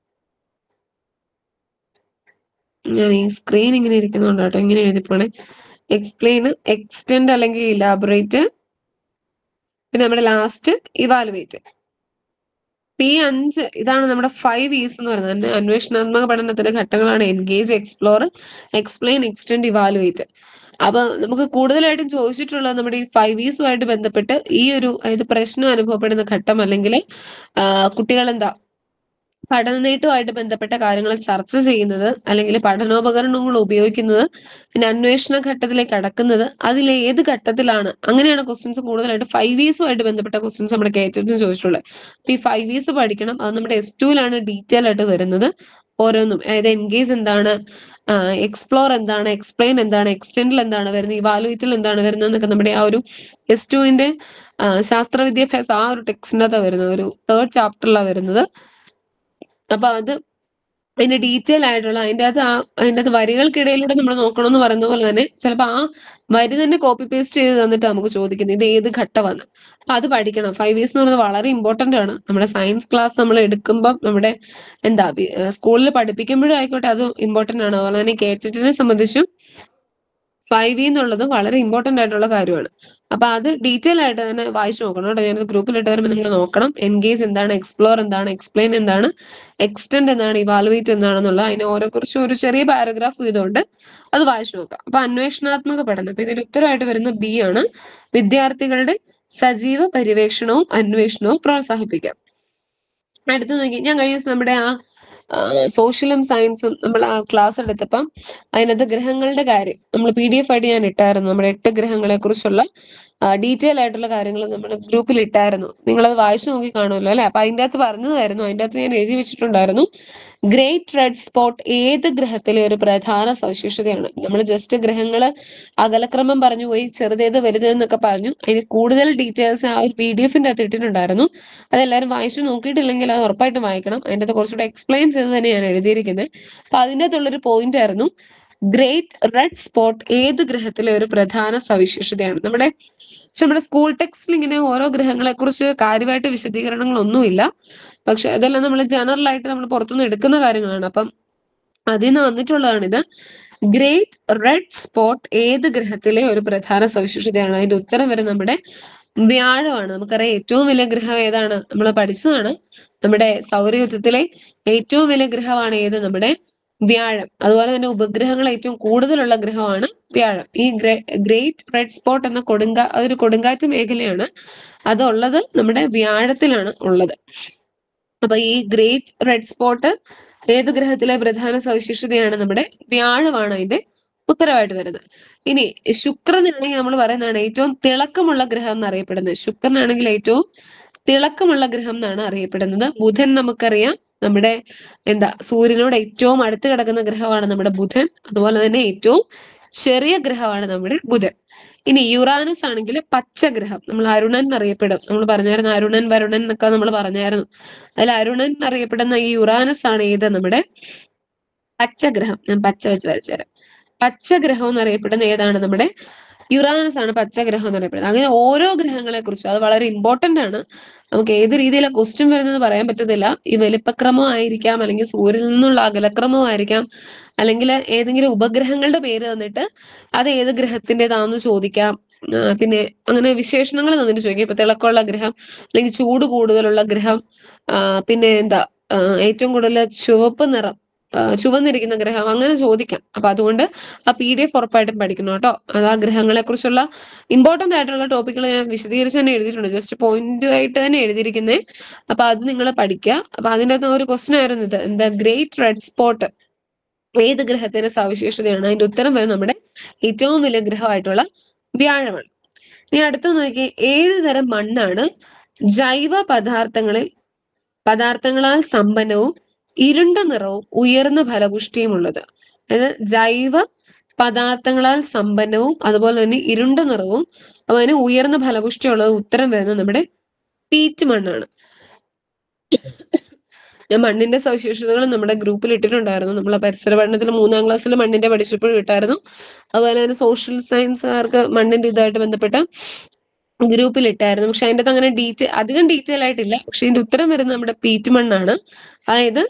ഞാൻ ഈ സ്ക്രീൻ ഇങ്ങനെ ഇരിക്കുന്നുണ്ട് കേട്ടോ, ഇങ്ങനെ എഴുതിപ്പോണേ. എക്സ്പ്ലെയിൻ, എക്സ്റ്റെൻഡ് അല്ലെങ്കിൽ ഇലാബറേറ്റ്, പിന്നെ നമ്മുടെ ലാസ്റ്റ് ഇവാലുവേറ്റ്. ഈ അഞ്ച് ഇതാണ് നമ്മുടെ ഫൈവ് ഈസ് എന്ന് പറയുന്നത്. അന്വേഷണാത്മക പഠനത്തിന്റെ ഘട്ടങ്ങളാണ് engage, explore, explain, extend, evaluate. അപ്പൊ നമുക്ക് കൂടുതലായിട്ടും ചോദിച്ചിട്ടുള്ളത് നമ്മുടെ ഈ ഫൈവ് ഈസുമായിട്ട് ബന്ധപ്പെട്ട് ഈ ഒരു അതായത് പ്രശ്നം അനുഭവപ്പെടുന്ന ഘട്ടം അല്ലെങ്കിൽ കുട്ടികൾ എന്താ പഠന നേട്ടവുമായിട്ട് ബന്ധപ്പെട്ട കാര്യങ്ങൾ ചർച്ച ചെയ്യുന്നത് അല്ലെങ്കിൽ പഠനോപകരണങ്ങൾ ഉപയോഗിക്കുന്നത്, പിന്നെ അന്വേഷണ ഘട്ടത്തിലേക്ക് കടക്കുന്നത്, അതിൽ ഏത് ഘട്ടത്തിലാണ്, അങ്ങനെയാണ് ക്വസ്റ്റ്യൻസ് കൂടുതലായിട്ട് ഫൈവ് ഈസുമായിട്ട് ബന്ധപ്പെട്ട ക്വസ്റ്റ്യൻസ് നമ്മുടെ കേറ്ററ്റിന് ചോദിച്ചിട്ടുള്ളത്. അപ്പൊ ഈ ഫൈവ് ഈസ് പഠിക്കണം. അത് നമ്മുടെ എസ് ടുവിലാണ് ഡീറ്റെയിൽ ആയിട്ട് വരുന്നത് ഓരോന്നും. അതായത് എൻഗേജ് എന്താണ്, എക്സ്പ്ലോർ എന്താണ്, എക്സ്പ്ലെയിൻ എന്താണ്, എക്സ്റ്റെൻഡിൽ എന്താണ് വരുന്നത്, ഇവാലുവേറ്റിൽ എന്താണ് വരുന്നത് എന്നൊക്കെ നമ്മുടെ ആ ഒരു എസ് ടുവിന്റെ ശാസ്ത്ര വിദ്യാഭ്യാസം ആ ഒരു ടെക്സ്റ്റിനകത്താണ് വരുന്നത്, ഒരു തേർഡ് ചാപ്റ്ററിലാണ് വരുന്നത്. അപ്പൊ അത് അതിന്റെ ഡീറ്റെയിൽ ആയിട്ടുള്ള അതിൻ്റെ അകത്ത് ആ അതിൻ്റെ അകത്ത് വരികൾക്കിടയിലൂടെ നമ്മൾ നോക്കണമെന്ന് പറയുന്ന പോലെ തന്നെ ചിലപ്പോൾ ആ വരി തന്നെ കോപ്പി പേസ്റ്റ് ചെയ്ത് തന്നിട്ട് നമുക്ക് ചോദിക്കുന്നത് ഇത് ഏത് ഘട്ടമാണ്. അപ്പൊ അത് പഠിക്കണം. ഫൈവ് ഇയേഴ്സ് എന്ന് പറയുന്നത് വളരെ ഇമ്പോർട്ടന്റ് ആണ്. നമ്മുടെ സയൻസ് ക്ലാസ് നമ്മൾ എടുക്കുമ്പോൾ നമ്മുടെ എന്താ സ്കൂളിൽ പഠിപ്പിക്കുമ്പോഴും ആയിക്കോട്ടെ അത് ഇമ്പോർട്ടന്റ് ആണ്. അതുപോലെ തന്നെ കേറ്ററ്റിനെ സംബന്ധിച്ചും ഫൈവ് ഇ എന്നുള്ളത് വളരെ ഇമ്പോർട്ടന്റ് ആയിട്ടുള്ള കാര്യമാണ്. അപ്പൊ അത് ഡീറ്റെയിൽ ആയിട്ട് തന്നെ വായിച്ചു നോക്കണം കേട്ടോ. ഞാനത് ഗ്രൂപ്പിലിട്ട് വരുമ്പോൾ നിങ്ങൾ നോക്കണം. എൻഗേജ് എന്താണ്, എക്സ്പ്ലോർ എന്താണ്, എക്സ്പ്ലെയിൻ എന്താണ്, എക്സ്റ്റെൻഡ് എന്താണ്, ഇവാലുവേറ്റ് എന്താണെന്നുള്ള അതിന് ഓരോ കുറിച്ച് ഒരു ചെറിയ പാരഗ്രാഫ് ഇതുകൊണ്ട് അത് വായിച്ചു നോക്കാം. അപ്പൊ അന്വേഷണാത്മക പഠനം, അപ്പൊ ഇതിന് ഉത്തരമായിട്ട് വരുന്ന ബി ആണ്. വിദ്യാർത്ഥികളുടെ സജീവ പര്യവേക്ഷണവും അന്വേഷണവും പ്രോത്സാഹിപ്പിക്കാം. അടുത്ത് നോക്കി, ഞാൻ കഴിഞ്ഞ ദിവസം നമ്മുടെ ആ സോഷ്യലും സയൻസും നമ്മൾ ആ ക്ലാസ് എടുത്തപ്പം അതിനകത്ത് ഗ്രഹങ്ങളുടെ കാര്യം നമ്മൾ പി ഡി എഫ് ആയിട്ട് ഞാൻ ഇട്ടായിരുന്നു. നമ്മുടെ എട്ട് ഗ്രഹങ്ങളെ കുറിച്ചുള്ള ഡീറ്റെയിൽ ആയിട്ടുള്ള കാര്യങ്ങൾ നമ്മൾ ഗ്രൂപ്പിൽ ഇട്ടായിരുന്നു. നിങ്ങളത് വായിച്ചു നോക്കി കാണുമല്ലോ അല്ലെ. അപ്പൊ അതിൻ്റെ അകത്ത് പറഞ്ഞതായിരുന്നു, അതിൻ്റെ അകത്ത് ഞാൻ എഴുതി വെച്ചിട്ടുണ്ടായിരുന്നു, ഗ്രേറ്റ് റെഡ് സ്പോട്ട് ഏത് ഗ്രഹത്തിലെ ഒരു പ്രധാന സവിശേഷതയാണ്. നമ്മൾ ജസ്റ്റ് ഗ്രഹങ്ങള് അകലക്രമം പറഞ്ഞു പോയി, ചെറുതേത് വലുതെന്നൊക്കെ പറഞ്ഞു. അതിന് കൂടുതൽ ഡീറ്റെയിൽസ് ആ ഒരു പി ഡി എഫിന്റെ അകത്ത് ഇട്ടിട്ടുണ്ടായിരുന്നു. അതെല്ലാവരും വായിച്ചു നോക്കിയിട്ടില്ലെങ്കിൽ അത് ഉറപ്പായിട്ടും വായിക്കണം. അതിൻ്റെ അകത്ത് കുറച്ചുകൂടെ എക്സ്പ്ലെയിൻ ചെയ്ത് തന്നെ ഞാൻ എഴുതിയിരിക്കുന്നത്. അപ്പൊ അതിൻ്റെ അകത്തുള്ളൊരു പോയിന്റ് ആയിരുന്നു ഗ്രേറ്റ് റെഡ് സ്പോട്ട് ഏത് ഗ്രഹത്തിലെ ഒരു പ്രധാന സവിശേഷതയാണ്. നമ്മുടെ പക്ഷെ നമ്മുടെ സ്കൂൾ ടെക്സ്റ്റിൽ ഇങ്ങനെ ഓരോ ഗ്രഹങ്ങളെ കുറിച്ച് കാര്യമായിട്ട് വിശദീകരണങ്ങളൊന്നുമില്ല. പക്ഷെ അതെല്ലാം നമ്മൾ ജനറൽ ആയിട്ട് നമ്മൾ പുറത്തുനിന്ന് എടുക്കുന്ന കാര്യങ്ങളാണ്. അപ്പം അതിൽ നിന്ന് വന്നിട്ടുള്ളതാണിത്. ഗ്രേറ്റ് റെഡ് സ്പോട്ട് ഏത് ഗ്രഹത്തിലെ ഒരു പ്രധാന സവിശേഷതയാണ്. അതിന്റെ ഉത്തരം വരെ നമ്മുടെ വ്യാഴമാണ്. നമുക്കറിയാം ഏറ്റവും വലിയ ഗ്രഹം ഏതാണ്? നമ്മൾ പഠിച്ചതാണ്. നമ്മുടെ സൗരയൂഥത്തിലെ ഏറ്റവും വലിയ ഗ്രഹമാണ് ഏത്? നമ്മുടെ വ്യാഴം. അതുപോലെ തന്നെ ഉപഗ്രഹങ്ങൾ ഏറ്റവും കൂടുതലുള്ള ഗ്രഹമാണ് വ്യാഴം. ഈ ഗ്രേറ്റ് റെഡ് സ്പോട്ട് എന്ന കൊടുങ്കാ അതൊരു കൊടുങ്കാറ്റ് മേഖലയാണ്. അതുള്ളത് നമ്മുടെ വ്യാഴത്തിലാണ് ഉള്ളത്. അപ്പൊ ഈ ഗ്രേറ്റ് റെഡ് സ്പോട്ട് ഏത് ഗ്രഹത്തിലെ പ്രധാന സവിശേഷതയാണ്? നമ്മുടെ വ്യാഴമാണ് അതിന്റെ ഉത്തരവായിട്ട് വരുന്നത്. ഇനി ശുക്രനാണെങ്കിൽ നമ്മൾ പറയുന്നതാണ് ഏറ്റവും തിളക്കമുള്ള ഗ്രഹം എന്നറിയപ്പെടുന്നത്. ശുക്രനാണെങ്കിൽ ഏറ്റവും തിളക്കമുള്ള ഗ്രഹം എന്നാണ് അറിയപ്പെടുന്നത്. ബുധൻ നമുക്കറിയാം നമ്മുടെ എന്താ സൂര്യനോട് ഏറ്റവും അടുത്ത് കിടക്കുന്ന ഗ്രഹമാണ് നമ്മുടെ ബുധൻ. അതുപോലെ തന്നെ ഏറ്റവും ചെറിയ ഗ്രഹമാണ് നമ്മുടെ ബുധൻ. ഇനി യുറാനസ് ആണെങ്കിൽ പച്ചഗ്രഹം, നമ്മൾ അരുണൻ എന്നറിയപ്പെടും. നമ്മൾ പറഞ്ഞായിരുന്നു അരുണൻ വരുണൻ എന്നൊക്കെ നമ്മൾ പറഞ്ഞായിരുന്നു. അതിൽ അരുണൻ എന്നറിയപ്പെടുന്ന ഈ യുറാനസ് ആണ് ഏത്? നമ്മുടെ പച്ചഗ്രഹം. ഞാൻ പച്ച വെച്ച് വരച്ചുതരാം. പച്ചഗ്രഹം എന്നറിയപ്പെടുന്ന ഏതാണ്? നമ്മുടെ യുറാനസ് ആണ് പച്ചഗ്രഹം എന്നറിയപ്പെടുന്നത്. അങ്ങനെ ഓരോ ഗ്രഹങ്ങളെ കുറിച്ചും അത് വളരെ ഇമ്പോർട്ടന്റ് ആണ്. നമുക്ക് ഏത് രീതിയിലെ ക്വസ്റ്റ്യൻ വരുന്നത് പറയാൻ പറ്റത്തില്ല. ഈ വലിപ്പക്രമം ആയിരിക്കാം, അല്ലെങ്കിൽ സൂര്യനിൽ നിന്നുള്ള അകലക്രമം ആയിരിക്കാം, അല്ലെങ്കിൽ ഏതെങ്കിലും ഉപഗ്രഹങ്ങളുടെ പേര് തന്നിട്ട് അത് ഏത് ഗ്രഹത്തിൻ്റെതാണെന്ന് ചോദിക്കാം. പിന്നെ അങ്ങനെ വിശേഷണങ്ങൾ തന്നിട്ട് ചോദിക്കാം. ഇപ്പൊ തിളക്കമുള്ള ഗ്രഹം, അല്ലെങ്കിൽ ചൂട് കൂടുതലുള്ള ഗ്രഹം, പിന്നെ എന്താ ഏറ്റവും കൂടുതൽ ചുവപ്പ് നിറം ചുവന്നിരിക്കുന്ന ഗ്രഹം, അങ്ങനെ ചോദിക്കാം. അപ്പൊ അതുകൊണ്ട് ആ പി ഡി എഫ് ഉറപ്പായിട്ടും പഠിക്കണം കേട്ടോ. അത് ആ ഗ്രഹങ്ങളെ കുറിച്ചുള്ള ഇമ്പോർട്ടന്റ് ആയിട്ടുള്ള ടോപ്പിക്കുകൾ ഞാൻ വിശദീകരിച്ച് തന്നെ എഴുതിയിട്ടുണ്ട്. ജസ്റ്റ് പോയിന്റ് ആയിട്ട് തന്നെ എഴുതിയിരിക്കുന്നത്. അപ്പൊ അത് നിങ്ങൾ പഠിക്കുക. അപ്പൊ അതിൻ്റെ അകത്ത് ഒരു ക്വസ്റ്റൻ ആയിരുന്നു ഇത്, എന്താ ഗ്രേറ്റ് റെഡ് സ്പോട്ട് ഏത് ഗ്രഹത്തിന്റെ സവിശേഷതയാണ്? അതിന്റെ ഉത്തരം വരെ നമ്മുടെ ഏറ്റവും വലിയ ഗ്രഹമായിട്ടുള്ള വ്യാഴമാണ്. ഇനി അടുത്ത നോക്കി, ഏത് തരം മണ്ണാണ് ജൈവ പദാർത്ഥങ്ങളിൽ പദാർത്ഥങ്ങളാൽ സമ്പന്നവും ഇരുണ്ട നിറവും ഉയർന്ന ഫലപുഷ്ടിയും ഉള്ളത്? അതായത് ജൈവ പദാർത്ഥങ്ങളാൽ സമ്പന്നവും അതുപോലെ തന്നെ ഇരുണ്ട നിറവും അതുപോലെ ഉയർന്ന ഫലപുഷ്ടിയുള്ളത് ഉത്തരം വരുന്നത് നമ്മുടെ പീറ്റ് മണ്ണാണ്. ഞാൻ മണ്ണിന്റെ സവിശേഷതകൾ നമ്മുടെ ഗ്രൂപ്പിൽ ഇട്ടിട്ടുണ്ടായിരുന്നു. നമ്മളെ പരിസര പഠനത്തിൽ മൂന്നാം ക്ലാസ്സിൽ മണ്ണിന്റെ പഠിച്ചപ്പോഴും ഇട്ടായിരുന്നു. അതുപോലെ തന്നെ സോഷ്യൽ സയൻസുകാർക്ക് മണ്ണിന്റെ ഇതായിട്ട് ബന്ധപ്പെട്ട ഗ്രൂപ്പിൽ ഇട്ടായിരുന്നു. പക്ഷെ അതിൻ്റെ അകത്ത് അങ്ങനെ ഡീറ്റെയിൽ അധികം ഡീറ്റെയിൽ ആയിട്ടില്ല. പക്ഷെ ഇതിന്റെ ഉത്തരം വരുന്നത് നമ്മുടെ പീറ്റ് മണ്ണാണ്. അതായത്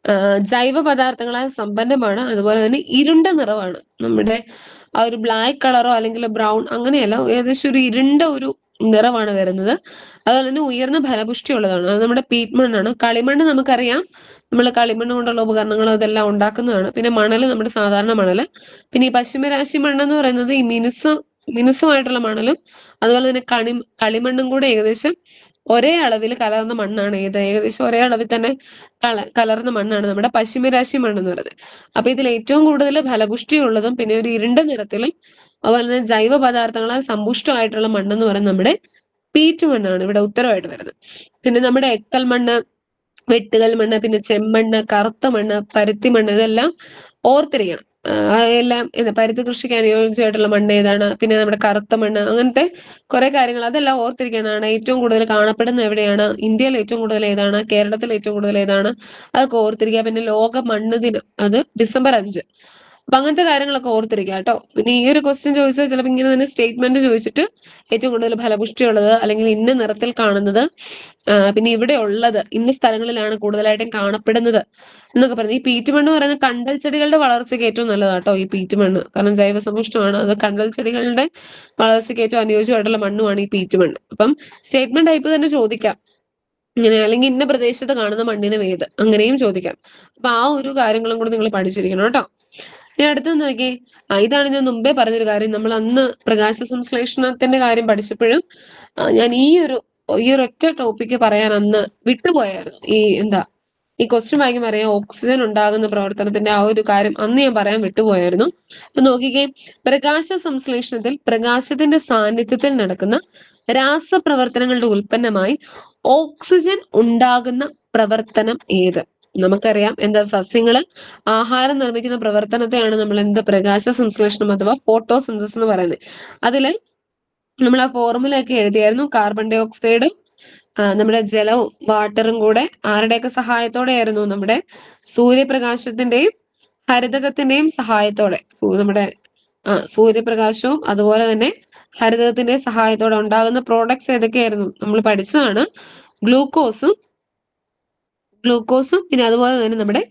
ജൈവ പദാർത്ഥങ്ങളാൽ സമ്പന്നമാണ്, അതുപോലെ തന്നെ ഇരുണ്ട നിറമാണ്. നമ്മുടെ ആ ഒരു ബ്ലാക്ക് കളറോ അല്ലെങ്കിൽ ബ്രൗൺ അങ്ങനെയല്ല, ഏകദേശം ഒരു ഇരുണ്ട ഒരു നിറമാണ് വരുന്നത്. അതുപോലെ തന്നെ ഉയർന്ന ഫലപുഷ്ടി ഉള്ളതാണ്. അത് നമ്മുടെ പീറ്റ് മണ്ണാണ്. കളിമണ്ണ് നമുക്കറിയാം, നമ്മൾ കളിമണ്ണ് കൊണ്ടുള്ള ഉപകരണങ്ങൾ ഇതെല്ലാം ഉണ്ടാക്കുന്നതാണ്. പിന്നെ മണല് നമ്മുടെ സാധാരണ മണല്. പിന്നെ ഈ പശ്ചിമരാശി മണ്ണെന്ന് പറയുന്നത് ഈ മിനുസം മിനുസമായിട്ടുള്ള മണലും അതുപോലെ തന്നെ കളി കളിമണ്ണും കൂടെ ഏകദേശം ഒരേ അളവിൽ കലർന്ന മണ്ണാണ് ഏത്? ഏകദേശം ഒരേ അളവിൽ തന്നെ കള കലർന്ന മണ്ണാണ് നമ്മുടെ പശ്ചിമരാശി മണ്ണെന്ന് പറയുന്നത്. അപ്പൊ ഇതിൽ ഏറ്റവും കൂടുതൽ ഫലപുഷ്ടി ഉള്ളതും പിന്നെ ഒരു ഇരുണ്ട നിറത്തിലും അതുപോലെ തന്നെ ജൈവ പദാർത്ഥങ്ങളാൽ സമ്പുഷ്ടമായിട്ടുള്ള മണ്ണെന്ന് പറയുന്നത് നമ്മുടെ പീറ്റ് മണ്ണാണ് ഇവിടെ ഉത്തരവായിട്ട് വരുന്നത്. പിന്നെ നമ്മുടെ എക്കൽ മണ്ണ്, വെട്ടുകൽ മണ്ണ്, പിന്നെ ചെമ്മണ്ണ്, കറുത്ത മണ്ണ്, പരുത്തി മണ്ണ്, ഇതെല്ലാം ഓർത്തിരിക്കണം. എല്ലാം എന്താ പരുത്തി കൃഷിക്ക് അനുയോജ്യമായിട്ടുള്ള മണ്ണ് ഏതാണ്? പിന്നെ നമ്മുടെ കറുത്ത മണ്ണ്, അങ്ങനത്തെ കുറെ കാര്യങ്ങൾ അതെല്ലാം ഓർത്തിരിക്കാനാണ്. ഏറ്റവും കൂടുതൽ കാണപ്പെടുന്ന എവിടെയാണ്? ഇന്ത്യയിൽ ഏറ്റവും കൂടുതൽ ഏതാണ്? കേരളത്തിൽ ഏറ്റവും കൂടുതൽ ഏതാണ്? അതൊക്കെ ഓർത്തിരിക്കുക. പിന്നെ ലോക മണ്ണ് ദിനം അത് ഡിസംബർ അഞ്ച്. അപ്പൊ അങ്ങനത്തെ കാര്യങ്ങളൊക്കെ ഓർത്തിരിക്കുക കേട്ടോ. പിന്നെ ഈ ഒരു ക്വസ്റ്റ്യൻ ചോദിച്ചാൽ ചിലപ്പോൾ ഇങ്ങനെ തന്നെ സ്റ്റേറ്റ്മെന്റ് ചോദിച്ചിട്ട് ഏറ്റവും കൂടുതൽ ഫലപുഷ്ടിയുള്ളത് അല്ലെങ്കിൽ ഇന്ന നിറത്തിൽ കാണുന്നത്, പിന്നെ ഇവിടെ ഉള്ളത് ഇന്ന സ്ഥലങ്ങളിലാണ് കൂടുതലായിട്ടും കാണപ്പെടുന്നത് എന്നൊക്കെ പറഞ്ഞു. ഈ പീറ്റ് മണ്ണ് പറയുന്നത് കണ്ടൽ ചെടികളുടെ വളർച്ചയ്ക്ക് ഏറ്റവും നല്ലതാട്ടോ ഈ പീറ്റ് മണ്ണ്. കാരണം ജൈവസമ്പുഷ്ടമാണ്. അത് കണ്ടൽ ചെടികളുടെ വളർച്ചയ്ക്ക് ഏറ്റവും അനുയോജ്യമായിട്ടുള്ള മണ്ണുമാണ് ഈ പീറ്റ് മണ്ണ്. അപ്പം സ്റ്റേറ്റ്മെന്റ് ടൈപ്പ് തന്നെ ചോദിക്കാം ഇങ്ങനെ, അല്ലെങ്കിൽ ഇന്ന പ്രദേശത്ത് കാണുന്ന മണ്ണിന് ഏത്, അങ്ങനെയും ചോദിക്കാം. അപ്പൊ ആ ഒരു കാര്യങ്ങളും കൂടെ നിങ്ങൾ പഠിച്ചിരിക്കണം കേട്ടോ. ഇനി അടുത്ത് നോക്കി, ഇതാണ് ഞാൻ മുമ്പേ പറഞ്ഞൊരു കാര്യം. നമ്മൾ അന്ന് പ്രകാശ സംശ്ലേഷണത്തിന്റെ കാര്യം പഠിച്ചപ്പോഴും ഞാൻ ഈ ഒരു ഈ ഒരു ഒറ്റ ടോപ്പിക്ക് പറയാൻ അന്ന് വിട്ടുപോയായിരുന്നു. ഈ എന്താ ഈ ക്വസ്റ്റ്യൻ വായിക്കുമ്പോൾ അറിയാം ഓക്സിജൻ ഉണ്ടാകുന്ന പ്രവർത്തനത്തിന്റെ ആ ഒരു കാര്യം അന്ന് ഞാൻ പറയാൻ വിട്ടുപോയായിരുന്നു. അപ്പൊ നോക്കിക്കേ, പ്രകാശ സംശ്ലേഷണത്തിൽ പ്രകാശത്തിന്റെ സാന്നിധ്യത്തിൽ നടക്കുന്ന രാസപ്രവർത്തനങ്ങളുടെ ഉൽപ്പന്നമായി ഓക്സിജൻ ഉണ്ടാകുന്ന പ്രവർത്തനം ഏത്? നമുക്കറിയാം എന്താ സസ്യങ്ങള് ആഹാരം നിർമ്മിക്കുന്ന പ്രവർത്തനത്തെയാണ് നമ്മൾ എന്ത് പ്രകാശ സംശ്ലേഷണം അഥവാ ഫോട്ടോസിന്തസിസ് എന്ന് പറയുന്നത്. അതില് നമ്മൾ ആ ഫോർമുല ഒക്കെ എഴുതിയായിരുന്നു. കാർബൺ ഡൈ ഓക്സൈഡ് നമ്മുടെ ജലവും വാട്ടറും കൂടെ ആരുടെയൊക്കെ സഹായത്തോടെ ആയിരുന്നു? നമ്മുടെ സൂര്യപ്രകാശത്തിന്റെയും ഹരിതകത്തിന്റെയും സഹായത്തോടെ, നമ്മുടെ ആ സൂര്യപ്രകാശവും അതുപോലെ തന്നെ ഹരിതകത്തിന്റെ സഹായത്തോടെ ഉണ്ടാകുന്ന പ്രോഡക്ട്സ് ഏതൊക്കെയായിരുന്നു? നമ്മൾ പഠിച്ചതാണ്. ഗ്ലൂക്കോസും ഗ്ലൂക്കോസും പിന്നെ അതുപോലെ തന്നെ നമ്മുടെ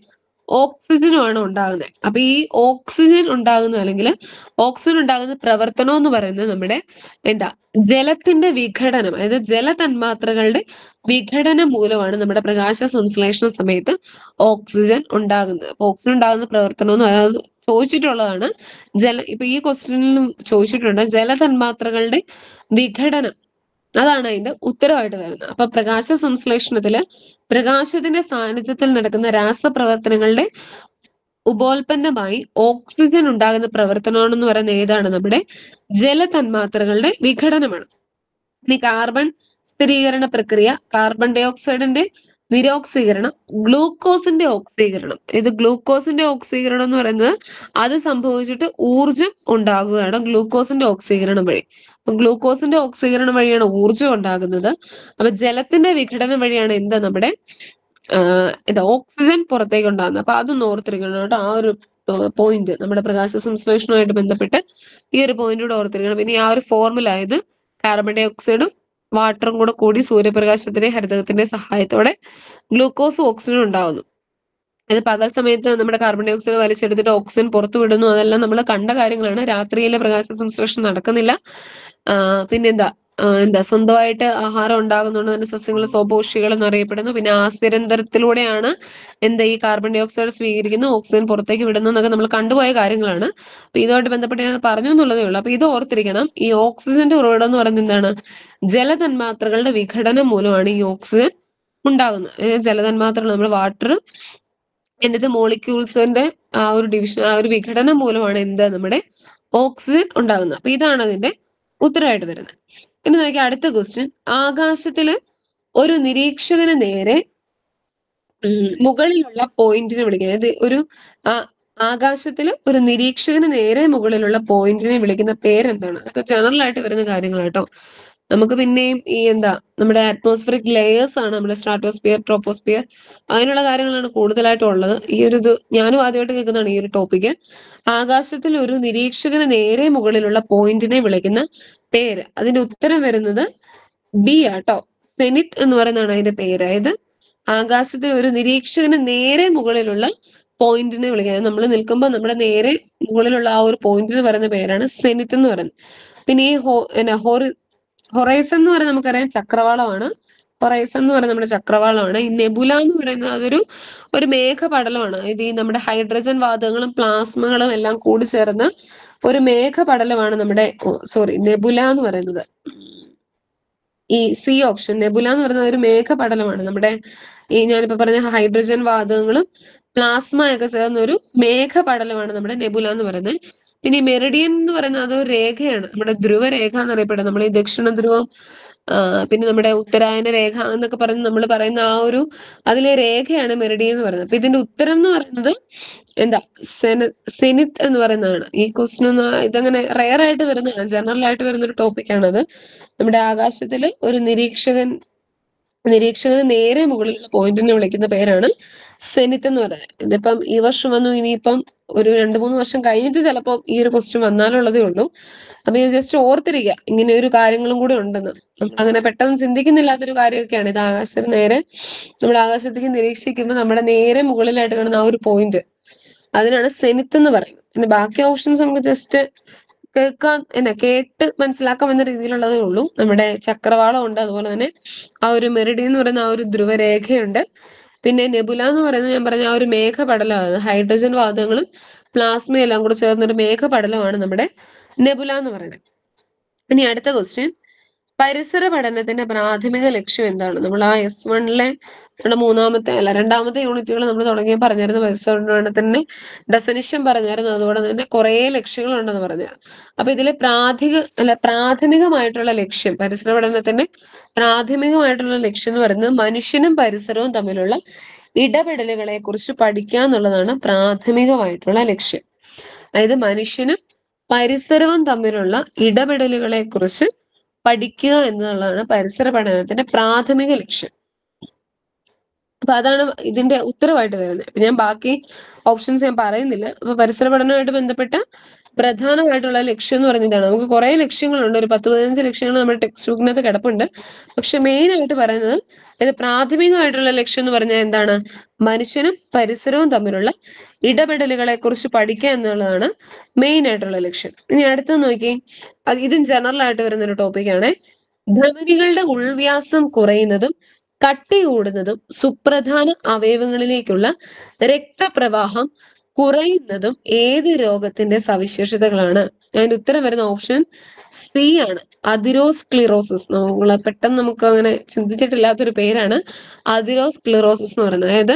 ഓക്സിജനുമാണ് ഉണ്ടാകുന്നത്. അപ്പൊ ഈ ഓക്സിജൻ ഉണ്ടാകുന്ന അല്ലെങ്കിൽ ഓക്സിജൻ ഉണ്ടാകുന്ന പ്രവർത്തനം എന്ന് പറയുന്നത് നമ്മുടെ എന്താ ജലത്തിന്റെ വിഘടനം, അതായത് ജലതന്മാത്രകളുടെ വിഘടനം മൂലമാണ് നമ്മുടെ പ്രകാശ സംശ്ലേഷണ സമയത്ത് ഓക്സിജൻ ഉണ്ടാകുന്നത്. അപ്പൊ ഓക്സിജൻ ഉണ്ടാകുന്ന പ്രവർത്തനം എന്ന് അതായത് ചോദിച്ചിട്ടുള്ളതാണ്. ജല ഇപ്പൊ ഈ ക്വസ്റ്റ്യനിലും ചോദിച്ചിട്ടുണ്ട് ജലതന്മാത്രകളുടെ വിഘടനം, അതാണ് അതിന്റെ ഉത്തരവായിട്ട് വരുന്നത്. അപ്പൊ പ്രകാശ സംശ്ലേഷണത്തില് പ്രകാശത്തിന്റെ സാന്നിധ്യത്തിൽ നടക്കുന്ന രാസപ്രവർത്തനങ്ങളുടെ ഉപോൽപ്പന്നമായി ഓക്സിജൻ ഉണ്ടാകുന്ന പ്രവർത്തനമാണെന്ന് പറയുന്നത് ഏതാണ്? നമ്മുടെ ജലതന്മാത്രകളുടെ വിഘടനമാണ്. ഇനി കാർബൺ സ്ഥിരീകരണ പ്രക്രിയ, കാർബൺ ഡൈ ഓക്സൈഡിന്റെ നിരോക്സീകരണം, ഗ്ലൂക്കോസിന്റെ ഓക്സീകരണം. ഇത് ഗ്ലൂക്കോസിന്റെ ഓക്സീകരണം എന്ന് പറയുന്നത് അത് സംഭവിച്ചിട്ട് ഊർജം ഉണ്ടാകുകയാണ് ഗ്ലൂക്കോസിന്റെ ഓക്സീകരണം വഴി. അപ്പൊ ഗ്ലൂക്കോസിന്റെ ഓക്സീകരണം വഴിയാണ് ഊർജം ഉണ്ടാകുന്നത്. അപ്പൊ ജലത്തിന്റെ വിഘടനം വഴിയാണ് എന്താ നമ്മുടെ ആഹ് എന്താ ഓക്സിജൻ പുറത്തേക്ക് ഉണ്ടാകുന്നത്. അപ്പൊ അതൊന്ന് ഓർത്തിരിക്കണം കേട്ടോ. ആ ഒരു പോയിന്റ് നമ്മുടെ പ്രകാശ സംശ്ലേഷണവുമായിട്ട് ബന്ധപ്പെട്ട് ഈ ഒരു പോയിന്റ് കൂടെ ഓർത്തിരിക്കണം. പിന്നെ ആ ഒരു ഫോർമുല ആയത് കാർബൺ ഡൈ ഓക്സൈഡും വാട്ടറും കൂടെ കൂടി സൂര്യപ്രകാശത്തിന്റെ ഹരിതകത്തിന്റെ സഹായത്തോടെ ഗ്ലൂക്കോസും ഓക്സിജനും ഉണ്ടാവുന്നു. ഇത് പകൽ സമയത്ത് നമ്മുടെ കാർബൺ ഡൈ ഓക്സൈഡ് വലിച്ചെടുത്തിട്ട് ഓക്സിജൻ പുറത്തു വിടുന്നു. അതെല്ലാം നമ്മൾ കണ്ട കാര്യങ്ങളാണ്. രാത്രിയിലെ പ്രകാശ സംശ്ലേഷണം നടക്കുന്നില്ല. ആഹ് പിന്നെന്താ ആഹ് എന്താ സ്വന്തമായിട്ട് ആഹാരം ഉണ്ടാകുന്നതുകൊണ്ട് തന്നെ സസ്യങ്ങൾ സ്വപോഷികൾ എന്നറിയപ്പെടുന്നു. പിന്നെ ആസ്യരന്തരത്തിലൂടെയാണ് എന്താ ഈ കാർബൺ ഡൈ ഓക്സൈഡ് സ്വീകരിക്കുന്നു, ഓക്സിജൻ പുറത്തേക്ക് വിടുന്നു എന്നൊക്കെ നമ്മൾ കണ്ടുപോയ കാര്യങ്ങളാണ്. അപ്പൊ ഇതുമായിട്ട് ബന്ധപ്പെട്ട് ഞാൻ പറഞ്ഞു എന്നുള്ളതേ ഉള്ളൂ. അപ്പൊ ഇത് ഓർത്തിരിക്കണം. ഈ ഓക്സിജന്റെ ഉറവിടം എന്ന് പറയുന്നത് എന്താണ്? ജലതന്മാത്രകളുടെ വിഘടനം മൂലമാണ് ഈ ഓക്സിജൻ ഉണ്ടാകുന്നത്. അതായത് ജലതന്മാത്രകൾ നമ്മൾ വാട്ടർ എന്നിട്ട് മോളിക്യൂൾസിന്റെ ആ ഒരു ഡിവിഷൻ, ആ ഒരു വിഘടനം മൂലമാണ് എന്ത് നമ്മുടെ ഓക്സിജൻ ഉണ്ടാകുന്നത്. അപ്പൊ ഇതാണ് അതിന്റെ ഉത്തരമായിട്ട് വരുന്നത്. ഇനി നോക്കിയാൽ അടുത്ത ക്വസ്റ്റ്യൻ, ആകാശത്തില് ഒരു നിരീക്ഷകന് നേരെ ഉം, മുകളിലുള്ള പോയിന്റിനെ വിളിക്കുക. അതായത് ഒരു ആ ആകാശത്തില് ഒരു നിരീക്ഷകന് നേരെ മുകളിലുള്ള പോയിന്റിനെ വിളിക്കുന്ന പേരെന്താണ്? അതൊക്കെ ജനറൽ ആയിട്ട് വരുന്ന കാര്യങ്ങളാട്ടോ. നമുക്ക് പിന്നെയും ഈ എന്താ നമ്മുടെ അറ്റ്മോസ്ഫിയറിക് ലെയേഴ്സ് ആണ്, നമ്മുടെ സ്ട്രാറ്റോസ്ഫിയർ, ട്രോപ്പോസ്ഫിയർ, അങ്ങനെയുള്ള കാര്യങ്ങളാണ് കൂടുതലായിട്ടും ഉള്ളത്. ഈ ഒരു ഇത് ഞാനും ആദ്യമായിട്ട് കേൾക്കുന്നതാണ് ഈ ഒരു ടോപ്പിക്ക്. ആകാശത്തിൽ ഒരു നിരീക്ഷകന് നേരെ മുകളിലുള്ള പോയിന്റിനെ വിളിക്കുന്ന പേര്, അതിന്റെ ഉത്തരം വരുന്നത് ബി ആട്ടോ. സെനിത്ത് എന്ന് പറയുന്നതാണ് അതിന്റെ പേര്. അതായത് ആകാശത്തിൽ ഒരു നിരീക്ഷകന് നേരെ മുകളിലുള്ള പോയിന്റിനെ വിളിക്കുന്നത്, നമ്മൾ നിൽക്കുമ്പോൾ നമ്മുടെ നേരെ മുകളിലുള്ള ആ ഒരു പോയിന്റിന് പറയുന്ന പേരാണ് സെനിത്ത് എന്ന് പറയുന്നത്. പിന്നെ ഈ ഹോ എന്നാ ഹോറി ഹൊറൈസൺ എന്ന് പറയുന്നത് നമുക്കറിയാം ചക്രവാളമാണ്. ഹൊറൈസൺ എന്ന് പറയുന്നത് നമ്മുടെ ചക്രവാളമാണ്. ഈ നെബുല എന്ന് പറയുന്നത് അതൊരു ഒരു മേഘപടലമാണ്. ഇത് ഈ നമ്മുടെ ഹൈഡ്രജൻ വാതകങ്ങളും പ്ലാസ്മകളും എല്ലാം കൂടി ചേർന്ന് ഒരു മേഘപടലമാണ് നമ്മുടെ സോറി നെബുല എന്ന് പറയുന്നത്. ഈ സി ഓപ്ഷൻ നെബുല എന്ന് പറയുന്നത് ഒരു മേഘപടലമാണ്. നമ്മുടെ ഈ ഞാനിപ്പോ പറഞ്ഞ ഹൈഡ്രജൻ വാതകങ്ങളും പ്ലാസ്മ ഒക്കെ ചേർന്ന ഒരു മേഘപടലമാണ് നമ്മുടെ നെബുല എന്ന് പറയുന്നത്. പിന്നെ ഈ മെറിഡിയൻ എന്ന് പറയുന്നത് അതൊരു രേഖയാണ്, നമ്മുടെ ധ്രുവരേഖ എന്നറിയപ്പെടുന്നത്. നമ്മൾ ഈ ദക്ഷിണ ധ്രുവം പിന്നെ നമ്മുടെ ഉത്തരായന രേഖ എന്നൊക്കെ പറയുന്നത് നമ്മൾ പറയുന്ന ആ ഒരു അതിലെ രേഖയാണ് മെറിഡിയൻ എന്ന് പറയുന്നത്. അപ്പൊ ഇതിന്റെ ഉത്തരം എന്ന് പറയുന്നത് എന്താ സെന സെനിത്ത് എന്ന് പറയുന്നതാണ്. ഈ ക്വസ്റ്റ്യൻ ഒന്ന് ഇതങ്ങനെ റെയർ ആയിട്ട് വരുന്നതാണ്, ജനറൽ ആയിട്ട് വരുന്ന ഒരു ടോപ്പിക്കാണത്. നമ്മുടെ ആകാശത്തില് ഒരു നിരീക്ഷകൻ നിരീക്ഷകന് നേരെ മുകളിലുള്ള പോയിന്റിനെ വിളിക്കുന്ന പേരാണ് സെനിത്ത് എന്ന് പറയുന്നത്. ഇതിപ്പം ഈ വർഷം വന്നു, ഇനിയിപ്പം ഒരു രണ്ട് മൂന്ന് വർഷം കഴിഞ്ഞിട്ട് ചിലപ്പോൾ ഈ ഒരു ക്വസ്റ്റ്യൻ വന്നാലുള്ളതേ ഉള്ളൂ. അപ്പൊ ഇത് ജസ്റ്റ് ഓർത്തിരിക്കുക ഇങ്ങനെ ഒരു കാര്യങ്ങളും കൂടി ഉണ്ടെന്ന്. അങ്ങനെ പെട്ടെന്ന് ചിന്തിക്കുന്നില്ലാത്തൊരു കാര്യമൊക്കെയാണ് ഇത്. ആകാശത്തിന് നേരെ നമ്മുടെ ആകാശത്തേക്ക് നിരീക്ഷിക്കുമ്പോൾ നമ്മുടെ നേരെ മുകളിലായിട്ട് കാണുന്ന ആ ഒരു പോയിന്റ്, അതിനാണ് സെനിത്ത് എന്ന് പറയുന്നത്. പിന്നെ ബാക്കി ഓപ്ഷൻസ് നമുക്ക് ജസ്റ്റ് കേൾക്കാൻ എന്നാ കേട്ട് മനസ്സിലാക്കാം എന്ന രീതിയിലുള്ളതേ ഉള്ളൂ. നമ്മുടെ ചക്രവാളം ഉണ്ട്, അതുപോലെ തന്നെ ആ ഒരു മെറിഡിയൻ എന്ന് പറയുന്ന ആ ഒരു ധ്രുവരേഖയുണ്ട്. പിന്നെ നെബുല എന്ന് പറയുന്നത് ഞാൻ പറഞ്ഞ ആ ഒരു മേഘപടലമാണ്. ഹൈഡ്രജൻ വാതകങ്ങളും പ്ലാസ്മയും എല്ലാം കൂടെ ചേർന്നൊരു മേഘപടലമാണ് നമ്മുടെ നെബുല എന്ന് പറയുന്നത്. ഇനി അടുത്ത ക്വസ്റ്റ്യൻ, പരിസര പഠനത്തിന്റെ പ്രാഥമിക ലക്ഷ്യം എന്താണ്? നമ്മൾ ആ എസ് വണ്ണിലെ നമ്മുടെ മൂന്നാമത്തെ അല്ല രണ്ടാമത്തെ യൂണിറ്റുകൾ നമ്മൾ തുടങ്ങിയ പറഞ്ഞിരുന്നു പരിസര പഠനത്തിന്റെ ഡെഫിനിഷൻ പറഞ്ഞായിരുന്നു. അതുപോലെ തന്നെ കുറെ ലക്ഷ്യങ്ങളുണ്ടെന്ന് പറഞ്ഞു. അപ്പൊ ഇതിലെ പ്രാഥമിക അല്ല പ്രാഥമികമായിട്ടുള്ള ലക്ഷ്യം, പരിസര പഠനത്തിന്റെ പ്രാഥമികമായിട്ടുള്ള ലക്ഷ്യം എന്ന് പറയുന്നത് മനുഷ്യനും പരിസരവും തമ്മിലുള്ള ഇടപെടലുകളെ കുറിച്ച് പഠിക്കുക എന്നുള്ളതാണ് പ്രാഥമികമായിട്ടുള്ള ലക്ഷ്യം. അതായത് മനുഷ്യനും പരിസരവും തമ്മിലുള്ള ഇടപെടലുകളെ കുറിച്ച് പഠിക്കുക എന്നുള്ളതാണ് പരിസര പഠനത്തിന്റെ പ്രാഥമിക ലക്ഷ്യം. അപ്പൊ അതാണ് ഇതിന്റെ ഉത്തരവായിട്ട് വരുന്നത്. അപ്പൊ ഞാൻ ബാക്കി ഓപ്ഷൻസ് ഞാൻ പറയുന്നില്ല. അപ്പൊ പരിസര പഠനവുമായിട്ട് ബന്ധപ്പെട്ട പ്രധാനമായിട്ടുള്ള ലക്ഷ്യം എന്ന് പറയുന്നതാണ്. നമുക്ക് കുറെ ലക്ഷ്യങ്ങളുണ്ട്, ഒരു പത്ത് പതിനഞ്ച് ലക്ഷ്യങ്ങൾ നമ്മുടെ ടെക്സ്റ്റ് ബുക്കിനകത്ത് കിടപ്പുണ്ട്. പക്ഷെ മെയിൻ ആയിട്ട് പറയുന്നത് ഇത് പ്രാഥമികമായിട്ടുള്ള ലക്ഷ്യം എന്ന് പറഞ്ഞാൽ എന്താണ്? മനുഷ്യനും പരിസരവും തമ്മിലുള്ള ഇടപെടലുകളെ കുറിച്ച് പഠിക്കുക എന്നുള്ളതാണ് മെയിൻ ആയിട്ടുള്ള ലക്ഷ്യം. ഇനി അടുത്തത് നോക്കി, അത് ഇതും ജനറൽ ആയിട്ട് വരുന്ന ഒരു ടോപ്പിക്കാണ്. ധമനികളുടെ ഉൾവ്യാസം കുറയുന്നതും കട്ടി കൂടുന്നതും സുപ്രധാന അവയവങ്ങളിലേക്കുള്ള രക്തപ്രവാഹം കുറയുന്നതും ഏത് രോഗത്തിന്റെ സവിശേഷതകളാണ്? അതിന്റെ ഉത്തരം വരുന്ന ഓപ്ഷൻ സി ആണ്, അതിരോസ്ക്ലിറോസിസ്. നമ്മൾ പെട്ടെന്ന് നമുക്ക് അങ്ങനെ ചിന്തിച്ചിട്ടില്ലാത്തൊരു പേരാണ് അതിരോസ്ക്ലിറോസിസ് എന്ന് പറയുന്നത്. അതായത്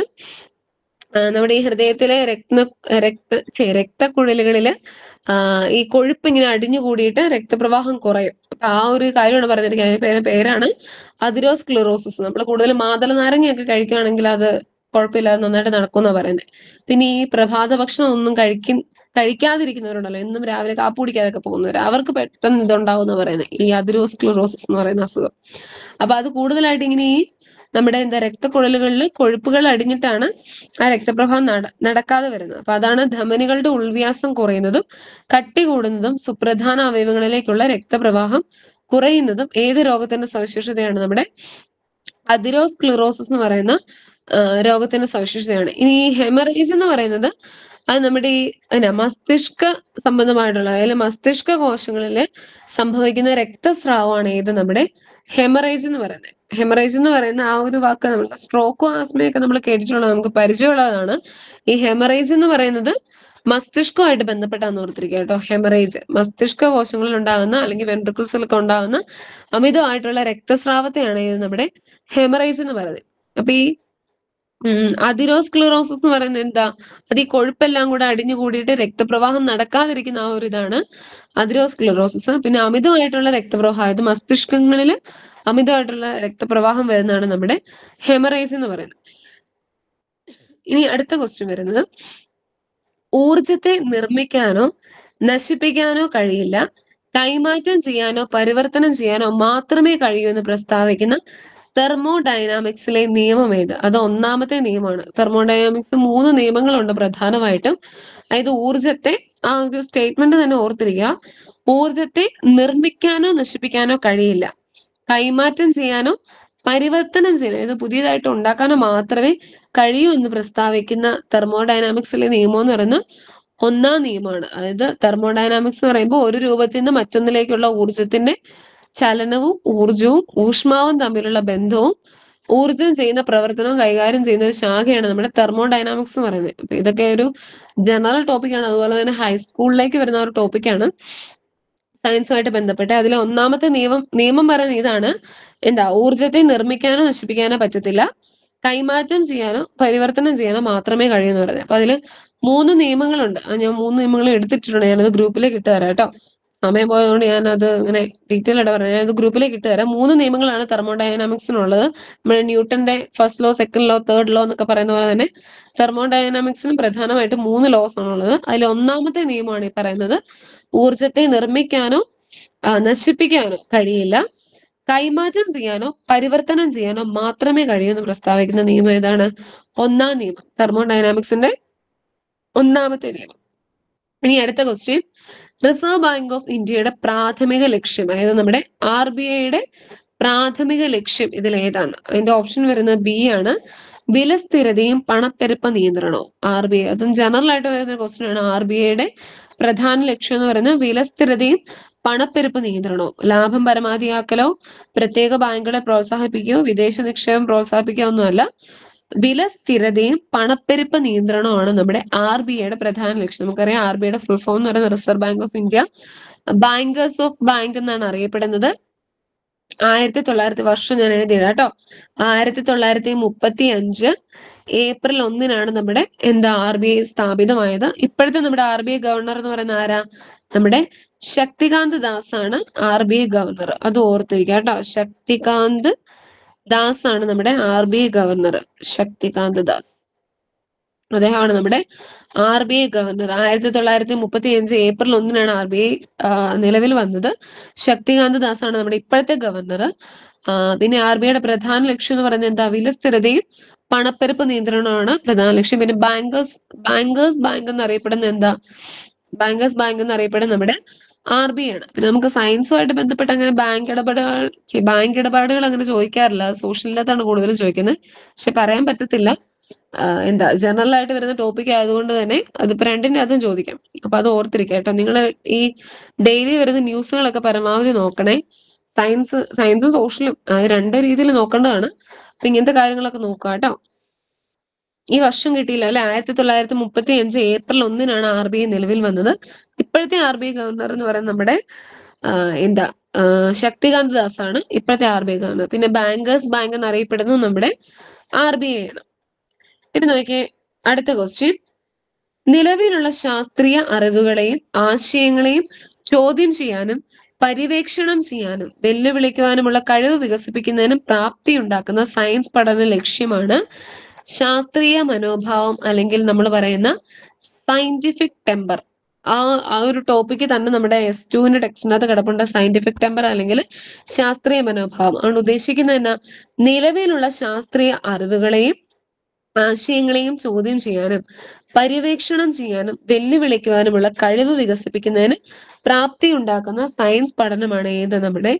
നമ്മുടെ ഈ ഹൃദയത്തിലെ രക്ത രക്ത രക്തക്കുഴലുകളില് ഈ കൊഴുപ്പ് ഇങ്ങനെ അടിഞ്ഞു കൂടിയിട്ട് രക്തപ്രവാഹം കുറയും. അപ്പൊ ആ ഒരു കാര്യമാണ് പറഞ്ഞിരിക്കുന്നത്. അതിന്റെ പേരാണ് അതിരോസ്ക്ലിറോസിസ്. നമ്മൾ കൂടുതൽ മാതള നാരങ്ങയൊക്കെ കഴിക്കുകയാണെങ്കിൽ അത് കുഴപ്പമില്ലാതെ നന്നായിട്ട് നടക്കുമെന്നാ പറയുന്നത്. പിന്നെ ഈ പ്രഭാത ഭക്ഷണം ഒന്നും കഴിക്കും കഴിക്കാതിരിക്കുന്നവരുണ്ടല്ലോ, എന്നും രാവിലെ കാപ്പി കുടിക്കാതൊക്കെ പോകുന്നവർ, അവർക്ക് പെട്ടെന്ന് ഇതുണ്ടാവും എന്ന് പറയുന്നത് ഈ അതിരോസ്ക്ലിറോസിസ് എന്ന് പറയുന്ന അസുഖം. അപ്പൊ അത് കൂടുതലായിട്ട് ഇങ്ങനെ ഈ നമ്മുടെ എന്താ രക്തക്കുഴലുകളിൽ കൊഴുപ്പുകൾ അടിഞ്ഞിട്ടാണ് ആ രക്തപ്രവാഹം നട നടക്കാതെ വരുന്നത്. അപ്പൊ അതാണ് ധമനികളുടെ ഉൾവ്യാസം കുറയുന്നതും കട്ടി കൂടുന്നതും സുപ്രധാന അവയവങ്ങളിലേക്കുള്ള രക്തപ്രവാഹം കുറയുന്നതും ഏത് രോഗത്തിന്റെ സവിശേഷതയാണ്? നമ്മുടെ അതിരോസ്ക്ലിറോസിസ് എന്ന് പറയുന്ന രോഗത്തിന്റെ സവിശേഷതയാണ്. ഇനി ഈ ഹെമറേജ് എന്ന് പറയുന്നത് അത് നമ്മുടെ ഈ എന്നാ മസ്തിഷ്ക സംബന്ധമായിട്ടുള്ള, അതായത് മസ്തിഷ്ക കോശങ്ങളില് സംഭവിക്കുന്ന രക്തസ്രാവമാണ് ഏത്? നമ്മുടെ ഹെമറേജ് എന്ന് പറയുന്നത്. ഹെമറേജ് എന്ന് പറയുന്ന ആ ഒരു വാക്ക് നമ്മൾ സ്ട്രോക്കും ആസ്മയൊക്കെ നമ്മൾ കേട്ടിട്ടുള്ള, നമുക്ക് പരിചയമുള്ളതാണ്. ഈ ഹെമറേജ് എന്ന് പറയുന്നത് മസ്തിഷ്കവുമായിട്ട് ബന്ധപ്പെട്ടാന്ന് ഓർത്തിരിക്കുക കേട്ടോ. ഹെമറേജ് മസ്തിഷ്ക കോശങ്ങളിൽ ഉണ്ടാകുന്ന അല്ലെങ്കിൽ വെൻട്രിക്കിൾസിലൊക്കെ ഉണ്ടാകുന്ന അമിതമായിട്ടുള്ള രക്തസ്രാവത്തെയാണ് ഇത് നമ്മുടെ ഹെമറേജ് എന്ന് പറയുന്നത്. അപ്പൊ ഈ ഉം അതിരോസ്ക്ലിറോസിസ് എന്ന് പറയുന്നത് എന്താ? അത് ഈ കൊഴുപ്പെല്ലാം കൂടെ അടിഞ്ഞു കൂടിയിട്ട് രക്തപ്രവാഹം നടക്കാതിരിക്കുന്ന ആ ഒരു ഇതാണ് അതിരോസ്ക്ലിറോസിസ്. പിന്നെ അമിതമായിട്ടുള്ള രക്തപ്രവാഹം, അതായത് മസ്തിഷ്കങ്ങളിൽ അമിതമായിട്ടുള്ള രക്തപ്രവാഹം വരുന്നതാണ് നമ്മുടെ ഹെമറേജ് എന്ന് പറയുന്നത്. ഇനി അടുത്ത ക്വസ്റ്റ്യൻ വരുന്നത്, ഊർജത്തെ നിർമ്മിക്കാനോ നശിപ്പിക്കാനോ കഴിയില്ല, കൈമാറ്റം ചെയ്യാനോ പരിവർത്തനം ചെയ്യാനോ മാത്രമേ കഴിയൂ എന്ന് പ്രസ്താവിക്കുന്ന തെർമോഡൈനാമിക്സിലെ നിയമം ഏത്? അത് ഒന്നാമത്തെ നിയമമാണ്. തെർമോഡൈനാമിക്സ് മൂന്ന് നിയമങ്ങളുണ്ട് പ്രധാനമായിട്ടും. അതായത് ഊർജത്തെ, ആ ഒരു സ്റ്റേറ്റ്മെന്റ് തന്നെ ഓർത്തിരിക്കുക, ഊർജത്തെ നിർമ്മിക്കാനോ നശിപ്പിക്കാനോ കഴിയില്ല, കൈമാറ്റം ചെയ്യാനോ പരിവർത്തനം ചെയ്യാനോ, ഇത് പുതിയതായിട്ട് ഉണ്ടാക്കാനോ മാത്രമേ കഴിയൂ എന്ന് പ്രസ്താവിക്കുന്ന തെർമോഡൈനാമിക്സിലെ നിയമം എന്ന് പറയുന്നത് ഒന്നാം നിയമമാണ്. അതായത് തെർമോഡൈനാമിക്സ് എന്ന് പറയുമ്പോൾ ഒരു രൂപത്തിൽ നിന്ന് മറ്റൊന്നിലേക്കുള്ള ഊർജത്തിന്റെ ചലനവും ഊർജവും ഊഷ്മാവും തമ്മിലുള്ള ബന്ധവും ഊർജം ചെയ്യുന്ന പ്രവർത്തനവും കൈകാര്യം ചെയ്യുന്ന ഒരു ശാഖയാണ് നമ്മുടെ തെർമോഡൈനാമിക്സ് എന്ന് പറയുന്നത്. അപ്പൊ ഇതൊക്കെ ഒരു ജനറൽ ടോപ്പിക്കാണ്. അതുപോലെ തന്നെ ഹൈസ്കൂളിലേക്ക് വരുന്ന ഒരു ടോപ്പിക്കാണ് സയൻസുമായിട്ട് ബന്ധപ്പെട്ട്. അതിലെ ഒന്നാമത്തെ നിയമം നിയമം പറയുന്നത് ഇതാണ്, എന്താ? ഊർജത്തെ നിർമ്മിക്കാനോ നശിപ്പിക്കാനോ പറ്റത്തില്ല, കൈമാറ്റം ചെയ്യാനോ പരിവർത്തനം ചെയ്യാനോ മാത്രമേ കഴിയൂ എന്ന് പറയുന്നത്. അപ്പൊ അതില് മൂന്ന് നിയമങ്ങളുണ്ട്. ഞാൻ മൂന്ന് നിയമങ്ങൾ എടുത്തിട്ടുണ്ട്. ഞാനത് ഗ്രൂപ്പിലേക്ക് ഇട്ട് തരാം കേട്ടോ. സമയം പോയതുകൊണ്ട് ഞാൻ അത് ഇങ്ങനെ ഡീറ്റെയിൽ ആയിട്ട് പറഞ്ഞു. ഞാനത് ഗ്രൂപ്പിലേക്ക് ഇട്ട് തരാം. മൂന്ന് നിയമങ്ങളാണ് തെർമോഡൈനാമിക്സിനുള്ളത്. നമ്മുടെ ന്യൂട്ടന്റെ first law, second law, third law എന്നൊക്കെ പറയുന്ന പോലെ തന്നെ തെർമോഡൈനാമിക്സിനും പ്രധാനമായിട്ട് മൂന്ന് ലോസ് ആണുള്ളത്. അതിൽ ഒന്നാമത്തെ നിയമമാണ് ഈ പറയുന്നത്, ഊർജത്തെ നിർമ്മിക്കാനോ നശിപ്പിക്കാനോ കഴിയില്ല, കൈമാറ്റം ചെയ്യാനോ പരിവർത്തനം ചെയ്യാനോ മാത്രമേ കഴിയൂ എന്ന് പ്രസ്താവിക്കുന്ന നിയമം ഏതാണ്? ഒന്നാം നിയമം, തെർമോഡൈനാമിക്സിന്റെ ഒന്നാമത്തെ നിയമം. ഇനി അടുത്ത ക്വസ്റ്റ്യൻ, റിസർവ് ബാങ്ക് ഓഫ് ഇന്ത്യയുടെ പ്രാഥമിക ലക്ഷ്യം, അതായത് നമ്മുടെ ആർ ബി ഐയുടെ പ്രാഥമിക ലക്ഷ്യം ഇതിൽ ഏതാണ്? അതിന്റെ ഓപ്ഷൻ വരുന്നത് ബി ആണ്, വിലസ്ഥിരതയും പണപ്പെരുപ്പ നിയന്ത്രണവും. ആർ ബി ഐ, അതും ജനറൽ ആയിട്ട് വരുന്ന ക്വസ്റ്റ്യൻ ആണ്. ആർ ബി ഐയുടെ പ്രധാന ലക്ഷ്യം എന്ന് പറയുന്നത് വിലസ്ഥിരതയും പണപ്പെരുപ്പ് നിയന്ത്രണവും. ലാഭം പരമാവധിയാക്കലോ പ്രത്യേക ബാങ്കുകളെ പ്രോത്സാഹിപ്പിക്കുകയോ വിദേശ നിക്ഷേപം പ്രോത്സാഹിപ്പിക്കുകയോ ഒന്നുമല്ല, വിലസ്ഥിരതയും പണപ്പെരുപ്പ് നിയന്ത്രണവുമാണ് നമ്മുടെ ആർ ബി ഐയുടെ പ്രധാന ലക്ഷ്യം. നമുക്കറിയാം ആർ ബി ഐയുടെ ഫുൾ ഫോം എന്ന് പറയുന്നത് reserve bank of India, bankers of bank എന്നാണ് അറിയപ്പെടുന്നത്. ആയിരത്തി തൊള്ളായിരത്തി വർഷം ഞാൻ എഴുതിയിടാം കേട്ടോ. ആയിരത്തി തൊള്ളായിരത്തി മുപ്പത്തി അഞ്ച് ഏപ്രിൽ ഒന്നിനാണ് നമ്മുടെ എന്താ ആർ ബി ഐ സ്ഥാപിതമായത്. ഇപ്പോഴത്തെ നമ്മുടെ ആർ ബി ഐ ഗവർണർ എന്ന് പറയുന്ന ആരാ? നമ്മുടെ ശക്തികാന്ത് ദാസ് ആണ് ആർ ബി ഐ ഗവർണർ. അത് ഓർത്തിരിക്കുക കേട്ടോ. ശക്തികാന്ത് ദാസ് ആണ് നമ്മുടെ R B I governor. Shaktikanta Das, അദ്ദേഹമാണ് നമ്മുടെ ആർ ബി ഐ ഗവർണർ. ആയിരത്തി തൊള്ളായിരത്തി മുപ്പത്തി അഞ്ച് ഏപ്രിൽ ഒന്നിനാണ് ആർ ബി ഐ നിലവിൽ വന്നത്. ശക്തികാന്ത് ദാസ് ആണ് നമ്മുടെ ഇപ്പോഴത്തെ ഗവർണർ. പിന്നെ ആർ ബി ഐയുടെ പ്രധാന ലക്ഷ്യം എന്ന് പറയുന്നത് എന്താ? വിലസ്ഥിരതയും പണപ്പെരുപ്പ് നിയന്ത്രണമാണ് പ്രധാന ലക്ഷ്യം. പിന്നെ ബാങ്കേഴ്സ് ബാങ്കേഴ്സ് ബാങ്ക് എന്നറിയപ്പെടുന്ന എന്താ? ബാങ്കേഴ്സ് ബാങ്ക് എന്നറിയപ്പെടുന്ന നമ്മുടെ ആർ ബി ഐ ആണ്. പിന്നെ നമുക്ക് സയൻസുമായിട്ട് ബന്ധപ്പെട്ട് അങ്ങനെ ബാങ്ക് ഇടപാടുകൾ ബാങ്ക് ഇടപാടുകൾ അങ്ങനെ ചോദിക്കാറില്ല. സോഷ്യലിനകത്താണ് കൂടുതലും ചോദിക്കുന്നത്. പക്ഷെ പറയാൻ പറ്റത്തില്ല. ആഹ് എന്താ ജനറൽ ആയിട്ട് വരുന്ന ടോപ്പിക് ആയതുകൊണ്ട് തന്നെ അതിപ്പോ രണ്ടിന്റെ അതും ചോദിക്കാം. അപ്പൊ അത് ഓർത്തിരിക്കുക കേട്ടോ. നിങ്ങൾ ഈ ഡെയിലി വരുന്ന ന്യൂസുകളൊക്കെ പരമാവധി നോക്കണേ. സയൻസ് സയൻസും സോഷ്യലും അത് രണ്ട് രീതിയിൽ നോക്കേണ്ടതാണ്. അപ്പൊ ഇങ്ങനത്തെ കാര്യങ്ങളൊക്കെ നോക്കുക കേട്ടോ. ഈ വർഷം കിട്ടിയില്ല അല്ലെ. ആയിരത്തി തൊള്ളായിരത്തി മുപ്പത്തി അഞ്ച് ഏപ്രിൽ ഒന്നിനാണ് ആർ ബി ഐ നിലവിൽ വന്നത്. ഇപ്പോഴത്തെ ആർ ബി ഐ ഗവർണർ എന്ന് പറയുന്നത് നമ്മുടെ ആഹ് എന്താ ആഹ് ശക്തികാന്ത ദാസ് ആണ് ഇപ്പോഴത്തെ ആർ ബി ഐ ഗവർണർ. പിന്നെ ബാങ്കേഴ്സ് ബാങ്ക് എന്നറിയപ്പെടുന്നത് നമ്മുടെ ആർ ബി ഐ ആണ്. പിന്നെ നോക്കിയേ അടുത്ത ക്വസ്റ്റ്യൻ. നിലവിലുള്ള ശാസ്ത്രീയ അറിവുകളെയും ആശയങ്ങളെയും ചോദ്യം ചെയ്യാനും പര്യവേക്ഷണം ചെയ്യാനും വെല്ലുവിളിക്കുവാനുമുള്ള കഴിവ് വികസിപ്പിക്കുന്നതിനും പ്രാപ്തി ഉണ്ടാക്കുന്ന സയൻസ് പഠന ലക്ഷ്യമാണ് ശാസ്ത്രീയ മനോഭാവം, അല്ലെങ്കിൽ നമ്മൾ പറയുന്ന സയന്റിഫിക് ടെമ്പർ. ആ ആ ഒരു ടോപ്പിക്ക് തന്നെ നമ്മുടെ എസ് ടുവിന്റെ ടെക്സ്റ്റിനകത്ത് കിടപ്പുണ്ട്. സയന്റിഫിക് ടെമ്പർ അല്ലെങ്കിൽ ശാസ്ത്രീയ മനോഭാവം ആണ് ഉദ്ദേശിക്കുന്നത്. എന്നാ നിലവിലുള്ള ശാസ്ത്രീയ അറിവുകളെയും ആശയങ്ങളെയും ചോദ്യം ചെയ്യാനും പര്യവേക്ഷണം ചെയ്യാനും വെല്ലുവിളിക്കുവാനുമുള്ള കഴിവ് വികസിപ്പിക്കുന്നതിന് പ്രാപ്തി ഉണ്ടാക്കുന്ന സയൻസ് പഠനമാണ് ഏത് നമ്മുടെ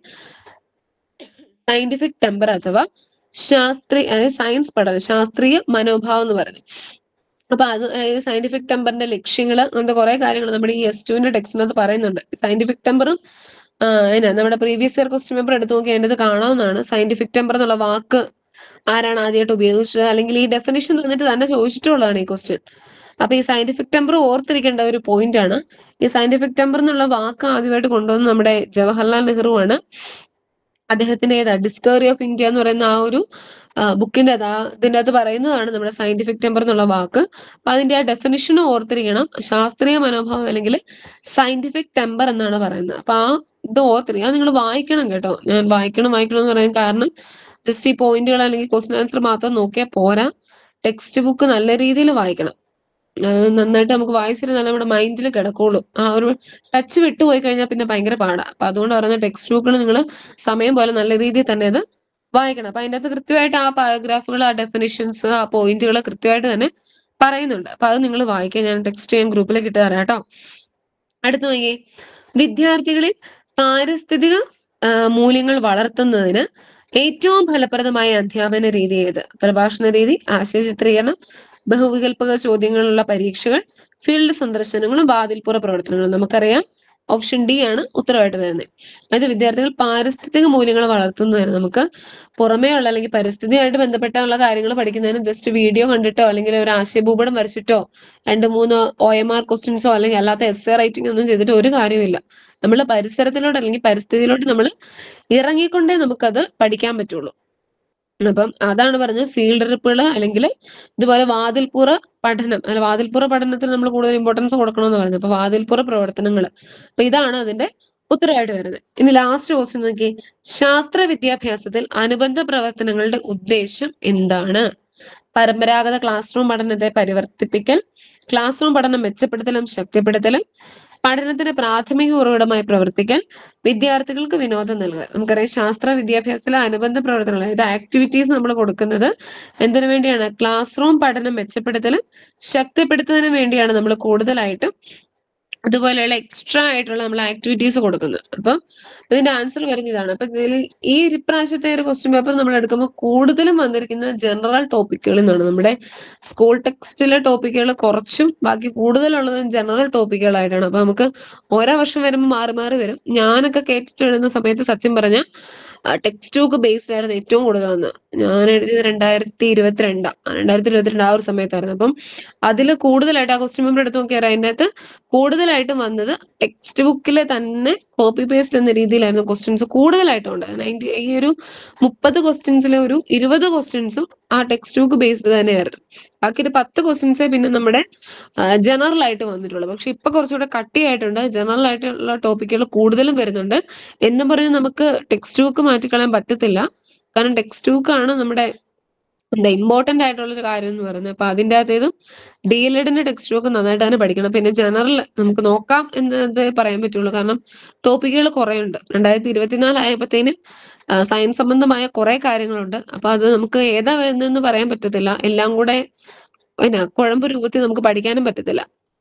സയന്റിഫിക് ടെമ്പർ അഥവാ ശാസ്ത്രീയ സയൻസ് പഠനം, ശാസ്ത്രീയ മനോഭാവം എന്ന് പറയുന്നത്. അപ്പൊ അത് സയന്റിഫിക് ടെമ്പറിന്റെ ലക്ഷ്യങ്ങൾ അങ്ങനത്തെ കുറെ കാര്യങ്ങൾ നമ്മുടെ ഈ എസ് ടുവിന്റെ ടെക്സ്റ്റിനകത്ത് പറയുന്നുണ്ട്. സയന്റിഫിക് ടെമ്പറും അതിനാ നമ്മുടെ പ്രീവിയസ് ഇയർ ക്വസ്റ്റ്യൻ പേപ്പർ എടുത്തു നോക്കി അതിൻ്റെ കാണാവുന്നതാണ്. സയന്റിഫിക് ടെമ്പർ എന്നുള്ള വാക്ക് ആരാണ് ആദ്യമായിട്ട് ഉപയോഗിച്ചത്, അല്ലെങ്കിൽ ഈ ഡെഫിനിഷൻ തന്നിട്ട് തന്നെ ചോദിച്ചിട്ടുള്ളതാണ് ഈ ക്വസ്റ്റ്യൻ. അപ്പൊ ഈ സയന്റിഫിക് ടെമ്പർ ഓർത്തിരിക്കേണ്ട ഒരു പോയിന്റ് ആണ്. ഈ സയന്റിഫിക് ടെമ്പർ എന്നുള്ള വാക്ക് ആദ്യമായിട്ട് കൊണ്ടുവന്ന് നമ്മുടെ ജവഹർലാൽ നെഹ്റു ആണ്. അദ്ദേഹത്തിന്റെ ഏതാ ഡിസ്കവറി ഓഫ് ഇന്ത്യ എന്ന് പറയുന്ന ആ ഒരു ബുക്കിന്റെ അതാ ഇതിൻ്റെ അകത്ത് പറയുന്നതാണ് നമ്മുടെ സയന്റിഫിക് ടെമ്പർ എന്നുള്ള വാക്ക്. അപ്പൊ അതിന്റെ ആ ഡെഫിനിഷനും ഓർത്തിരിക്കണം. ശാസ്ത്രീയ മനോഭാവം അല്ലെങ്കിൽ സയന്റിഫിക് ടെമ്പർ എന്നാണ് പറയുന്നത്. അപ്പൊ ആ ഇത് ഓർത്തിരിക്കുക. അത് നിങ്ങൾ വായിക്കണം കേട്ടോ. ഞാൻ വായിക്കണം വായിക്കണം എന്ന് പറയാൻ കാരണം ജസ്റ്റ് ഈ പോയിന്റുകൾ അല്ലെങ്കിൽ ക്വസ്റ്റ്യൻ ആൻസർ മാത്രം നോക്കിയാൽ പോരാ. ടെക്സ്റ്റ് ബുക്ക് നല്ല രീതിയിൽ വായിക്കണം. നന്നായിട്ട് നമുക്ക് വായിച്ചിരുന്നാൽ നമ്മുടെ മൈൻഡിൽ കിടക്കുള്ളൂ. ആ ഒരു ടച്ച് വിട്ടുപോയി കഴിഞ്ഞാൽ പിന്നെ ഭയങ്കര പാടാ. അപ്പൊ അതുകൊണ്ട് പറയുന്ന ടെക്സ്റ്റ് ബുക്കുകൾ നിങ്ങൾ സമയം പോലെ നല്ല രീതിയിൽ തന്നെ അത് വായിക്കണം. അപ്പൊ അതിൻ്റെ അകത്ത് കൃത്യമായിട്ട് ആ പാരഗ്രാഫുകൾ, ആ ഡെഫിനിഷൻസ്, ആ പോയിന്റുകൾ കൃത്യമായിട്ട് തന്നെ പറയുന്നുണ്ട്. അപ്പൊ അത് നിങ്ങൾ വായിക്കുക. ഞാൻ ടെക്സ്റ്റ് ഞാൻ ഗ്രൂപ്പിലേക്ക് ഇട്ട് തരാം കേട്ടോ. അടുത്ത് നോക്കിയേ. വിദ്യാർത്ഥികളിൽ പാരിസ്ഥിതിക മൂല്യങ്ങൾ വളർത്തുന്നതിന് ഏറ്റവും ഫലപ്രദമായ അധ്യാപന രീതി ഏത്? പ്രഭാഷണ രീതി, ആശയ ചിത്രീകരണം, ബഹുവികൽപക ചോദ്യങ്ങളുള്ള പരീക്ഷകൾ, ഫീൽഡ് സന്ദർശനങ്ങളും വാതിൽപ്പുറ പ്രവർത്തനങ്ങളും. നമുക്കറിയാം ഓപ്ഷൻ ഡി ആണ് ഉത്തരവായിട്ട് വരുന്നത്. അതായത് വിദ്യാർത്ഥികൾ പാരിസ്ഥിതിക മൂല്യങ്ങൾ വളർത്തുന്നതിന് നമുക്ക് പുറമേ ഉള്ള അല്ലെങ്കിൽ പരിസ്ഥിതിയായിട്ട് ബന്ധപ്പെട്ടുള്ള കാര്യങ്ങൾ പഠിക്കുന്നതിന് ജസ്റ്റ് വീഡിയോ കണ്ടിട്ടോ അല്ലെങ്കിൽ ഒരു ആശയഭൂപടം വരച്ചിട്ടോ രണ്ട് മൂന്ന് ഒ എം ആർ ക്വസ്റ്റ്യൻസോ അല്ലെങ്കിൽ അല്ലാത്ത എസ് എ റൈറ്റിംഗ് ഒന്നും ചെയ്തിട്ട് ഒരു കാര്യമില്ല. നമ്മൾ പരിസരത്തിലോട്ട് അല്ലെങ്കിൽ പരിസ്ഥിതിയിലോട്ട് നമ്മൾ ഇറങ്ങിക്കൊണ്ടേ നമുക്കത് പഠിക്കാൻ പറ്റുള്ളൂ. അപ്പം അതാണ് പറഞ്ഞത് ഫീൽഡ് ട്രിപ്പുകൾ അല്ലെങ്കിൽ ഇതുപോലെ വാതിൽപ്പുറ പഠനം അല്ല വാതിൽപ്പുറ പഠനത്തിന് നമ്മൾ കൂടുതൽ ഇമ്പോർട്ടൻസ് കൊടുക്കണമെന്ന് പറഞ്ഞു. അപ്പൊ വാതിൽപ്പുറ പ്രവർത്തനങ്ങൾ, അപ്പൊ ഇതാണ് അതിന്റെ ഉത്തരവായിട്ട് വരുന്നത്. ഇനി ലാസ്റ്റ് ക്വസ്റ്റ്യൻ നോക്കി. ശാസ്ത്ര വിദ്യാഭ്യാസത്തിൽ അനുബന്ധ പ്രവർത്തനങ്ങളുടെ ഉദ്ദേശം എന്താണ്? പരമ്പരാഗത ക്ലാസ് റൂം പഠനത്തെ പരിവർത്തിപ്പിക്കൽ, ക്ലാസ് റൂം പഠനം മെച്ചപ്പെടുത്തലും ശക്തിപ്പെടുത്തലും, പഠനത്തിന് പ്രാഥമിക ഉറവിടമായി പ്രവർത്തിക്കൽ, വിദ്യാർത്ഥികൾക്ക് വിനോദം നൽകുക. നമുക്കറിയാം ശാസ്ത്ര വിദ്യാഭ്യാസത്തിലെ അനുബന്ധ പ്രവർത്തനങ്ങൾ അതായത് ആക്ടിവിറ്റീസ് നമ്മൾ കൊടുക്കുന്നത് എന്തിനു വേണ്ടിയാണ്? ക്ലാസ് റൂം പഠനം മെച്ചപ്പെടുത്തലും ശക്തിപ്പെടുത്തുന്നതിനും വേണ്ടിയാണ് നമ്മൾ കൂടുതലായിട്ടും അതുപോലെയുള്ള എക്സ്ട്രാ ആയിട്ടുള്ള നമ്മൾ ആക്ടിവിറ്റീസ് കൊടുക്കുന്നത്. അപ്പം ഇതിന്റെ ആൻസർ വരുന്ന ഇതാണ്. അപ്പൊ ഇതിൽ ഈ ഇപ്രാവശ്യത്തെ ഒരു ക്വസ്റ്റ്യൻ പേപ്പർ നമ്മൾ എടുക്കുമ്പോൾ കൂടുതലും വന്നിരിക്കുന്ന ജനറൽ ടോപ്പിക്കുകളിൽ നിന്നാണ്. നമ്മുടെ സ്കൂൾ ടെക്സ്റ്റിലെ ടോപ്പിക്കുകൾ കുറച്ചും ബാക്കി കൂടുതലുള്ളത് ജനറൽ ടോപ്പിക്കുകളായിട്ടാണ്. അപ്പൊ നമുക്ക് ഓരോ വർഷം വരുമ്പോൾ മാറി മാറി വരും. ഞാനൊക്കെ കേട്ടിട്ട് എഴുതുന്ന സമയത്ത് സത്യം പറഞ്ഞാൽ ടെക്സ്റ്റ് ബുക്ക് ബേസ്ഡ് ആയിരുന്നു ഏറ്റവും കൂടുതൽ വന്നത്. ഞാൻ എഴുതിയത് രണ്ടായിരത്തി ഇരുപത്തിരണ്ടാ രണ്ടായിരത്തി ഇരുപത്തിരണ്ട് ആ ഒരു സമയത്തായിരുന്നു. അപ്പം അതിൽ കൂടുതലായിട്ട് ആ ക്വസ്റ്റ്യൻ പേപ്പർ എടുത്ത് നോക്കിയാൽ അതിൻ്റെ അകത്ത് കൂടുതലായിട്ടും വന്നത് ടെക്സ്റ്റ് ബുക്കിലെ തന്നെ കോപ്പി പേസ്റ്റ് എന്ന രീതിയിലായിരുന്നു ക്വസ്റ്റ്യൻസ് കൂടുതലായിട്ടും ഉണ്ട്. നയൻറ്റി ഈ ഒരു മുപ്പത് ക്വസ്റ്റ്യൻസിലെ ഒരു ഇരുപത് ക്വസ്റ്റ്യൻസും ആ ടെക്സ്റ്റ് ബുക്ക് ബേസ്ഡ് തന്നെയായിരുന്നു. ബാക്കി ഒരു പത്ത് ക്വസ്റ്റ്യൻസേ പിന്നെ നമ്മുടെ ജനറൽ ആയിട്ട് വന്നിട്ടുള്ളൂ. പക്ഷെ ഇപ്പൊ കുറച്ചുകൂടെ കട്ടിയായിട്ടുണ്ട്. ജനറൽ ആയിട്ടുള്ള ടോപ്പിക്കുകൾ കൂടുതലും വരുന്നുണ്ട്. എന്നും പറഞ്ഞ് നമുക്ക് ടെക്സ്റ്റ് ബുക്ക് മാറ്റിക്കളയാൻ പറ്റത്തില്ല. കാരണം ടെക്സ്റ്റ് ബുക്ക് ആണ് നമ്മുടെ എന്താ ഇമ്പോർട്ടന്റ് ആയിട്ടുള്ള ഒരു കാര്യം എന്ന് പറയുന്നത്. അപ്പൊ അതിൻ്റെ അകത്തേതും ഡി എൽ എഡിന്റെ ടെക്സ്റ്റ് ബുക്ക് നന്നായിട്ട് തന്നെ പഠിക്കണം. പിന്നെ ജനറൽ നമുക്ക് നോക്കാം എന്നത് പറയാൻ പറ്റുള്ളൂ. കാരണം ടോപ്പിക്കുകൾ കുറെ ഉണ്ട്. രണ്ടായിരത്തി ഇരുപത്തിനാല് ആയപ്പോഴത്തേനും സയൻസ് സംബന്ധമായ കുറെ കാര്യങ്ങളുണ്ട്. അപ്പൊ അത് നമുക്ക് ഏതാ വരുന്നതെന്ന് പറയാൻ പറ്റത്തില്ല. എല്ലാം കൂടെ പിന്നെ കുഴമ്പ് രൂപത്തിൽ നമുക്ക് പഠിക്കാനും പറ്റത്തില്ല.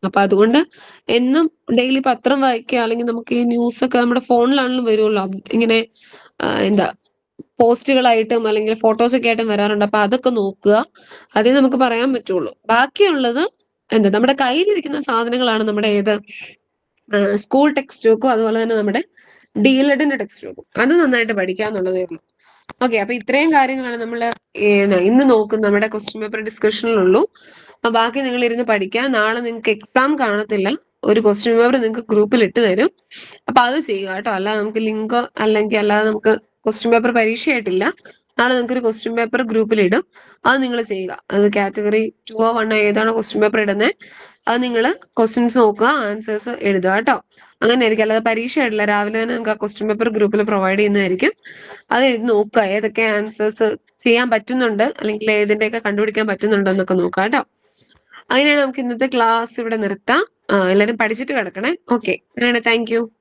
അപ്പൊ അതുകൊണ്ട് എന്നും ഡെയിലി പത്രം വായിക്കുക, അല്ലെങ്കിൽ നമുക്ക് ഈ ന്യൂസ് ഒക്കെ നമ്മുടെ ഫോണിലാണെങ്കിലും വരുമല്ലോ, ഇങ്ങനെ ആ, എന്താ പോസ്റ്റുകളായിട്ടും അല്ലെങ്കിൽ ഫോട്ടോസ് ഒക്കെ ആയിട്ടും വരാറുണ്ട്. അപ്പൊ അതൊക്കെ നോക്കുക. അതേ നമുക്ക് പറയാൻ പറ്റുള്ളൂ. ബാക്കിയുള്ളത് എന്താ നമ്മുടെ കയ്യിലിരിക്കുന്ന സാധനങ്ങളാണ് നമ്മുടെ ഏത് സ്കൂൾ ടെക്സ്റ്റ് ബുക്കും അതുപോലെ തന്നെ നമ്മുടെ ഡി എൽ എഡിന്റെ ടെക്സ്റ്റ് ബുക്കും. അത് നന്നായിട്ട് പഠിക്കുക എന്നുള്ളതേ ഉള്ളൂ. ഓക്കെ, അപ്പൊ ഇത്രയും കാര്യങ്ങളാണ് നമ്മൾ ഇന്ന് നോക്കുന്ന നമ്മുടെ ക്വസ്റ്റ്യൻ പേപ്പർ ഡിസ്കഷനിലുള്ളൂ. അപ്പൊ ബാക്കി നിങ്ങൾ ഇരുന്ന് പഠിക്കുക. നാളെ നിങ്ങൾക്ക് എക്സാം കാണത്തില്ല, ഒരു ക്വസ്റ്റ്യൻ പേപ്പർ നിങ്ങൾക്ക് ഗ്രൂപ്പിൽ ഇട്ട് തരും. അപ്പൊ അത് ചെയ്യുക കേട്ടോ. അല്ലാതെ നമുക്ക് ലിങ്ക് അല്ലെങ്കിൽ അല്ലാതെ നമുക്ക് ക്വസ്റ്റ്യൻ പേപ്പർ പരീക്ഷയായിട്ടില്ല. നാളെ നിങ്ങൾക്ക് ഒരു ക്വസ്റ്റ്യൻ പേപ്പർ ഗ്രൂപ്പിൽ ഇടും, അത് നിങ്ങൾ ചെയ്യുക. അത് കാറ്റഗറി ടു ഓ വൺ ഏതാണോ ക്വസ്റ്റ്യൻ പേപ്പർ ഇടുന്നത്, അത് നിങ്ങൾ ക്വസ്റ്റ്യൻസ് നോക്കുക, ആൻസേഴ്സ് എഴുതുക കേട്ടോ. അങ്ങനെ ആയിരിക്കും, അല്ലാതെ പരീക്ഷ ആയിട്ടില്ല. രാവിലെ തന്നെ നിങ്ങൾക്ക് ആ ക്വസ്റ്റ്യൻ പേപ്പർ ഗ്രൂപ്പിൽ പ്രൊവൈഡ് ചെയ്യുന്നതായിരിക്കും. അത് എഴുതി നോക്കുക, ഏതൊക്കെ ആൻസേഴ്സ് ചെയ്യാൻ പറ്റുന്നുണ്ട് അല്ലെങ്കിൽ ഏതിന്റെയൊക്കെ കണ്ടുപിടിക്കാൻ പറ്റുന്നുണ്ടോ എന്നൊക്കെ നോക്കുക കേട്ടോ. അങ്ങനെയാണ് നമുക്ക് ഇന്നത്തെ ക്ലാസ് ഇവിടെ നിർത്താം. എല്ലാവരും പഠിച്ചിട്ട് കിടക്കണേ. ഓക്കെ, അങ്ങനെയാണ്. Thank U.